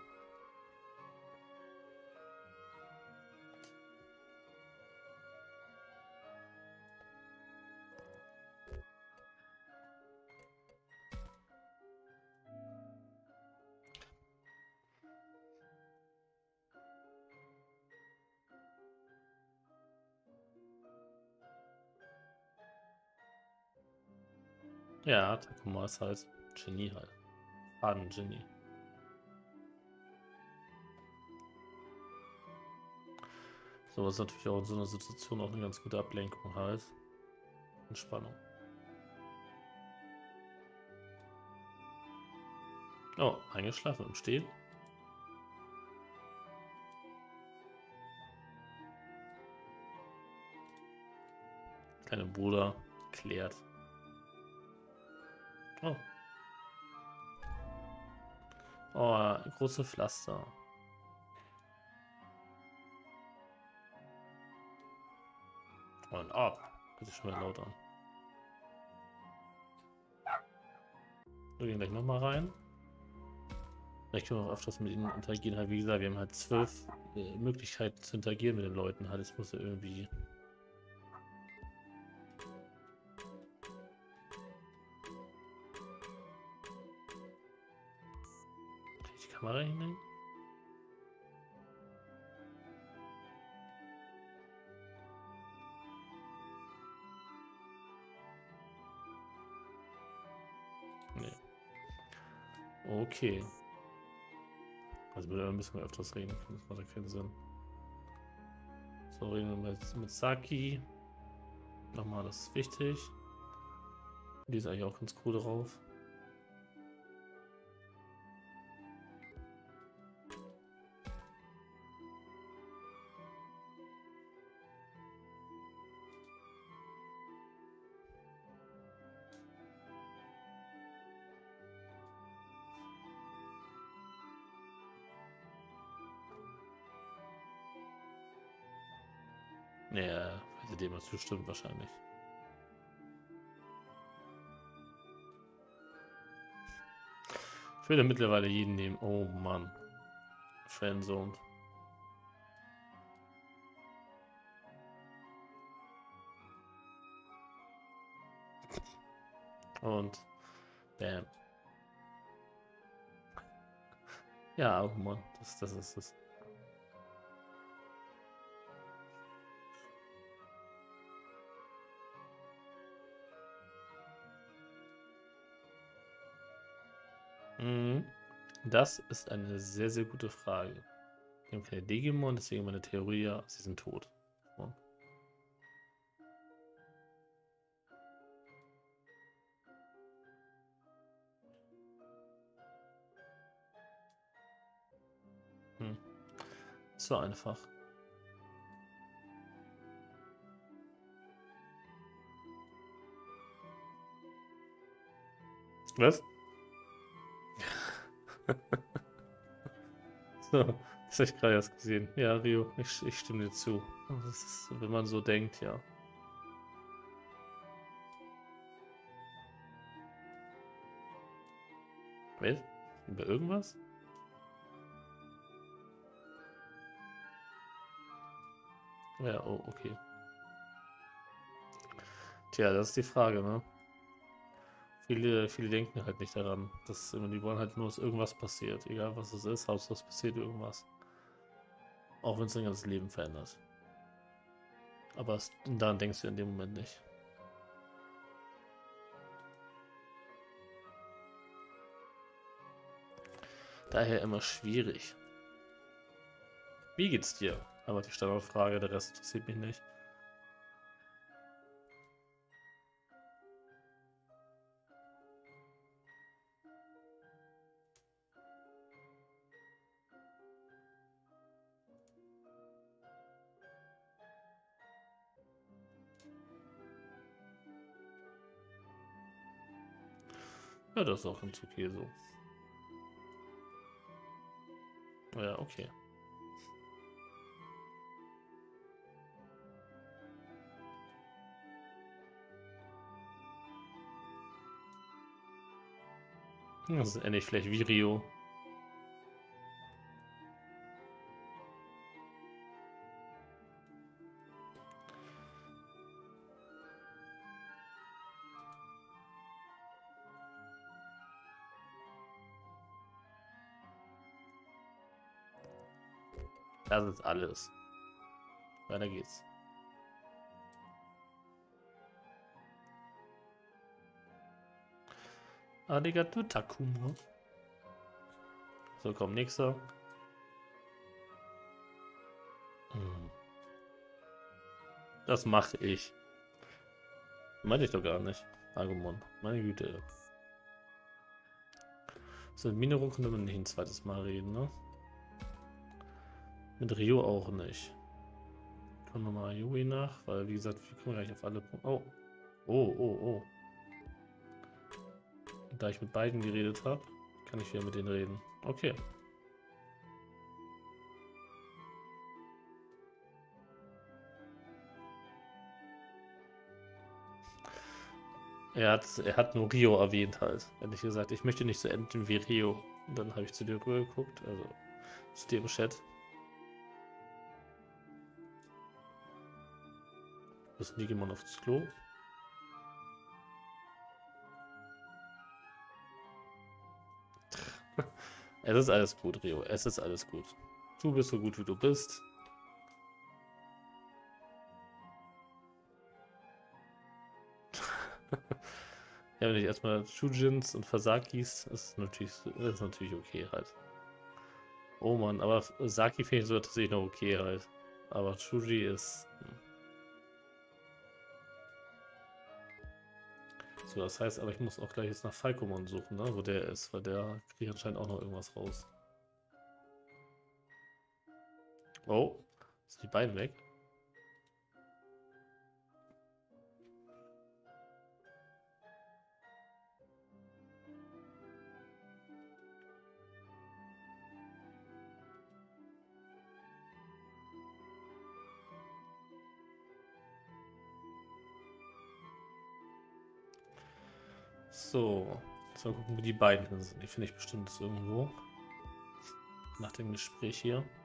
Ja, Takuma ist halt Genie halt. Faden-Genie. So ist natürlich auch in so einer Situation auch eine ganz gute Ablenkung halt. Entspannung. Oh, eingeschlafen im Stehen. Kleine Bruder klärt. Oh. Oh, große Pflaster. Und ab. Hört sich schon wieder laut an. Wir gehen gleich nochmal rein. Vielleicht können wir auch öfters mit ihnen interagieren. Halt, wie gesagt, wir haben halt zwölf äh, Möglichkeiten zu interagieren mit den Leuten. Halt, es muss ja irgendwie. Kann ich die Kamera hinlegen? Nee. Okay. Also würde ein bisschen öfters reden, das macht ja keinen Sinn. So, reden wir mit, mit Saki. Nochmal, das ist wichtig. Die ist eigentlich auch ganz cool drauf. Ja, weil sie dem mal zustimmt wahrscheinlich. Ich würde mittlerweile jeden nehmen. Oh Mann. Friendzone. Und bam. Ja, oh Mann. Das, das ist es. Mhm. Das ist eine sehr, sehr gute Frage. Wir haben keine Digimon, deswegen meine Theorie, ja, sie sind tot. Und hm. So einfach. Was? So, das habe ich gerade erst gesehen. Ja, Rio, ich, ich stimme dir zu. Das ist, wenn man so denkt, ja. Was? Über irgendwas? Ja, oh, okay. Tja, das ist die Frage, ne? Viele, viele denken halt nicht daran. Dass, die wollen halt nur, dass irgendwas passiert. Egal was es ist, Hauptsache es passiert irgendwas. Auch wenn es dein ganzes Leben verändert. Aber es, daran denkst du in dem Moment nicht. Daher immer schwierig. Wie geht's dir? Aber die Standardfrage, der Rest interessiert mich nicht. Ja, das ist auch ganz okay so. Ja, okay. Das ist ähnlich vielleicht wie Rio. Das ist alles. Weiter geht's. Arigato Takuma. So, komm, nächster. Hm. Das mache ich. Meinte ich doch gar nicht. Agumon. Meine Güte. So, mit Minoru können wir nicht ein zweites Mal reden, ne? Mit Rio auch nicht. Kommen wir mal Yui nach, weil wie gesagt, wir kommen gleich auf alle Punkte. Oh. Oh, oh, oh. Da ich mit beiden geredet habe, kann ich wieder mit denen reden. Okay. Er hat, er hat nur Rio erwähnt halt. Ehrlich gesagt, ich möchte nicht so enden wie Rio. Und dann habe ich zu dir rüber geguckt, also zu dir im Chat. Müssen Digimon aufs Klo? Es ist alles gut, Rio. Es ist alles gut. Du bist so gut, wie du bist. Ja, wenn ich erstmal Shujins und Fasakis, ist natürlich, ist natürlich okay halt. Oh Mann, aber Saki finde ich so tatsächlich noch okay halt. Aber Shuji ist. Hm. So, das heißt, aber ich muss auch gleich jetzt nach Falkomon suchen, ne? Wo der ist, weil der kriegt anscheinend auch noch irgendwas raus. Oh, sind die beiden weg? So, jetzt mal gucken, wo die beiden hin sind. Die finde ich bestimmt irgendwo. Nach dem Gespräch hier. Will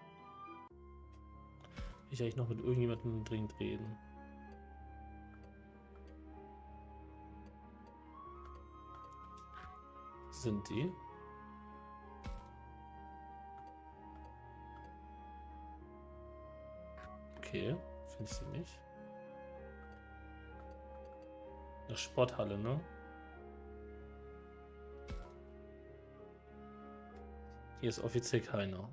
ich eigentlich noch mit irgendjemandem dringend reden? Sind die? Okay, finde ich sie nicht. Eine Sporthalle, ne? Hier ist offiziell keiner.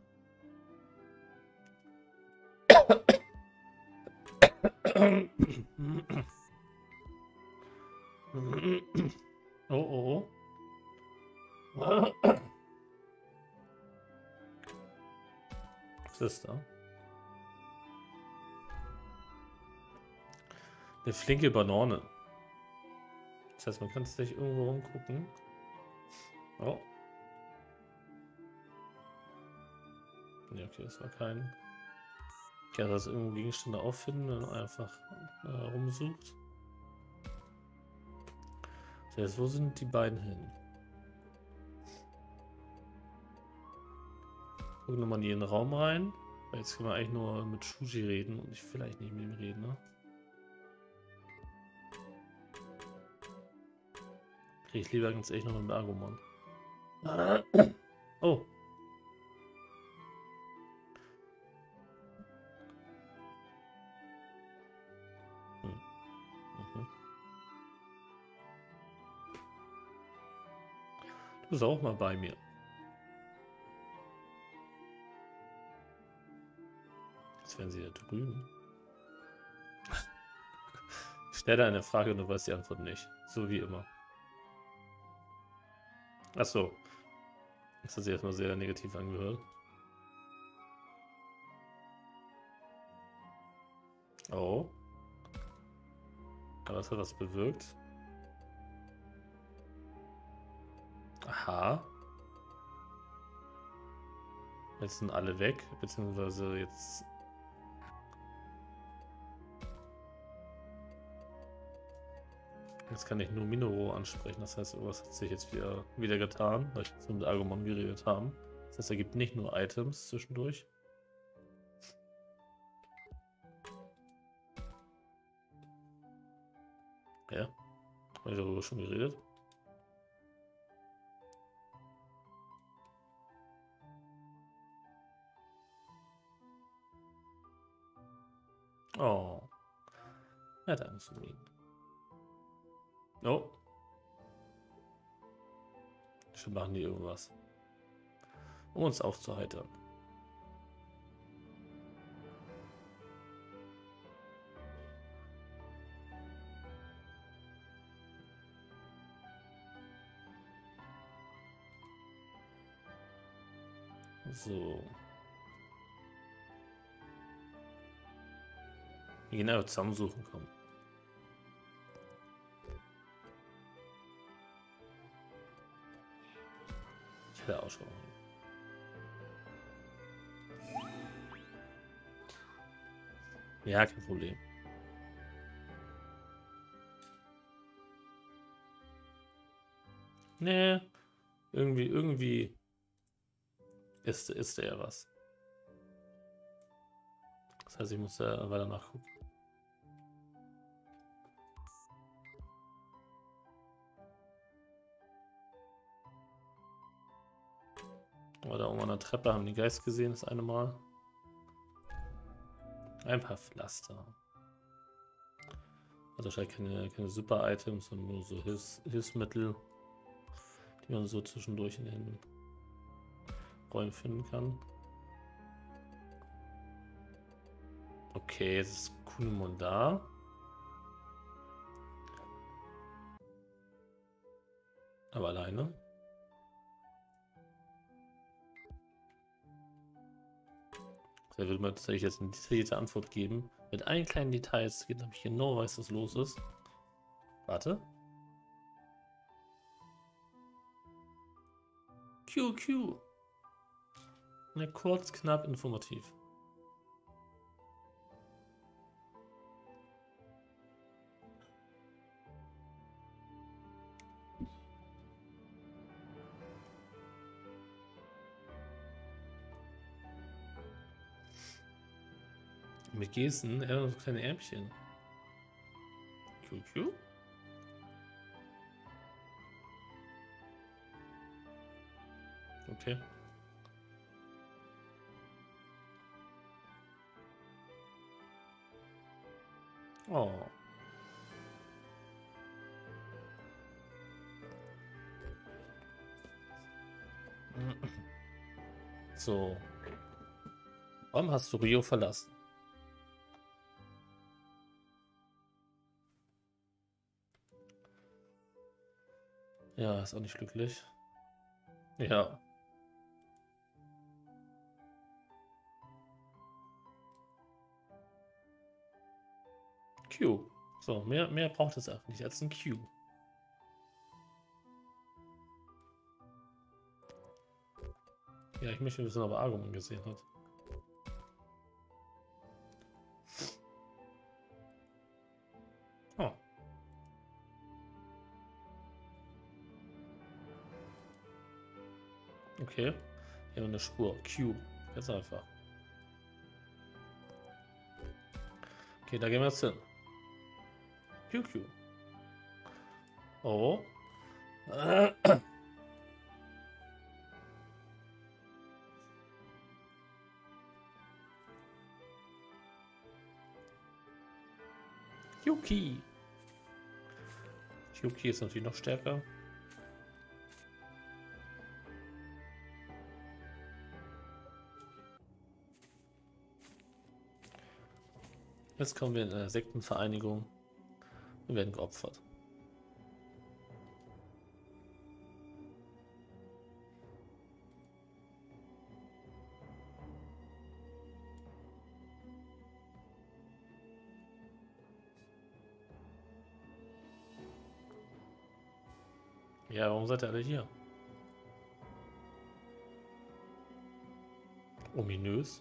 Oh, oh, oh. Was ist da? Eine flinke Banane. Das heißt, man kann sich irgendwo rumgucken. Oh. Ne, okay, das war kein. Ja, das irgendwo Gegenstände auffinden und einfach äh, rumsucht. Das heißt, wo sind die beiden hin? Gucken wir mal in jeden Raum rein. Jetzt können wir eigentlich nur mit Shuji reden und ich vielleicht nicht mit ihm reden, ne? Krieg ich lieber ganz echt noch mit Agumon. Oh. Hm. Mhm. Du bist auch mal bei mir. Jetzt werden sie da drüben. Ich stelle eine Frage und du weißt die Antwort nicht. So wie immer. Achso. Das hat sich erstmal sehr negativ angehört. Oh. Aber das hat was bewirkt. Aha. Jetzt sind alle weg, beziehungsweise jetzt. Jetzt kann ich nur Minoru ansprechen, das heißt, irgendwas hat sich jetzt wieder, wieder getan, weil ich jetzt mit Agumon geredet haben. Das heißt, er gibt nicht nur Items zwischendurch. Ja, habe ich darüber schon geredet. Oh. Er hat Angst um ihn. Oh. Schon machen die irgendwas. Um uns aufzuheitern. So. Wir gehen einfach zusammensuchen, kommen. Ich hätte auch schon. Ja, kein Problem. Nee, irgendwie, irgendwie ist, ist er was. Das heißt, ich muss da weiter nachgucken. Aber da oben an der Treppe haben die Geist gesehen, das eine Mal. Ein paar Pflaster. Also wahrscheinlich keine, keine Super-Items, sondern nur so Hilfs Hilfsmittel, die man so zwischendurch in den Räumen finden kann. Okay, jetzt ist Kunemon da. Aber alleine. Da würde man tatsächlich jetzt eine detaillierte Antwort geben. Mit allen kleinen Details, damit ich genau weiß, was los ist. Warte. Q Q. Na, kurz, knapp, informativ. Mit Gesten, er hat so kleine Ärmchen. Q Q? Okay. Oh. So. Warum hast du Rio verlassen? Ja, ist auch nicht glücklich. Ja. Q. So, mehr, mehr braucht es auch nicht als ein Q. Ja, ich möchte wissen, ob er Argument gesehen hat. Oh. Okay. Hier eine Spur. Q. Ganz einfach. Okay, da gehen wir jetzt hin. Q Q. Oh. Äh. Yuki. Yuki ist natürlich noch stärker. Jetzt kommen wir in eine Sektenvereinigung und werden geopfert. Ja, warum seid ihr alle hier? Ominös.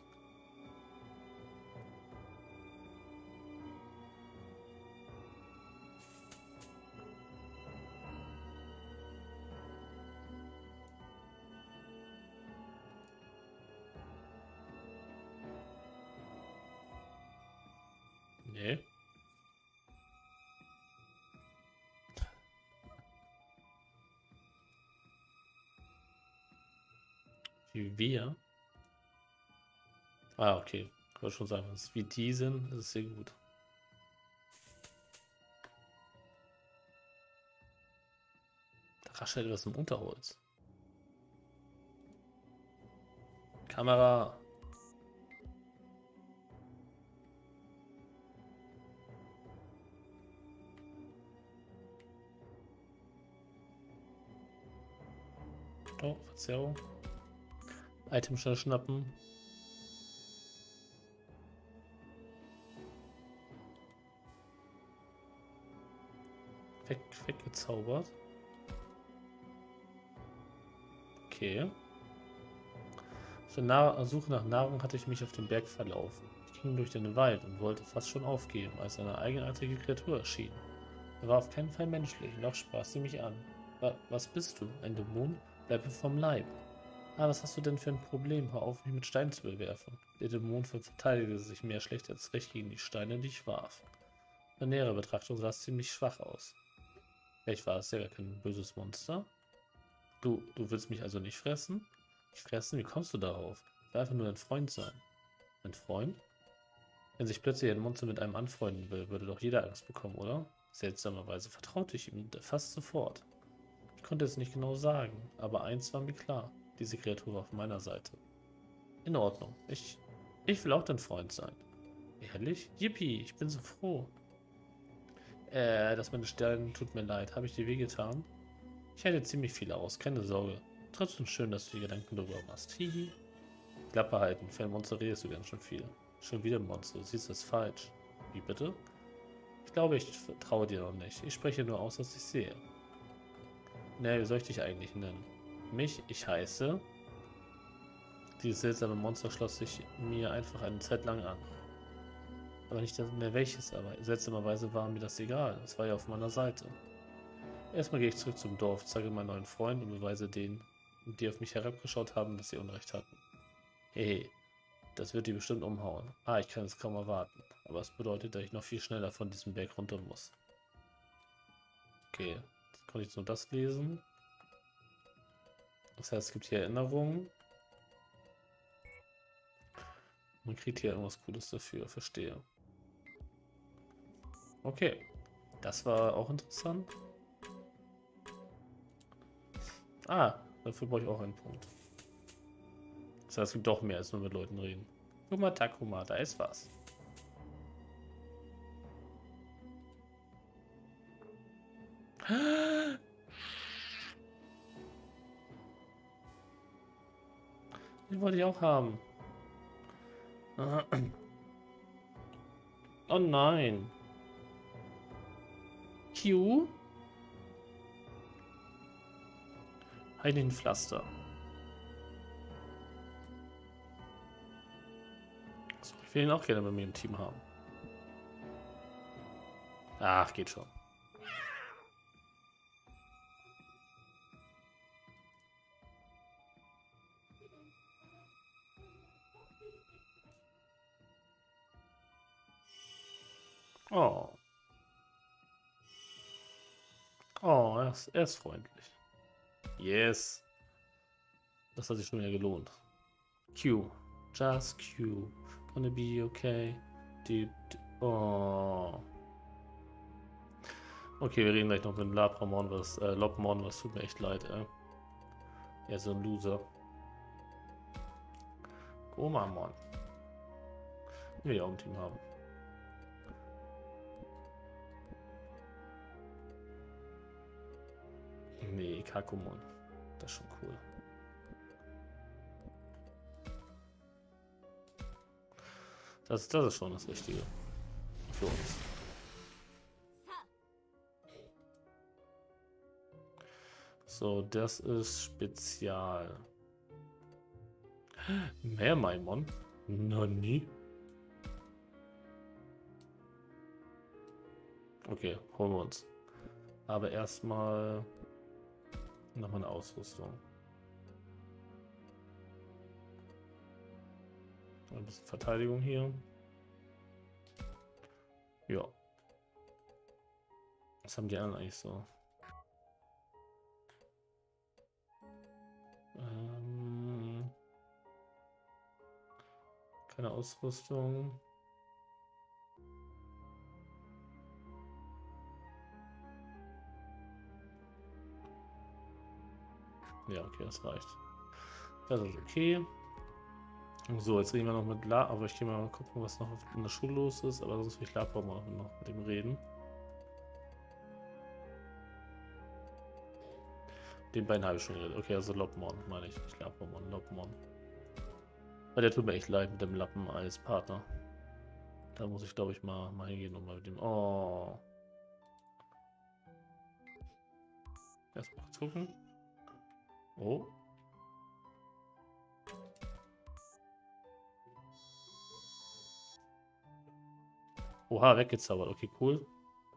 Nee. Wie wir? Ah, okay. Ich wollte schon sagen, dass wie die sind, ist es sehr gut. Da raschelt etwas im Unterholz. Kamera. Oh, Verzerrung. Item schnell schnappen. Weg, weggezaubert. Okay. Auf der Na Suche nach Nahrung hatte ich mich auf den Berg verlaufen. Ich ging durch den Wald und wollte fast schon aufgeben, als eine eigenartige Kreatur erschien. Er war auf keinen Fall menschlich, noch sprach sie mich an. Wa was bist du? Ein Dämon? Bleib mir vom Leib. Ah, was hast du denn für ein Problem? Hör auf, mich mit Steinen zu bewerfen. Der Dämon verteidigte sich mehr schlecht als recht gegen die Steine, die ich warf. Bei näherer Betrachtung sah es ziemlich schwach aus. Vielleicht war es ja gar kein böses Monster. Du, du willst mich also nicht fressen? Nicht fressen? Wie kommst du darauf? Ich will einfach nur ein Freund sein. Ein Freund? Wenn sich plötzlich ein Monster mit einem anfreunden will, würde doch jeder Angst bekommen, oder? Seltsamerweise vertraute ich ihm fast sofort. Ich konnte es nicht genau sagen, aber eins war mir klar. Diese Kreatur war auf meiner Seite. In Ordnung. Ich, ich will auch dein Freund sein. Ehrlich? Yippie, ich bin so froh. Äh, dass meine Sterne tut mir leid. Habe ich dir wehgetan? Ich halte ziemlich viel aus, keine Sorge. Trotzdem schön, dass du dir Gedanken darüber machst. Hihi. Klappe halten, für ein Monster redest du ganz schön viel. Schon wieder ein Monster, du siehst das falsch. Wie bitte? Ich glaube, ich vertraue dir noch nicht. Ich spreche nur aus, was ich sehe. Ne, wie soll ich dich eigentlich nennen? Mich? Ich heiße... Dieses seltsame Monster schloss sich mir einfach eine Zeit lang an. Aber nicht mehr welches, aber seltsamerweise war mir das egal. Es war ja auf meiner Seite. Erstmal gehe ich zurück zum Dorf, zeige meinen neuen Freund und beweise denen, die auf mich herabgeschaut haben, dass sie Unrecht hatten. Hehe, das wird die bestimmt umhauen. Ah, ich kann es kaum erwarten. Aber es bedeutet, dass ich noch viel schneller von diesem Berg runter muss. Okay, jetzt konnte ich jetzt nur das lesen. Das heißt, es gibt hier Erinnerungen. Man kriegt hier irgendwas Cooles dafür, verstehe. Okay, das war auch interessant. Ah, dafür brauche ich auch einen Punkt. Das heißt, es gibt doch mehr als nur mit Leuten reden. Guck mal, Takuma, da ist was. Den wollte ich auch haben. Oh nein. Q? Heiligen Pflaster. So, ich will ihn auch gerne bei mir im Team haben. Ach, geht schon. Oh. Oh, er ist, er ist freundlich. Yes. Das hat sich schon wieder gelohnt. Q. Just Q. Gonna be okay. Deep. Oh. Okay, wir reden gleich noch mit Labramon, was, äh, Lobmon, was tut mir echt leid, ey. Er ist so ein Loser. Gomamon. Will ich auch im Team haben. Nee, Kakumon. Das ist schon cool. Das, das ist schon das Richtige. Für uns. So, das ist Spezial. Mehr Maimon? Noch nie. Okay, holen wir uns. Aber erstmal nochmal eine Ausrüstung. Ein bisschen Verteidigung hier. Ja. Was haben die anderen eigentlich so? Ähm, keine Ausrüstung. Ja, okay, das reicht. Das ist okay. So, jetzt reden wir noch mit La, aber ich gehe mal gucken, was noch in der Schule los ist, aber sonst will ich Labra mal noch mit ihm reden. Den beiden habe ich schon geredet. Okay, also Lobmon meine ich, nicht Labramon, Lobmon. Weil der tut mir echt leid mit dem Lappen als Partner. Da muss ich, glaube ich, mal, mal hingehen und mal mit dem... Oh. Erstmal kurz gucken. Oh. Oha, weggezaubert. Okay, cool.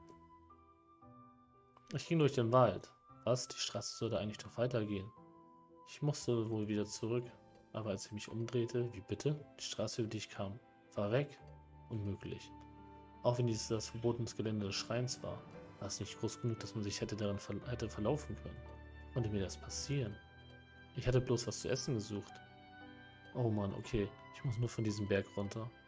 Ich ging durch den Wald. Was? Die Straße sollte eigentlich doch weitergehen. Ich musste wohl wieder zurück. Aber als ich mich umdrehte, wie bitte? Die Straße, über die ich kam, war weg. Unmöglich. Auch wenn dies das verbotene Gelände des Schreins war, war es nicht groß genug, dass man sich hätte darin ver hätte verlaufen können. Konnte mir das passieren? Ich hatte bloß was zu essen gesucht. Oh Mann, okay. Ich muss nur von diesem Berg runter.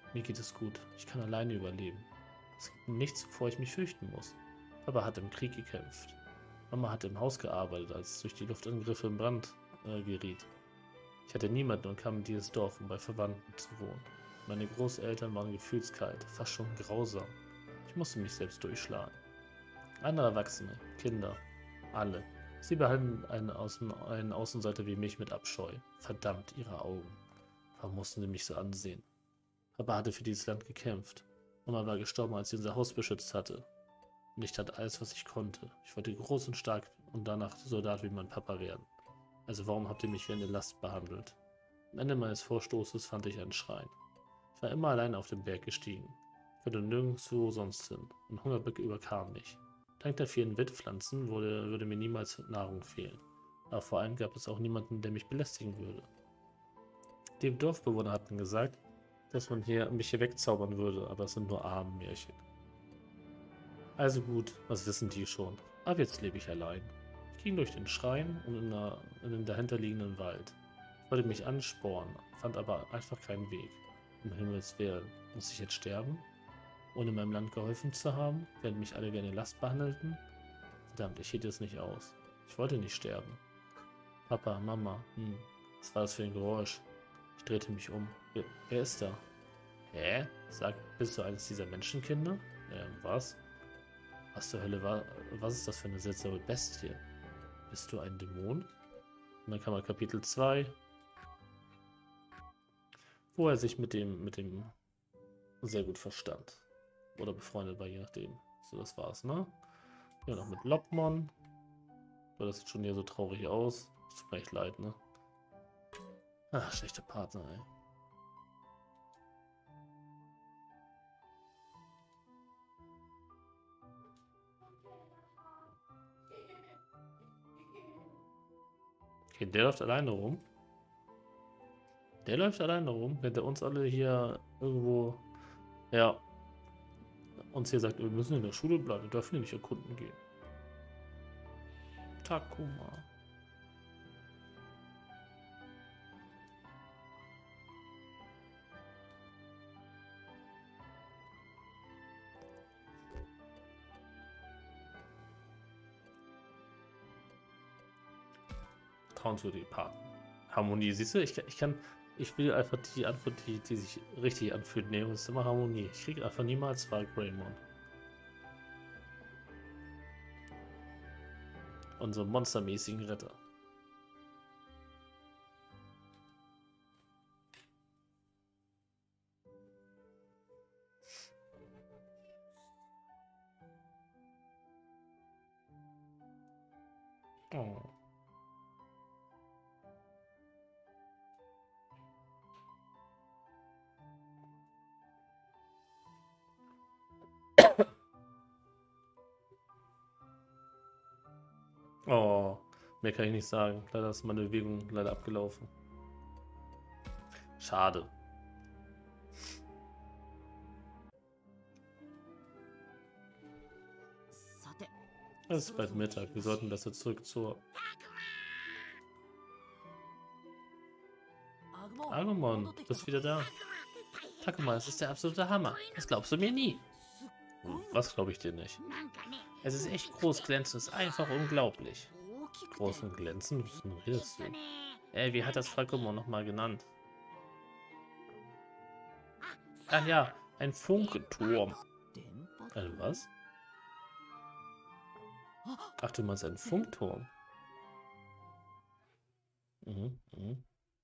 Mir geht es gut. Ich kann alleine überleben. Es gibt nichts, wovor ich mich fürchten muss. Papa hat im Krieg gekämpft. Mama hat im Haus gearbeitet, als es durch die Luftangriffe in Brand äh, geriet. Ich hatte niemanden und kam in dieses Dorf, um bei Verwandten zu wohnen. Meine Großeltern waren gefühlskalt, fast schon grausam. Ich musste mich selbst durchschlagen. Andere Erwachsene, Kinder, alle. Sie behandeln einen, Außen, einen Außenseiter wie mich mit Abscheu. Verdammt, ihre Augen. Warum mussten sie mich so ansehen? Papa hatte für dieses Land gekämpft. Mama war gestorben, als sie unser Haus beschützt hatte. Und ich tat alles, was ich konnte. Ich wollte groß und stark und danach Soldat wie mein Papa werden. Also warum habt ihr mich wie eine Last behandelt? Am Ende meines Vorstoßes fand ich einen Schrein. Ich war immer allein auf den Berg gestiegen. Ich konnte nirgendwo sonst hin und Hunger überkam mich. Dank der vielen Wildpflanzen würde, würde mir niemals Nahrung fehlen. Aber vor allem gab es auch niemanden, der mich belästigen würde. Die Dorfbewohner hatten gesagt, dass man hier, mich hier wegzaubern würde, aber es sind nur Abenmärchen. Also gut, was wissen die schon? Aber jetzt lebe ich allein. Ich ging durch den Schrein und in, der, in den dahinterliegenden Wald. Ich wollte mich anspornen, fand aber einfach keinen Weg. Um Himmels Willen, muss ich jetzt sterben? Ohne meinem Land geholfen zu haben, während mich alle wie eine Last behandelten? Verdammt, ich hielt es nicht aus. Ich wollte nicht sterben. Papa, Mama, hm, was war das für ein Geräusch? Ich drehte mich um. Wer, wer ist da? Hä? Sag, bist du eines dieser Menschenkinder? Ähm, was? Was zur Hölle war, was ist das für eine seltsame Bestie? Bist du ein Dämon? Und dann kam mal Kapitel zwei, wo er sich mit dem, mit dem sehr gut verstand. Oder befreundet war, je nachdem. So, das war's, ne? Ja, noch mit Lopmon. So, das sieht schon hier so traurig aus. Das tut mir echt leid, ne? Ach, schlechter Partner, ey. Okay, der läuft alleine rum. Der läuft alleine rum, während er uns alle hier irgendwo, ja, uns hier sagt, wir müssen in der Schule bleiben, wir dürfen hier nicht erkunden gehen. Takuma. Counterpart. Harmonie, siehst du, ich, ich kann, ich will einfach die Antwort, die, die sich richtig anfühlt, nehmen. Das ist immer Harmonie. Ich kriege einfach niemals zwei Greymon. Unsere monstermäßigen Retter. Oh. Oh, mehr kann ich nicht sagen. Leider ist meine Bewegung leider abgelaufen. Schade. Es ist bald Mittag. Wir sollten besser zurück zur... Agumon, du bist wieder da. Takuma, es ist der absolute Hammer. Das glaubst du mir nie. Was glaube ich dir nicht? Es ist echt groß, glänzend, ist einfach unglaublich. Groß und glänzend? Wovon redest du? Ey, wie hat das Falkomon nochmal genannt? Ach ja, ein Funkenturm. Ein was? Ach, du meinst einen Funkturm? Mhm, mhm.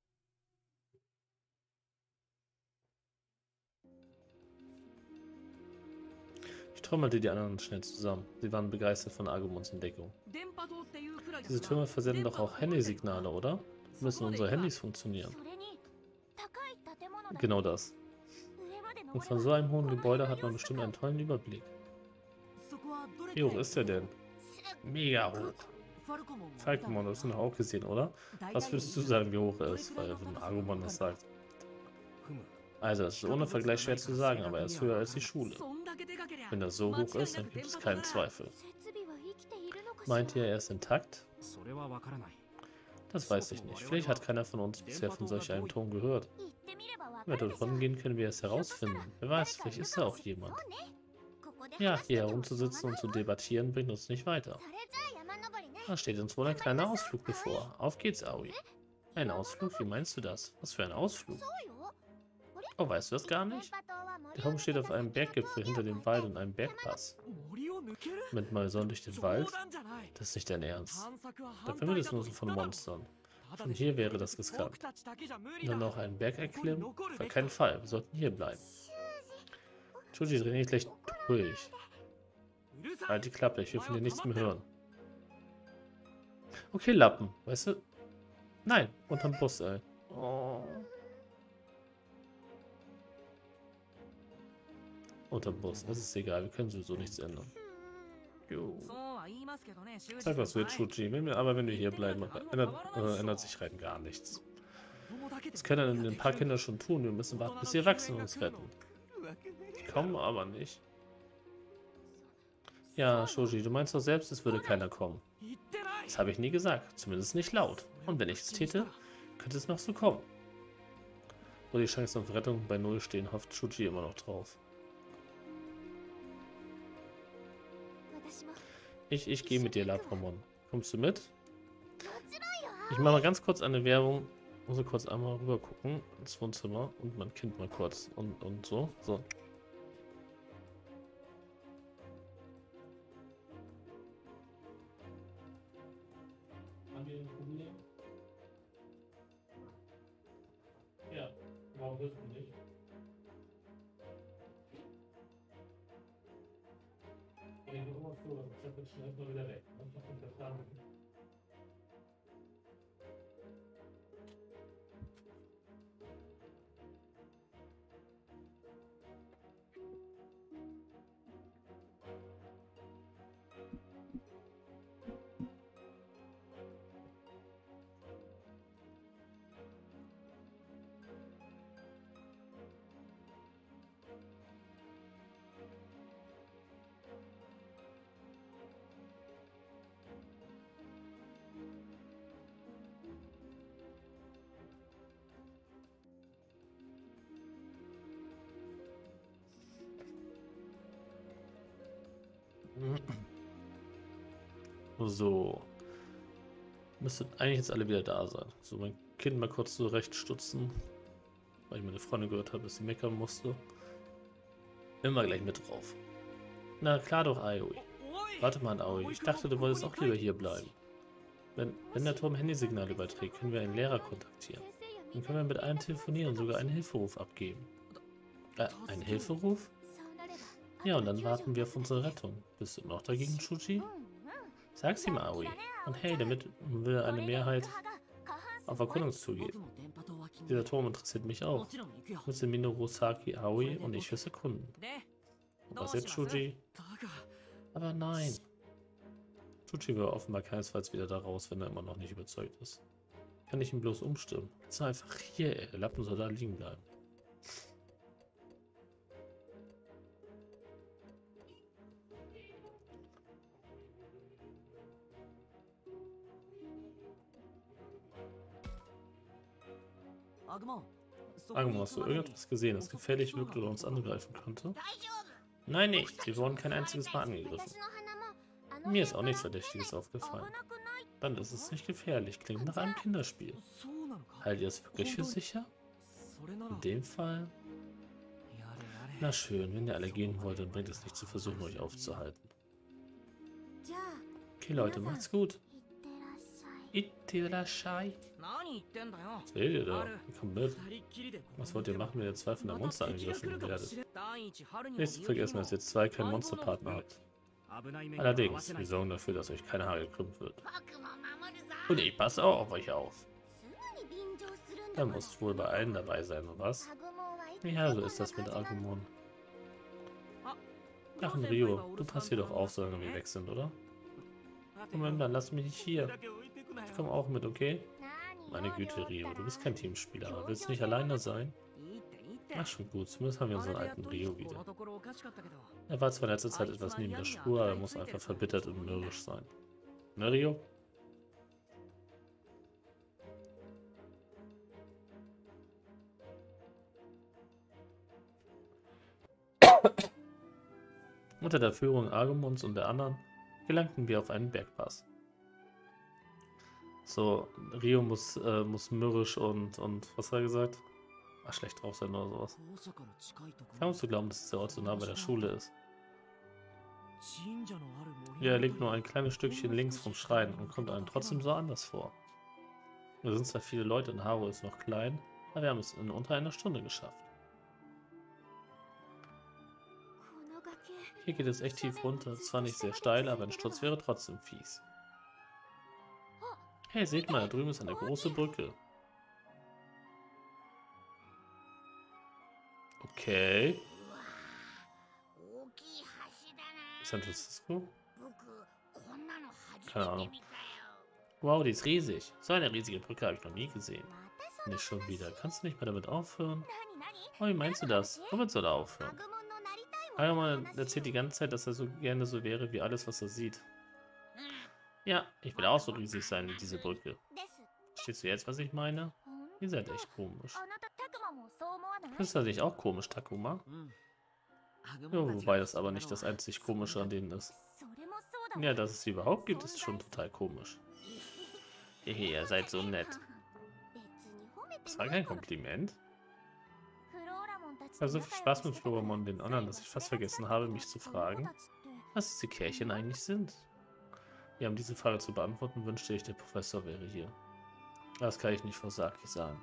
Ich trommelte die anderen schnell zusammen. Sie waren begeistert von Agumons Entdeckung. Diese Türme versenden doch auch Handysignale, oder? Müssen unsere Handys funktionieren. Genau das. Und von so einem hohen Gebäude hat man bestimmt einen tollen Überblick. Wie hoch ist der denn? Mega hoch. Falkomon, das hast du noch auch gesehen, oder? Was würdest du sagen, wie hoch er ist? Weil wenn Agumon das sagt. Also, es ist ohne Vergleich schwer zu sagen, aber er ist höher als die Schule. Wenn er so hoch ist, dann gibt es keinen Zweifel. Meint ihr, er ist intakt? Das weiß ich nicht. Vielleicht hat keiner von uns bisher von solch einem Turm gehört. Wenn wir davon gehen, können wir es herausfinden. Wer weiß, vielleicht ist da auch jemand. Ja, hier herumzusitzen und zu debattieren bringt uns nicht weiter. Da steht uns wohl ein kleiner Ausflug bevor. Auf geht's, Aoi. Ein Ausflug? Wie meinst du das? Was für ein Ausflug? Oh, weißt du das gar nicht? Der Turm steht auf einem Berggipfel hinter dem Wald und einem Bergpass. Mit mal so durch den Wald? Das ist nicht dein Ernst. Da findet es nur so von Monstern. Schon hier wäre das riskant. Und dann noch einen Berg erklimmen? Auf keinen Fall. Wir sollten hier bleiben. Shuji, dreh nicht gleich durch. Halt die Klappe, ich will von dir nichts mehr hören. Okay, Lappen, weißt du? Nein, unterm Bus, ey. Oh. Unterm Bus, das ist egal, wir können sowieso nichts ändern. Jo. Sag was wird, Shuji, wenn wir, aber wenn wir hier bleiben, ändert, äh, ändert sich rein gar nichts. Das können ein paar Kinder schon tun, wir müssen warten, bis die Erwachsenen uns retten. Die kommen aber nicht. Ja, Shoji, du meinst doch selbst, es würde keiner kommen. Das habe ich nie gesagt, zumindest nicht laut. Und wenn ich es täte, könnte es noch so kommen. Wo die Chancen auf Rettung bei Null stehen, hofft Shuji immer noch drauf. Ich, ich gehe mit dir, Lapramon. Kommst du mit? Ich mache mal ganz kurz eine Werbung. Muss ich kurz einmal rüber gucken ins Wohnzimmer und mein Kind mal kurz und, und so. So. Haben wir ein Problem? Ja, warum willst du nicht? Ich denke immer so, ich habe jetzt schnell mal wieder weg. Ich habe nicht verstanden. So. Müsstet eigentlich jetzt alle wieder da sein. So, mein Kind mal kurz zurechtstutzen. Weil ich meine Freundin gehört habe, dass sie meckern musste. Immer gleich mit drauf. Na klar doch, Aoi. Warte mal, Aoi. Ich dachte, du wolltest auch lieber hier bleiben. Wenn, wenn der Turm Handysignal überträgt, können wir einen Lehrer kontaktieren. Dann können wir mit einem telefonieren und sogar einen Hilferuf abgeben. Äh, einen Hilferuf? Ja, und dann warten wir auf unsere Rettung. Bist du immer noch dagegen, Shuji? Sag's ihm, Aoi. Und hey, damit will eine Mehrheit auf Erkundungstour gehen. Dieser Turm interessiert mich auch. Mit dem Minoru, Saki, Aoi und ich fürs Erkunden. Und was jetzt, Shuji? Aber nein. Shuji will offenbar keinesfalls wieder da raus, wenn er immer noch nicht überzeugt ist. Kann ich ihn bloß umstimmen? Jetzt einfach hier, ey. Der Lappen soll da liegen bleiben. Agumon, hast du irgendetwas gesehen, das gefährlich wirkt oder uns angreifen könnte? Nein, nicht. Sie wurden kein einziges Mal angegriffen. Mir ist auch nichts Verdächtiges aufgefallen. Dann ist es nicht gefährlich. Klingt nach einem Kinderspiel. Haltet ihr es wirklich für sicher? In dem Fall? Na schön, wenn ihr alle gehen wollt, dann bringt es nicht zu versuchen, euch aufzuhalten. Okay, Leute, macht's gut. Itterashai. Was redet ihr da? Kommt mit. Was wollt ihr machen, wenn ihr zwei von der Monster angegriffen werdet? Nicht zu vergessen, dass ihr zwei keinen Monsterpartner habt. Allerdings, wir sorgen dafür, dass euch keine Haare gekrümmt wird. Und ich passe auch auf euch auf. Da musst wohl bei allen dabei sein, oder was? Ja, so ist das mit Agumon. Ach, und Rio, du passt hier doch auf, solange wir weg sind, oder? Moment, dann lass mich nicht hier. Ich komme auch mit, okay? Meine Güte, Rio, du bist kein Teamspieler, aber willst du nicht alleine sein? Ach, schon gut, zumindest haben wir unseren alten Rio wieder. Er war zwar in letzter Zeit etwas neben der Spur, aber er muss einfach verbittert und mürrisch sein. Ne, Rio? Unter der Führung Agumons und der anderen gelangten wir auf einen Bergpass. So, Rio muss, äh, muss mürrisch und, und, was hat er gesagt? Ach, schlecht drauf sein oder sowas. Wir haben uns zu glauben, dass dieser Ort so nah bei der Schule ist. Ja, er liegt nur ein kleines Stückchen links vom Schrein und kommt einem trotzdem so anders vor. Wir sind zwar viele Leute und Haru ist noch klein, aber wir haben es in unter einer Stunde geschafft. Hier geht es echt tief runter, zwar nicht sehr steil, aber ein Sturz wäre trotzdem fies. Hey, seht mal, da drüben ist eine große Brücke. Okay. San Francisco? Keine Ahnung. Wow, die ist riesig. So eine riesige Brücke habe ich noch nie gesehen. Nicht schon wieder. Kannst du nicht mal damit aufhören? Oh, wie meinst du das? Womit soll er aufhören? Agumon erzählt die ganze Zeit, dass er so gerne so wäre wie alles, was er sieht. Ja, ich will auch so riesig sein wie diese Brücke. Verstehst du jetzt, was ich meine? Ihr seid echt komisch. Findest du dich auch komisch, Takuma? Ja, wobei das aber nicht das einzig Komische an denen ist. Ja, dass es sie überhaupt gibt, ist schon total komisch. Hehe, ihr seid so nett. Das war kein Kompliment. Ich habe so viel Spaß mit Floramon und den anderen, dass ich fast vergessen habe, mich zu fragen, was diese Kerlchen eigentlich sind. Ja, um diese Frage zu beantworten, wünschte ich, der Professor wäre hier. Das kann ich nicht vor Saki sagen.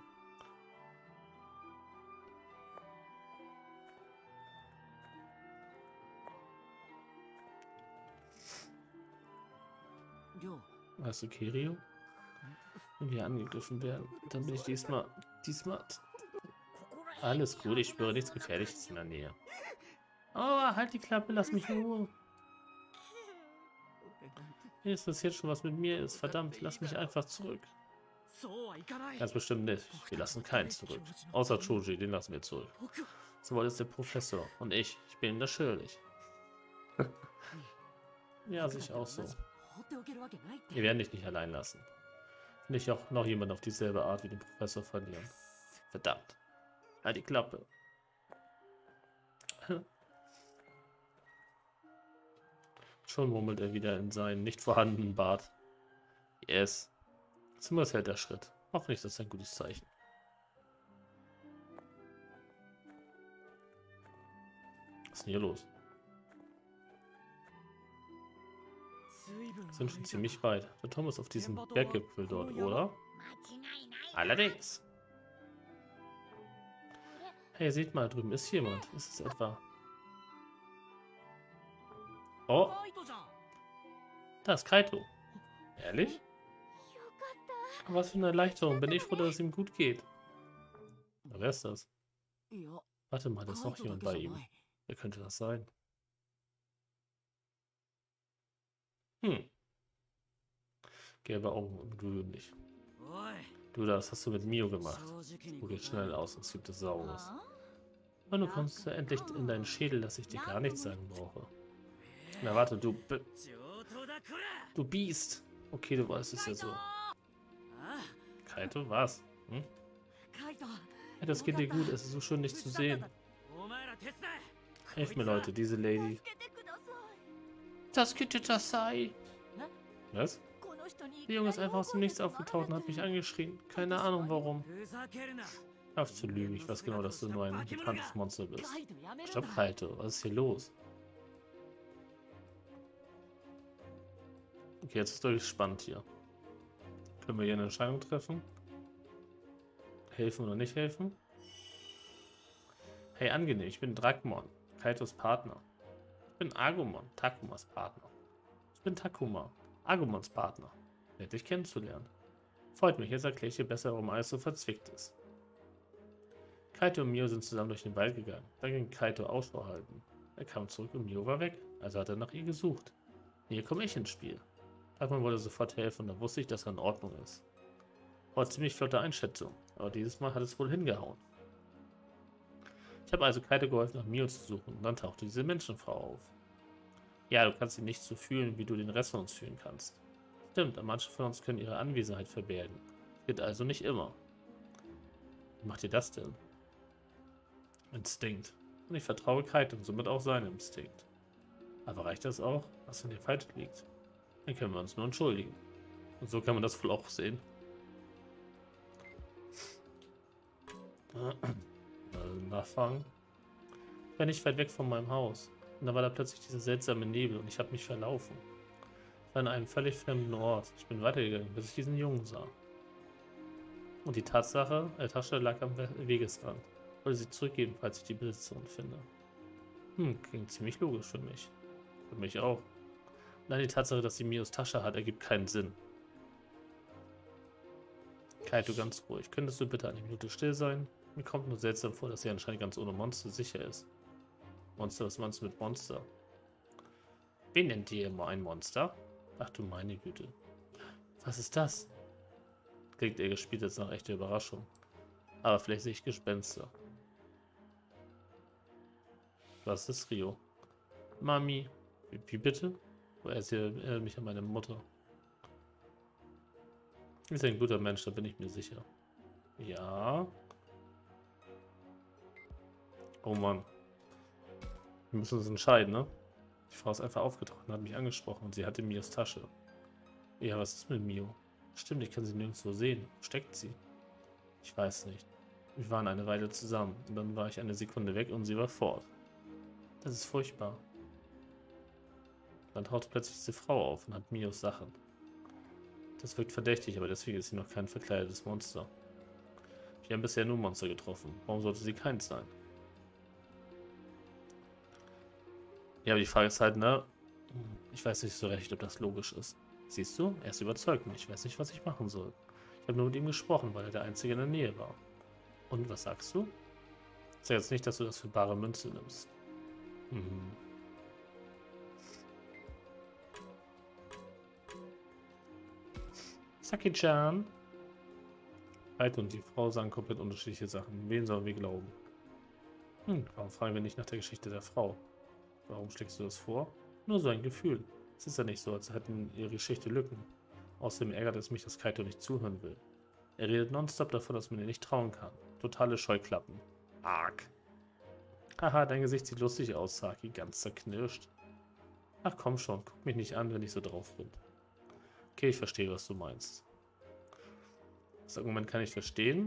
Weißt du, Kirio? Wenn wir angegriffen werden, dann bin ich diesmal... Diesmal... Alles gut, ich spüre nichts Gefährliches in der Nähe. Oh, halt die Klappe, lass mich in Ruhe. Mir interessiert schon, was mit mir ist. Verdammt, lass mich einfach zurück. Ganz bestimmt nicht. Wir lassen keinen zurück. Außer Choji, den lassen wir zurück. So weit ist der Professor. Und ich. Ich bin ihm das schuldig. Ja, sich auch so. Wir werden dich nicht allein lassen. Nicht auch noch jemand auf dieselbe Art wie den Professor verlieren. Verdammt. Halt die Klappe. Schon murmelt er wieder in seinen nicht vorhandenen Bart. Yes. Zumindest hält der Schritt. Hoffentlich ist das ein gutes Zeichen. Was ist denn hier los? Wir sind schon ziemlich weit. Der Tom ist auf diesem Berggipfel dort, oder? Allerdings. Hey, seht mal, drüben ist jemand. Ist es etwa... Oh. Da ist Kaito. Ehrlich? Was für eine Erleichterung. Bin ich froh, dass es ihm gut geht. Na, wer ist das? Warte mal, da ist noch jemand bei ihm. Wer könnte das sein? Hm. Gelbe Augen, ungewöhnlich. Du, das hast du mit Mio gemacht. Du gehst schnell aus und sieht es saures. Und du kommst endlich in deinen Schädel, dass ich dir gar nichts sagen brauche. Na warte, du... Be du Biest. Okay, du weißt es ja so. Kaito, was? Hm? Ja, das geht dir gut, es ist so schön, dich zu sehen. Helft mir, Leute, diese Lady. Das könnte das sei. Was? Der Junge ist einfach aus dem Nichts aufgetaucht und hat mich angeschrien. Keine Ahnung warum. Hör auf zu lügen, ich weiß genau, dass du nur ein bekanntes Monster bist. Stopp, Kaito, was ist hier los? Okay, jetzt ist wirklich spannend hier. Können wir hier eine Entscheidung treffen? Helfen oder nicht helfen? Hey, angenehm, ich bin Dragmon, Kaitos Partner. Ich bin Agumon, Takumas Partner. Ich bin Takuma, Agumons Partner. Nett, dich kennenzulernen. Freut mich, jetzt erkläre ich dir besser, warum alles so verzwickt ist. Kaito und Mio sind zusammen durch den Wald gegangen. Dann ging Kaito Ausschau halten. Er kam zurück und Mio war weg, also hat er nach ihr gesucht. Hier komme ich ins Spiel. Dragmon wollte sofort helfen und da wusste ich, dass er in Ordnung ist. War ziemlich flotte Einschätzung, aber dieses Mal hat es wohl hingehauen. Ich habe also Kaito geholfen, nach Mio zu suchen und dann tauchte diese Menschenfrau auf. Ja, du kannst sie nicht so fühlen, wie du den Rest von uns fühlen kannst. Stimmt, manche von uns können ihre Anwesenheit verbergen. Geht also nicht immer. Wie macht ihr das denn? Instinkt. Und ich vertraue Kaito und somit auch seinem Instinkt. Aber reicht das auch, was in dir falsch liegt? Dann können wir uns nur entschuldigen. Und so kann man das wohl auch sehen. Also nachfragen. Ich war nicht weit weg von meinem Haus. Und da war da plötzlich dieser seltsame Nebel und ich habe mich verlaufen. Ich war in einem völlig fremden Ort. Ich bin weitergegangen, bis ich diesen Jungen sah. Und die Tatsache, die Tasche lag am Wegesrand. Ich wollte sie zurückgeben, falls ich die Besitzerin finde. Hm, klingt ziemlich logisch für mich. Für mich auch. Nein, die Tatsache, dass sie Mios Tasche hat, ergibt keinen Sinn. Kaito, ganz ruhig. Könntest du bitte eine Minute still sein? Mir kommt nur seltsam vor, dass sie anscheinend ganz ohne Monster sicher ist. Monster, was meinst du mit Monster? Wen nennt ihr immer ein Monster? Ach du meine Güte. Was ist das? Klingt eher gespielt als nach echter Überraschung. Aber vielleicht sehe ich Gespenster. Was ist Rio? Mami. Wie, wie bitte? Er erinnert mich an meine Mutter. Ist ein guter Mensch, da bin ich mir sicher. Ja. Oh Mann. Wir müssen uns entscheiden, ne? Die Frau ist einfach aufgetaucht und hat mich angesprochen und sie hatte Mios Tasche. Ja, was ist mit Mio? Stimmt, ich kann sie nirgendwo sehen. Wo steckt sie? Ich weiß nicht. Wir waren eine Weile zusammen und dann war ich eine Sekunde weg und sie war fort. Das ist furchtbar. Dann taucht plötzlich diese Frau auf und hat Mios Sachen. Das wirkt verdächtig, aber deswegen ist sie noch kein verkleidetes Monster. Wir haben bisher nur Monster getroffen. Warum sollte sie keins sein? Ja, aber die Frage ist halt, ne? Ich weiß nicht so recht, ob das logisch ist. Siehst du? Er ist überzeugt und ich weiß nicht, was ich machen soll. Ich habe nur mit ihm gesprochen, weil er der Einzige in der Nähe war. Und was sagst du? Ich sage jetzt nicht, dass du das für bare Münze nimmst. Mhm. Saki-chan. Kaito und die Frau sagen komplett unterschiedliche Sachen. Wen sollen wir glauben? Hm, warum fragen wir nicht nach der Geschichte der Frau? Warum schlägst du das vor? Nur so ein Gefühl. Es ist ja nicht so, als hätten ihre Geschichte Lücken. Außerdem ärgert es mich, dass Kaito nicht zuhören will. Er redet nonstop davon, dass man ihr nicht trauen kann. Totale Scheuklappen. Arg. Haha, dein Gesicht sieht lustig aus, Saki, ganz zerknirscht. Ach komm schon, guck mich nicht an, wenn ich so drauf bin. Okay, ich verstehe, was du meinst. Das Argument kann ich verstehen.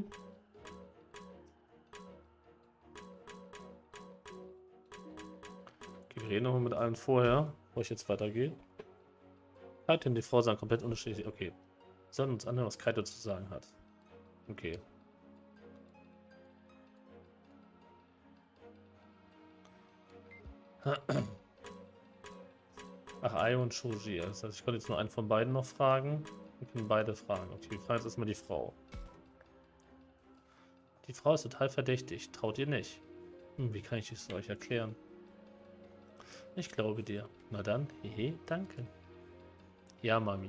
Okay, wir reden nochmal mit allen vorher, bevor ich jetzt weitergehe. Kaito und die Frau sagen komplett unterschiedlich. Okay. Wir sollen uns anhören, was Kaito zu sagen hat. Okay. Ach, Ai und Shoji. Das heißt, ich konnte jetzt nur einen von beiden noch fragen. Wir können beide fragen. Okay, wir fragen jetzt erstmal die Frau. Die Frau ist total verdächtig. Traut ihr nicht. Hm, wie kann ich es euch erklären? Ich glaube dir. Na dann, hehe, danke. Ja, Mami.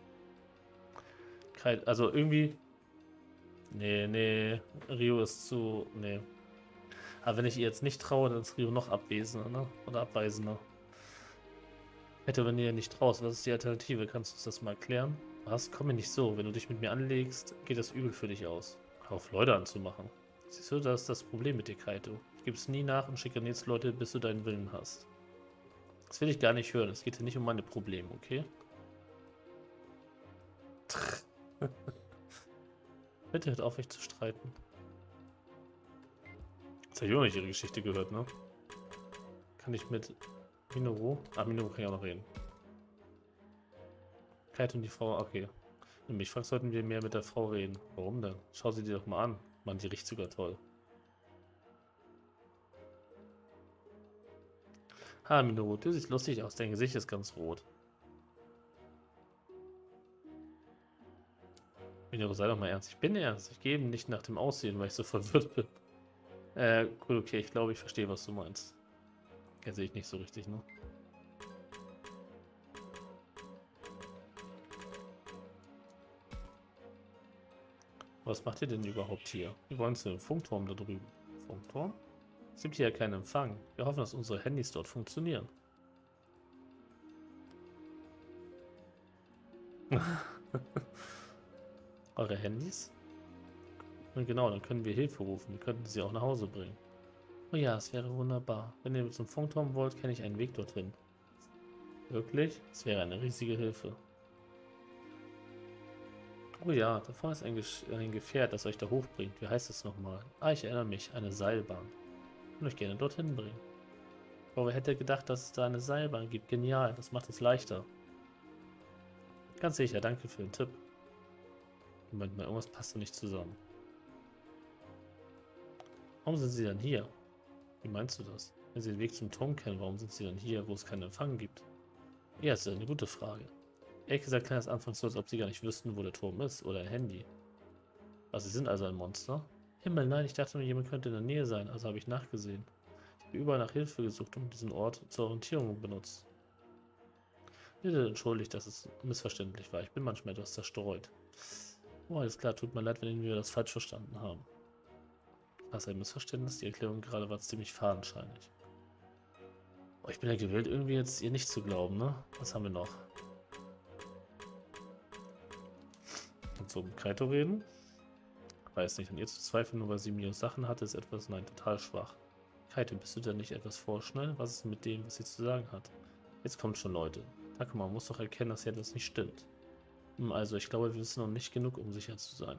Kein, also irgendwie... Nee, nee. Rio ist zu... Nee. Aber wenn ich ihr jetzt nicht traue, dann ist Rio noch abwesender, ne? Oder abweisender. Hätte, wenn ihr nicht traust, was ist die Alternative? Kannst du uns das mal erklären? Was? Komm mir nicht so. Wenn du dich mit mir anlegst, geht das übel für dich aus. Hör auf, Leute anzumachen. Siehst du, das ist das Problem mit dir, Kaito. Du gibst nie nach und schikanierst Leute, bis du deinen Willen hast. Das will ich gar nicht hören. Es geht hier nicht um meine Probleme, okay? Bitte hört auf, euch zu streiten. Jetzt habe ich auch nicht ihre Geschichte gehört, ne? Kann ich mit Minoru? Ah, Minoru kann ich auch noch reden. Kaito und die Frau, okay. Und mich fragst, sollten wir mehr mit der Frau reden. Warum denn? Schau sie dir doch mal an. Mann, die riecht sogar toll. Ha, Minoru, du siehst lustig aus. Dein Gesicht ist ganz rot. Minoru, sei doch mal ernst. Ich bin ernst. Ich gehe nicht nach dem Aussehen, weil ich so verwirrt bin. Äh, gut, okay. Ich glaube, ich verstehe, was du meinst. Ja, sehe ich nicht so richtig, ne? Was macht ihr denn überhaupt hier? Wir wollen zu dem Funkturm da drüben. Funkturm? Es gibt hier ja keinen Empfang. Wir hoffen, dass unsere Handys dort funktionieren. Eure Handys? Und genau, dann können wir Hilfe rufen. Wir könnten sie auch nach Hause bringen. Oh ja, es wäre wunderbar. Wenn ihr zum Funkturm wollt, kenne ich einen Weg dorthin. Wirklich? Das wäre eine riesige Hilfe. Oh ja, da vorne ist ein, Gesch ein Gefährt, das euch da hochbringt. Wie heißt es nochmal? Ah, ich erinnere mich. Eine Seilbahn. Ich kann euch gerne dorthin bringen. Aber wer hätte gedacht, dass es da eine Seilbahn gibt? Genial, das macht es leichter. Ganz sicher, danke für den Tipp. Moment mal, irgendwas passt da nicht zusammen. Warum sind sie dann hier? Wie meinst du das? Wenn sie den Weg zum Turm kennen, warum sind sie dann hier, wo es keinen Empfang gibt? Ja, das ist eine gute Frage. Ehrlich gesagt klang es anfangs so, als ob sie gar nicht wüssten, wo der Turm ist oder ein Handy. Was, sie sind also ein Monster? Himmel, nein, ich dachte nur, jemand könnte in der Nähe sein, also habe ich nachgesehen. Ich habe überall nach Hilfe gesucht und diesen Ort zur Orientierung benutzt. Bitte entschuldigt, dass es missverständlich war. Ich bin manchmal etwas zerstreut. Oh, alles klar, tut mir leid, wenn wir das falsch verstanden haben. Was, ein Missverständnis? Die Erklärung gerade war ziemlich fadenscheinig. Oh, ich bin ja gewillt, irgendwie jetzt ihr nicht zu glauben, ne? Was haben wir noch? Und so mit Kaito reden? Weiß nicht, an ihr zu zweifeln, nur weil sie mir Sachen hatte, ist etwas, nein, total schwach. Kaito, bist du denn nicht etwas vorschnell? Was ist mit dem, was sie zu sagen hat? Jetzt kommt schon, Leute. Takuma muss doch erkennen, dass hier etwas nicht stimmt. Hm, also, ich glaube, wir wissen noch nicht genug, um sicher zu sein.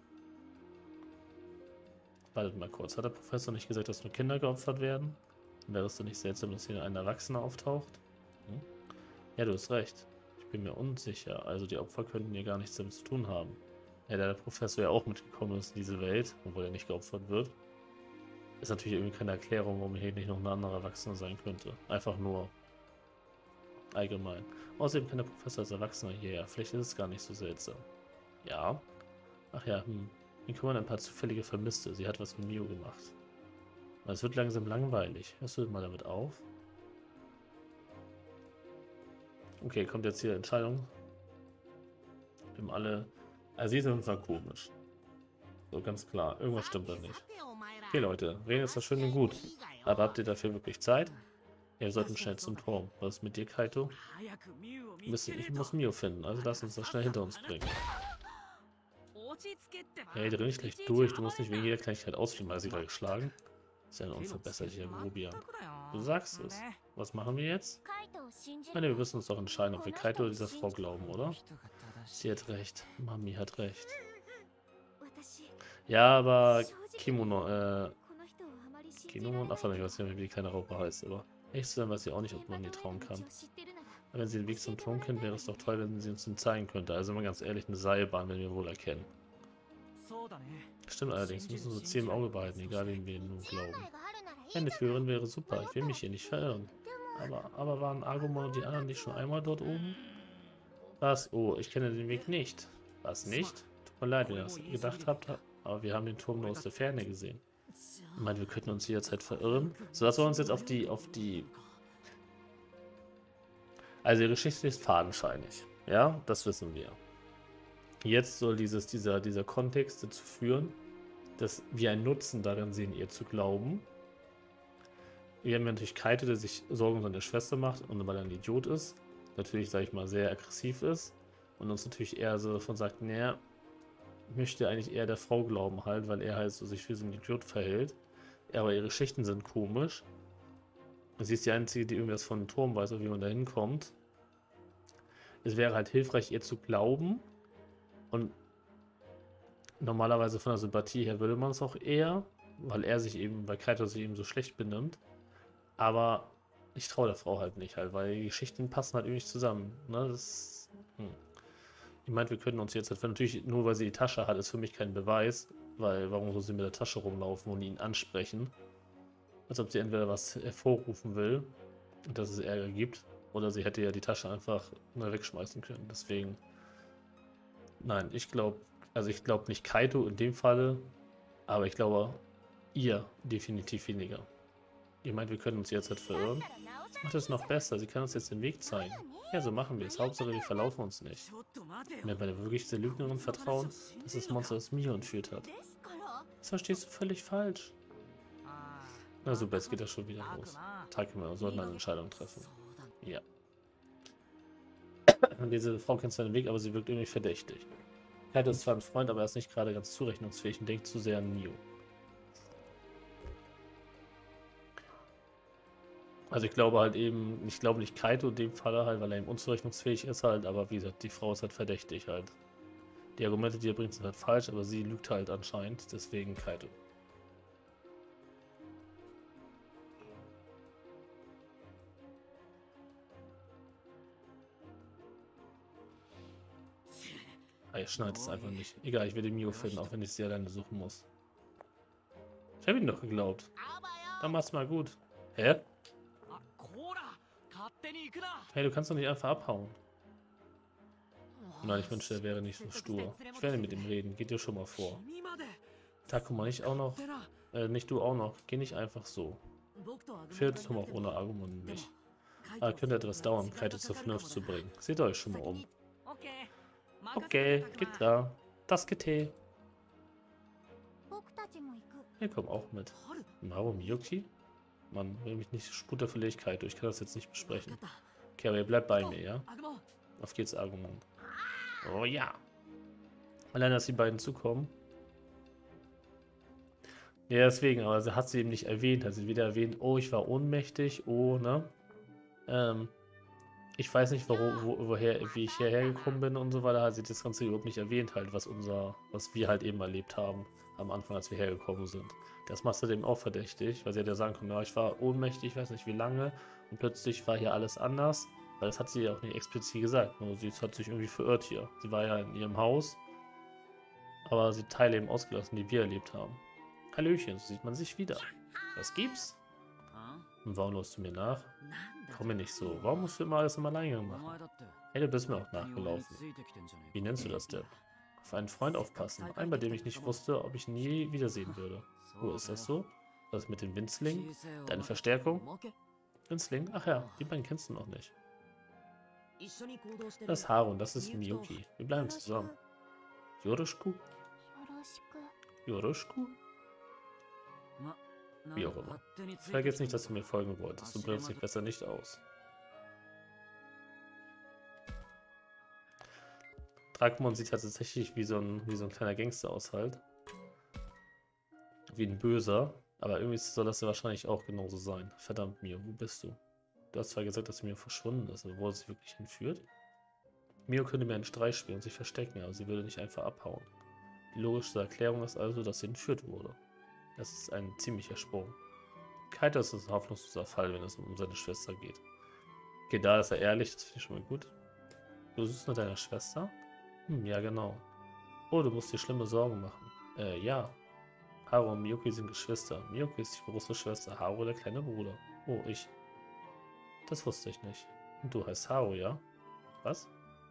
Wartet mal kurz. Hat der Professor nicht gesagt, dass nur Kinder geopfert werden? Wäre es denn nicht seltsam, dass hier ein Erwachsener auftaucht? Hm? Ja, du hast recht. Ich bin mir unsicher. Also die Opfer könnten hier gar nichts damit zu tun haben. Ja, da der Professor ja auch mitgekommen ist in diese Welt, obwohl er nicht geopfert wird, ist natürlich irgendwie keine Erklärung, warum hier nicht noch ein anderer Erwachsener sein könnte. Einfach nur allgemein. Außerdem kann der Professor als Erwachsener hierher. Vielleicht ist es gar nicht so seltsam. Ja. Ach ja, hm. Hier kümmern ein paar zufällige Vermisste. Sie hat was mit Mio gemacht. Es wird langsam langweilig. Hörst du mal damit auf? Okay, kommt jetzt hier Entscheidung. Wir haben alle... Also sie ist auf jeden Fall komisch. So, ganz klar. Irgendwas stimmt da nicht. Okay, Leute. Reden ist das schön und gut. Aber habt ihr dafür wirklich Zeit? Ja, wir sollten schnell zum Turm. Was ist mit dir, Kaito? Ich muss Mio finden, also lass uns das schnell hinter uns bringen. Hey, dreh nicht gleich durch. Du musst nicht wegen jeder Kleinigkeit ausfliegen, weil sie gerade geschlagen. Das ist ja ein unverbesserlicher Grobian. Du sagst es. Was machen wir jetzt? Ich meine, wir müssen uns doch entscheiden, ob wir Kaito oder dieser Frau glauben, oder? Sie hat recht. Mami hat recht. Ja, aber Kimono, äh... Kimono, ach, ich weiß nicht, wie die kleine Raupe heißt, aber echt zu sein, weiß ich auch nicht, ob man ihr trauen kann. Aber wenn sie den Weg zum Turm kennt, wäre es doch toll, wenn sie uns den zeigen könnte. Also mal ganz ehrlich, eine Seilbahn, wenn wir wohl erkennen. Stimmt allerdings, müssen wir so zehn im Auge behalten, egal wem wir nun glauben. Eine Führerin wäre super, ich will mich hier nicht verirren. Aber, aber waren Agumon und die anderen nicht schon einmal dort oben? Was? Oh, ich kenne den Weg nicht. Was nicht? Tut mir leid, wenn ihr das gedacht habt, aber wir haben den Turm nur aus der Ferne gesehen. Ich meine, wir könnten uns jederzeit verirren. So, das soll uns jetzt auf die, auf die... Also, die Geschichte ist fadenscheinig. Ja, das wissen wir. Jetzt soll dieses, dieser, dieser Kontext dazu führen, dass wir einen Nutzen darin sehen, ihr zu glauben. Wir haben natürlich Kaito, der sich Sorgen um seine Schwester macht und weil er ein Idiot ist, natürlich, sage ich mal, sehr aggressiv ist und uns natürlich eher so davon sagt, naja, möchte eigentlich eher der Frau glauben halt, weil er halt so sich wie so ein Idiot verhält. Aber ihre Geschichten sind komisch. Sie ist die Einzige, die irgendwas von dem Turm weiß, wie man da hinkommt. Es wäre halt hilfreich, ihr zu glauben. Und normalerweise von der Sympathie her würde man es auch eher, weil er sich eben, weil Kaito sich eben so schlecht benimmt. Aber ich traue der Frau halt nicht halt, weil die Geschichten passen halt irgendwie nicht zusammen. Ne? Das, hm. Ich meine, wir können uns jetzt halt, natürlich nur weil sie die Tasche hat, ist für mich kein Beweis, weil warum soll sie mit der Tasche rumlaufen und ihn ansprechen? Als ob sie entweder was hervorrufen will und dass es Ärger gibt, oder sie hätte ja die Tasche einfach mal wegschmeißen können. Deswegen, nein, ich glaube, also ich glaube nicht Kaito in dem Falle, aber ich glaube ihr definitiv weniger. Ihr meint, wir können uns jetzt halt verirren? Das macht es noch besser, sie kann uns jetzt den Weg zeigen. Ja, so machen wir es. Hauptsache, wir verlaufen uns nicht. Wenn wir wirklich dieser Lügnerin vertrauen, dass das Monster das Mio entführt hat. Das verstehst du völlig falsch. Na super, jetzt geht das schon wieder los. Takuma, wir sollten eine Entscheidung treffen. Ja. Diese Frau kennt seinen Weg, aber sie wirkt irgendwie verdächtig. Kaito ist zwar ein Freund, aber er ist nicht gerade ganz zurechnungsfähig und denkt zu sehr an Mio. Also ich glaube halt eben, ich glaube nicht Kaito in dem Falle halt, weil er eben unzurechnungsfähig ist halt, aber wie gesagt, die Frau ist halt verdächtig halt. Die Argumente, die er bringt, sind halt falsch, aber sie lügt halt anscheinend, deswegen Kaito. Ah, ihr schneidet es einfach nicht. Egal, ich werde Mio finden, auch wenn ich sie alleine suchen muss. Ich habe ihm doch geglaubt. Dann mach's mal gut. Hä? Hey, du kannst doch nicht einfach abhauen. Nein, ich wünschte, er wäre nicht so stur. Ich werde mit ihm reden. Geht dir schon mal vor. Takuma, nicht auch noch. Äh, nicht du auch noch. Geh nicht einfach so. Fehlt Tom auch ohne Argument nicht. Aber könnte etwas dauern, Kaito zur Vernunft zu bringen. Seht euch schon mal um. Okay, geht klar. Das geht eh. Wir kommen auch mit. Maru Miyuki? Mann, will mich nicht Sput der Verlegenheit. Ich kann das jetzt nicht besprechen. Okay, aber ihr bleibt bei mir, ja? Auf geht's, Argument. Oh ja. Allein, dass die beiden zukommen. Ja, deswegen, aber sie hat sie eben nicht erwähnt. Hat sie wieder erwähnt, oh, ich war ohnmächtig, oh, ne? Ähm, ich weiß nicht, wo, wo, woher, wie ich hierher gekommen bin und so weiter. Hat sie das Ganze überhaupt nicht erwähnt, halt, was unser, was wir halt eben erlebt haben am Anfang, als wir hergekommen sind. Das macht sie dem auch verdächtig, weil sie hätte ja sagen können, ja, ich war ohnmächtig, ich weiß nicht wie lange, und plötzlich war hier alles anders. Weil das hat sie ja auch nicht explizit gesagt. Nur sie hat sich irgendwie verirrt hier. Sie war ja in ihrem Haus, aber sie hat Teile eben ausgelassen, die wir erlebt haben. Hallöchen, so sieht man sich wieder. Was gibt's? Und warum läufst du mir nach? Komm mir nicht so. Warum musst du immer alles im Alleingang machen? Hey, du bist mir auch nachgelaufen. Wie nennst du das denn? Auf einen Freund aufpassen. Einen, bei dem ich nicht wusste, ob ich ihn nie wiedersehen würde. Wo ist das so? Was mit dem Winzling? Deine Verstärkung? Winzling? Ach ja, die beiden kennst du noch nicht. Das ist Haru und das ist Miyuki. Wir bleiben zusammen. Yoroshiku? Yoroshiku? Wie auch immer. Sag jetzt nicht, dass du mir folgen wolltest. Du bringst dich besser nicht aus. Dracmon sieht halt tatsächlich wie so, ein, wie so ein kleiner Gangster aus halt. Wie ein Böser. Aber irgendwie soll das ja wahrscheinlich auch genauso sein. Verdammt, Mio, wo bist du? Du hast zwar gesagt, dass Mio verschwunden ist, aber wo er sich wirklich hinführt? Mio könnte mir einen Streich spielen und sich verstecken, aber sie würde nicht einfach abhauen. Die logischste Erklärung ist also, dass sie entführt wurde. Das ist ein ziemlicher Sprung. Kaito ist ein hoffnungsloser Fall, wenn es um seine Schwester geht. Okay, da ist er ehrlich, das finde ich schon mal gut. Du suchst nach deiner Schwester? Hm, ja genau. Oh, du musst dir schlimme Sorgen machen. Äh, ja. Haru und Miyuki sind Geschwister. Miyuki ist die große Schwester, Haru der kleine Bruder. Oh, ich. Das wusste ich nicht. Und du heißt Haru, ja? Was?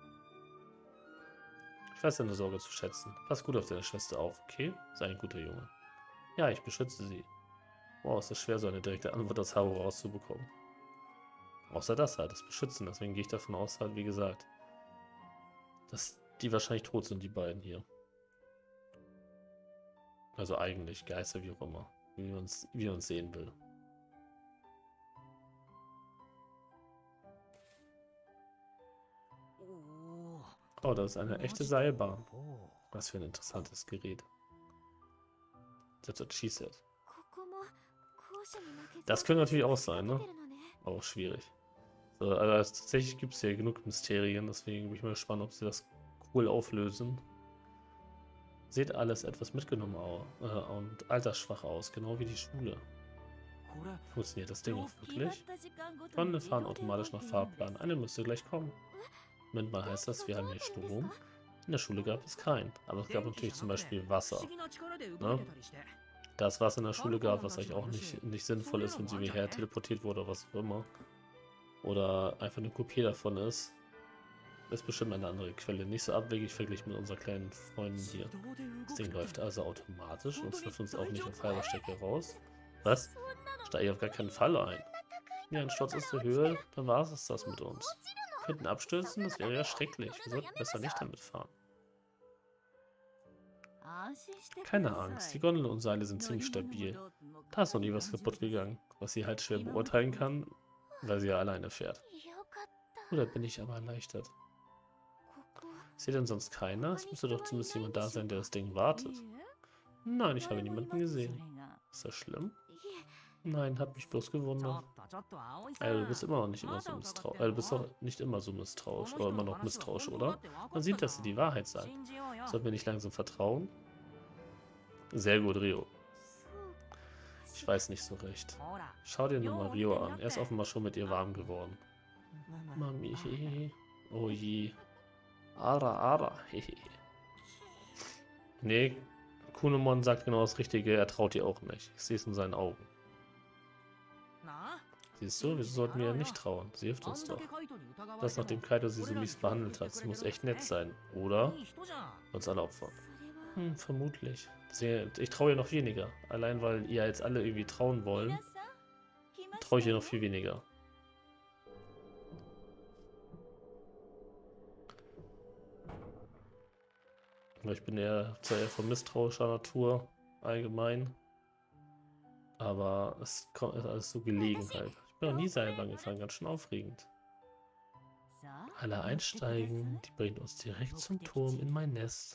Ich weiß deine Sorge zu schätzen. Pass gut auf deine Schwester auf, okay? Sei ein guter Junge. Ja, ich beschütze sie. Wow, ist das schwer, so eine direkte Antwort aus Haru rauszubekommen. Außer das halt, das Beschützen. Deswegen gehe ich davon aus, halt, wie gesagt, dass die wahrscheinlich tot sind, die beiden hier. Also eigentlich, Geister, wie auch immer. Wie uns, wie uns sehen will. Oh, das ist eine echte Seilbahn. Was für ein interessantes Gerät. That's what she said. Das könnte natürlich auch sein, ne? Auch schwierig. So, also tatsächlich gibt es hier genug Mysterien, deswegen bin ich mal gespannt, ob sie das cool auflösen. Sieht alles etwas mitgenommen aus, äh, und altersschwach aus, genau wie die Schule. Funktioniert das Ding auch wirklich? Tonnen fahren automatisch nach Fahrplan. Eine müsste gleich kommen. Moment mal, heißt das, wir haben hier Strom? In der Schule gab es keinen, aber es gab natürlich zum Beispiel Wasser. Ne? Da es Wasser in der Schule gab, was eigentlich auch nicht, nicht sinnvoll ist, wenn sie hierher teleportiert wurde oder was auch immer. Oder einfach eine Kopie davon ist. Ist bestimmt eine andere Quelle. Nicht so abwegig verglichen mit unseren kleinen Freunden hier. Das Ding läuft also automatisch und es wirft uns auch nicht im Feuerstecker raus. Was? Steige ich auf gar keinen Fall ein. Ja, ein Sturz aus der Höhe, dann war es das mit uns. Wir könnten abstürzen, das wäre ja schrecklich. Wir sollten besser nicht damit fahren. Keine Angst, die Gondel und Seile sind ziemlich stabil. Da ist noch nie was kaputt gegangen, was sie halt schwer beurteilen kann, weil sie ja alleine fährt. Oder bin ich aber erleichtert? Ist hier denn sonst keiner? Es müsste doch zumindest jemand da sein, der das Ding wartet. Nein, ich habe niemanden gesehen. Ist das schlimm? Nein, hat mich bloß gewundert. Also, du bist immer noch nicht immer so misstrauisch. Also, du bist doch nicht immer so misstrauisch. Oder immer noch misstrauisch, oder? Man sieht, dass sie die Wahrheit sagt. Sollten wir nicht langsam vertrauen? Sehr gut, Rio. Ich weiß nicht so recht. Schau dir nur mal Rio an. Er ist offenbar schon mit ihr warm geworden. Mami, hehe. Oh je. Ara, ara, hehe. Nee, Kunemon sagt genau das Richtige. Er traut ihr auch nicht. Ich sehe es in seinen Augen. Siehst du, wieso sollten wir ihr nicht trauen? Sie hilft uns doch. Das, nachdem Kaito sie so mies behandelt hat. Sie muss echt nett sein, oder? Uns alle opfern. Hm, vermutlich. Sie, ich traue ihr noch weniger. Allein weil ihr jetzt alle irgendwie trauen wollen, traue ich ihr noch viel weniger. Ich bin eher, zwar eher von misstrauischer Natur allgemein. Aber es kommt ist alles so Gelegenheit. Ich bin noch nie Seilbahn gefahren, ganz schön aufregend. Alle einsteigen, die bringen uns direkt zum Turm in mein Nest.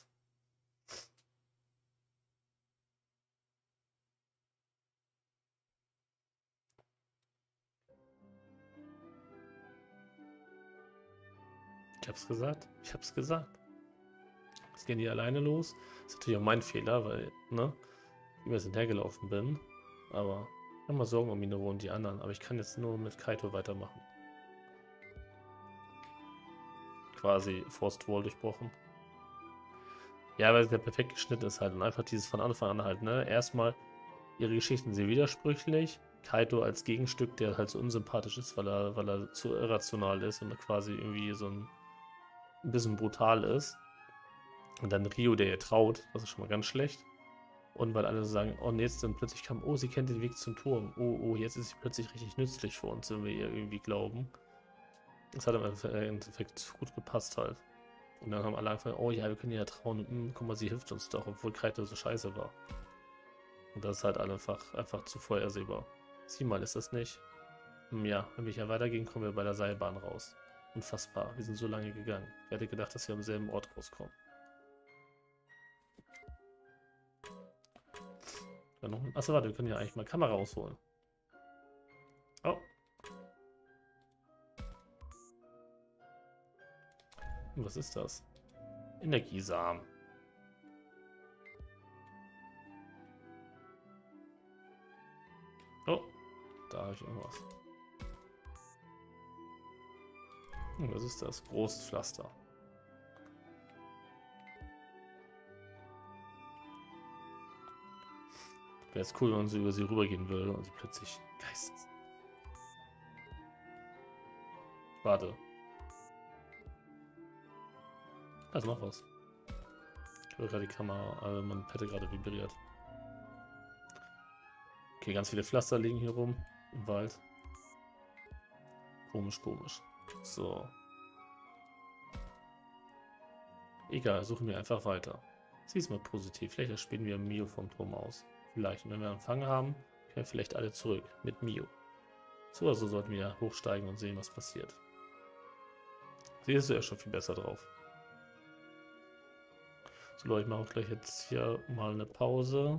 Ich hab's gesagt, ich hab's gesagt. Jetzt gehen die alleine los. Das ist natürlich auch mein Fehler, weil, ne, ich mir hinterhergelaufen bin. Aber ich habe mal Sorgen um Minoru und die anderen. Aber ich kann jetzt nur mit Kaito weitermachen. Quasi Forced Wall durchbrochen. Ja, weil der perfekt geschnitten ist halt. Und einfach dieses von Anfang an halt, ne? Erstmal, ihre Geschichten sind widersprüchlich. Kaito als Gegenstück, der halt so unsympathisch ist, weil er, weil er zu irrational ist und quasi irgendwie so ein, ein bisschen brutal ist. Und dann Rio, der ihr traut, das ist schon mal ganz schlecht. Und weil alle sagen, oh, und jetzt dann plötzlich kam, oh, sie kennt den Weg zum Turm. Oh, oh, jetzt ist sie plötzlich richtig nützlich für uns, wenn wir ihr irgendwie glauben. Das hat im Endeffekt gut gepasst halt. Und dann haben alle angefangen, oh ja, wir können ihr ja trauen. Und, mh, guck mal, sie hilft uns doch, obwohl Kaito so scheiße war. Und das ist halt einfach, einfach zu vorhersehbar. Sieh mal, ist das nicht? Hm, ja, wenn wir hier weitergehen, kommen wir bei der Seilbahn raus. Unfassbar, wir sind so lange gegangen. Wer hätte gedacht, dass wir am selben Ort rauskommen? Achso, warte, wir können ja eigentlich mal Kamera rausholen. Oh. Was ist das? Energiesamen. Oh, da habe ich irgendwas. Hm, was ist das? Großes Pflaster. Wäre jetzt cool, wenn man so über sie rübergehen würde und sie plötzlich geistes. Warte. Also mach was. Ich höre gerade die Kamera, aber mein Pad gerade vibriert. Okay, ganz viele Pflaster liegen hier rum im Wald. Komisch, komisch. So. Egal, suchen wir einfach weiter. Sieh es mal positiv. Vielleicht spielen wir Mio vom Turm aus. Vielleicht. Und wenn wir Empfang haben, können wir vielleicht alle zurück mit Mio. So oder so sollten wir hochsteigen und sehen, was passiert. Sie ist ja schon viel besser drauf. So Leute, ich mache auch gleich jetzt hier mal eine Pause.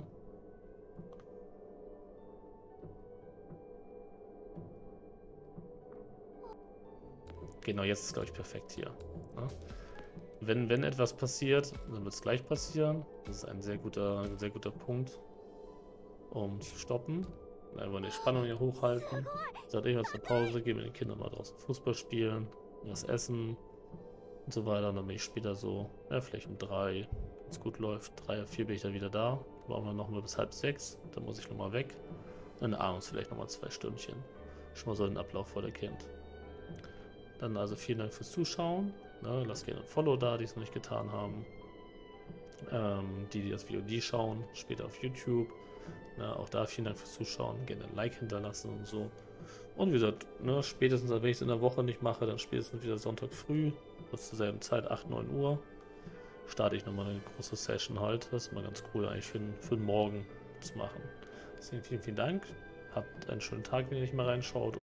Genau, jetzt ist glaube ich perfekt hier. Ja? Wenn, wenn etwas passiert, dann wird es gleich passieren. Das ist ein sehr guter, ein sehr guter Punkt, um zu stoppen. Dann wollen wir die Spannung hier hochhalten. Sagt ich mal zur Pause, gehen wir den Kindern mal draußen Fußball spielen, was essen und so weiter. Und dann bin ich später so, ja, vielleicht um drei, wenn es gut läuft, drei, vier bin ich dann wieder da. Dann brauchen wir noch mal bis halb sechs. Dann muss ich nochmal weg. Dann abends vielleicht nochmal zwei Stündchen. Schon mal so den Ablauf vor der Kind. Dann also vielen Dank fürs Zuschauen. Ne, lasst gerne ein Follow da, die es noch nicht getan haben. Ähm, die, die das V O D schauen, später auf YouTube. Ne, auch da vielen Dank fürs Zuschauen. Gerne ein Like hinterlassen und so. Und wie gesagt, ne, spätestens, wenn ich es in der Woche nicht mache, dann spätestens wieder Sonntag früh, zur selben Zeit, acht, neun Uhr, starte ich nochmal eine große Session halt. Das ist mal ganz cool eigentlich für, für den Morgen zu machen. Deswegen vielen, vielen Dank. Habt einen schönen Tag, wenn ihr nicht mal reinschaut.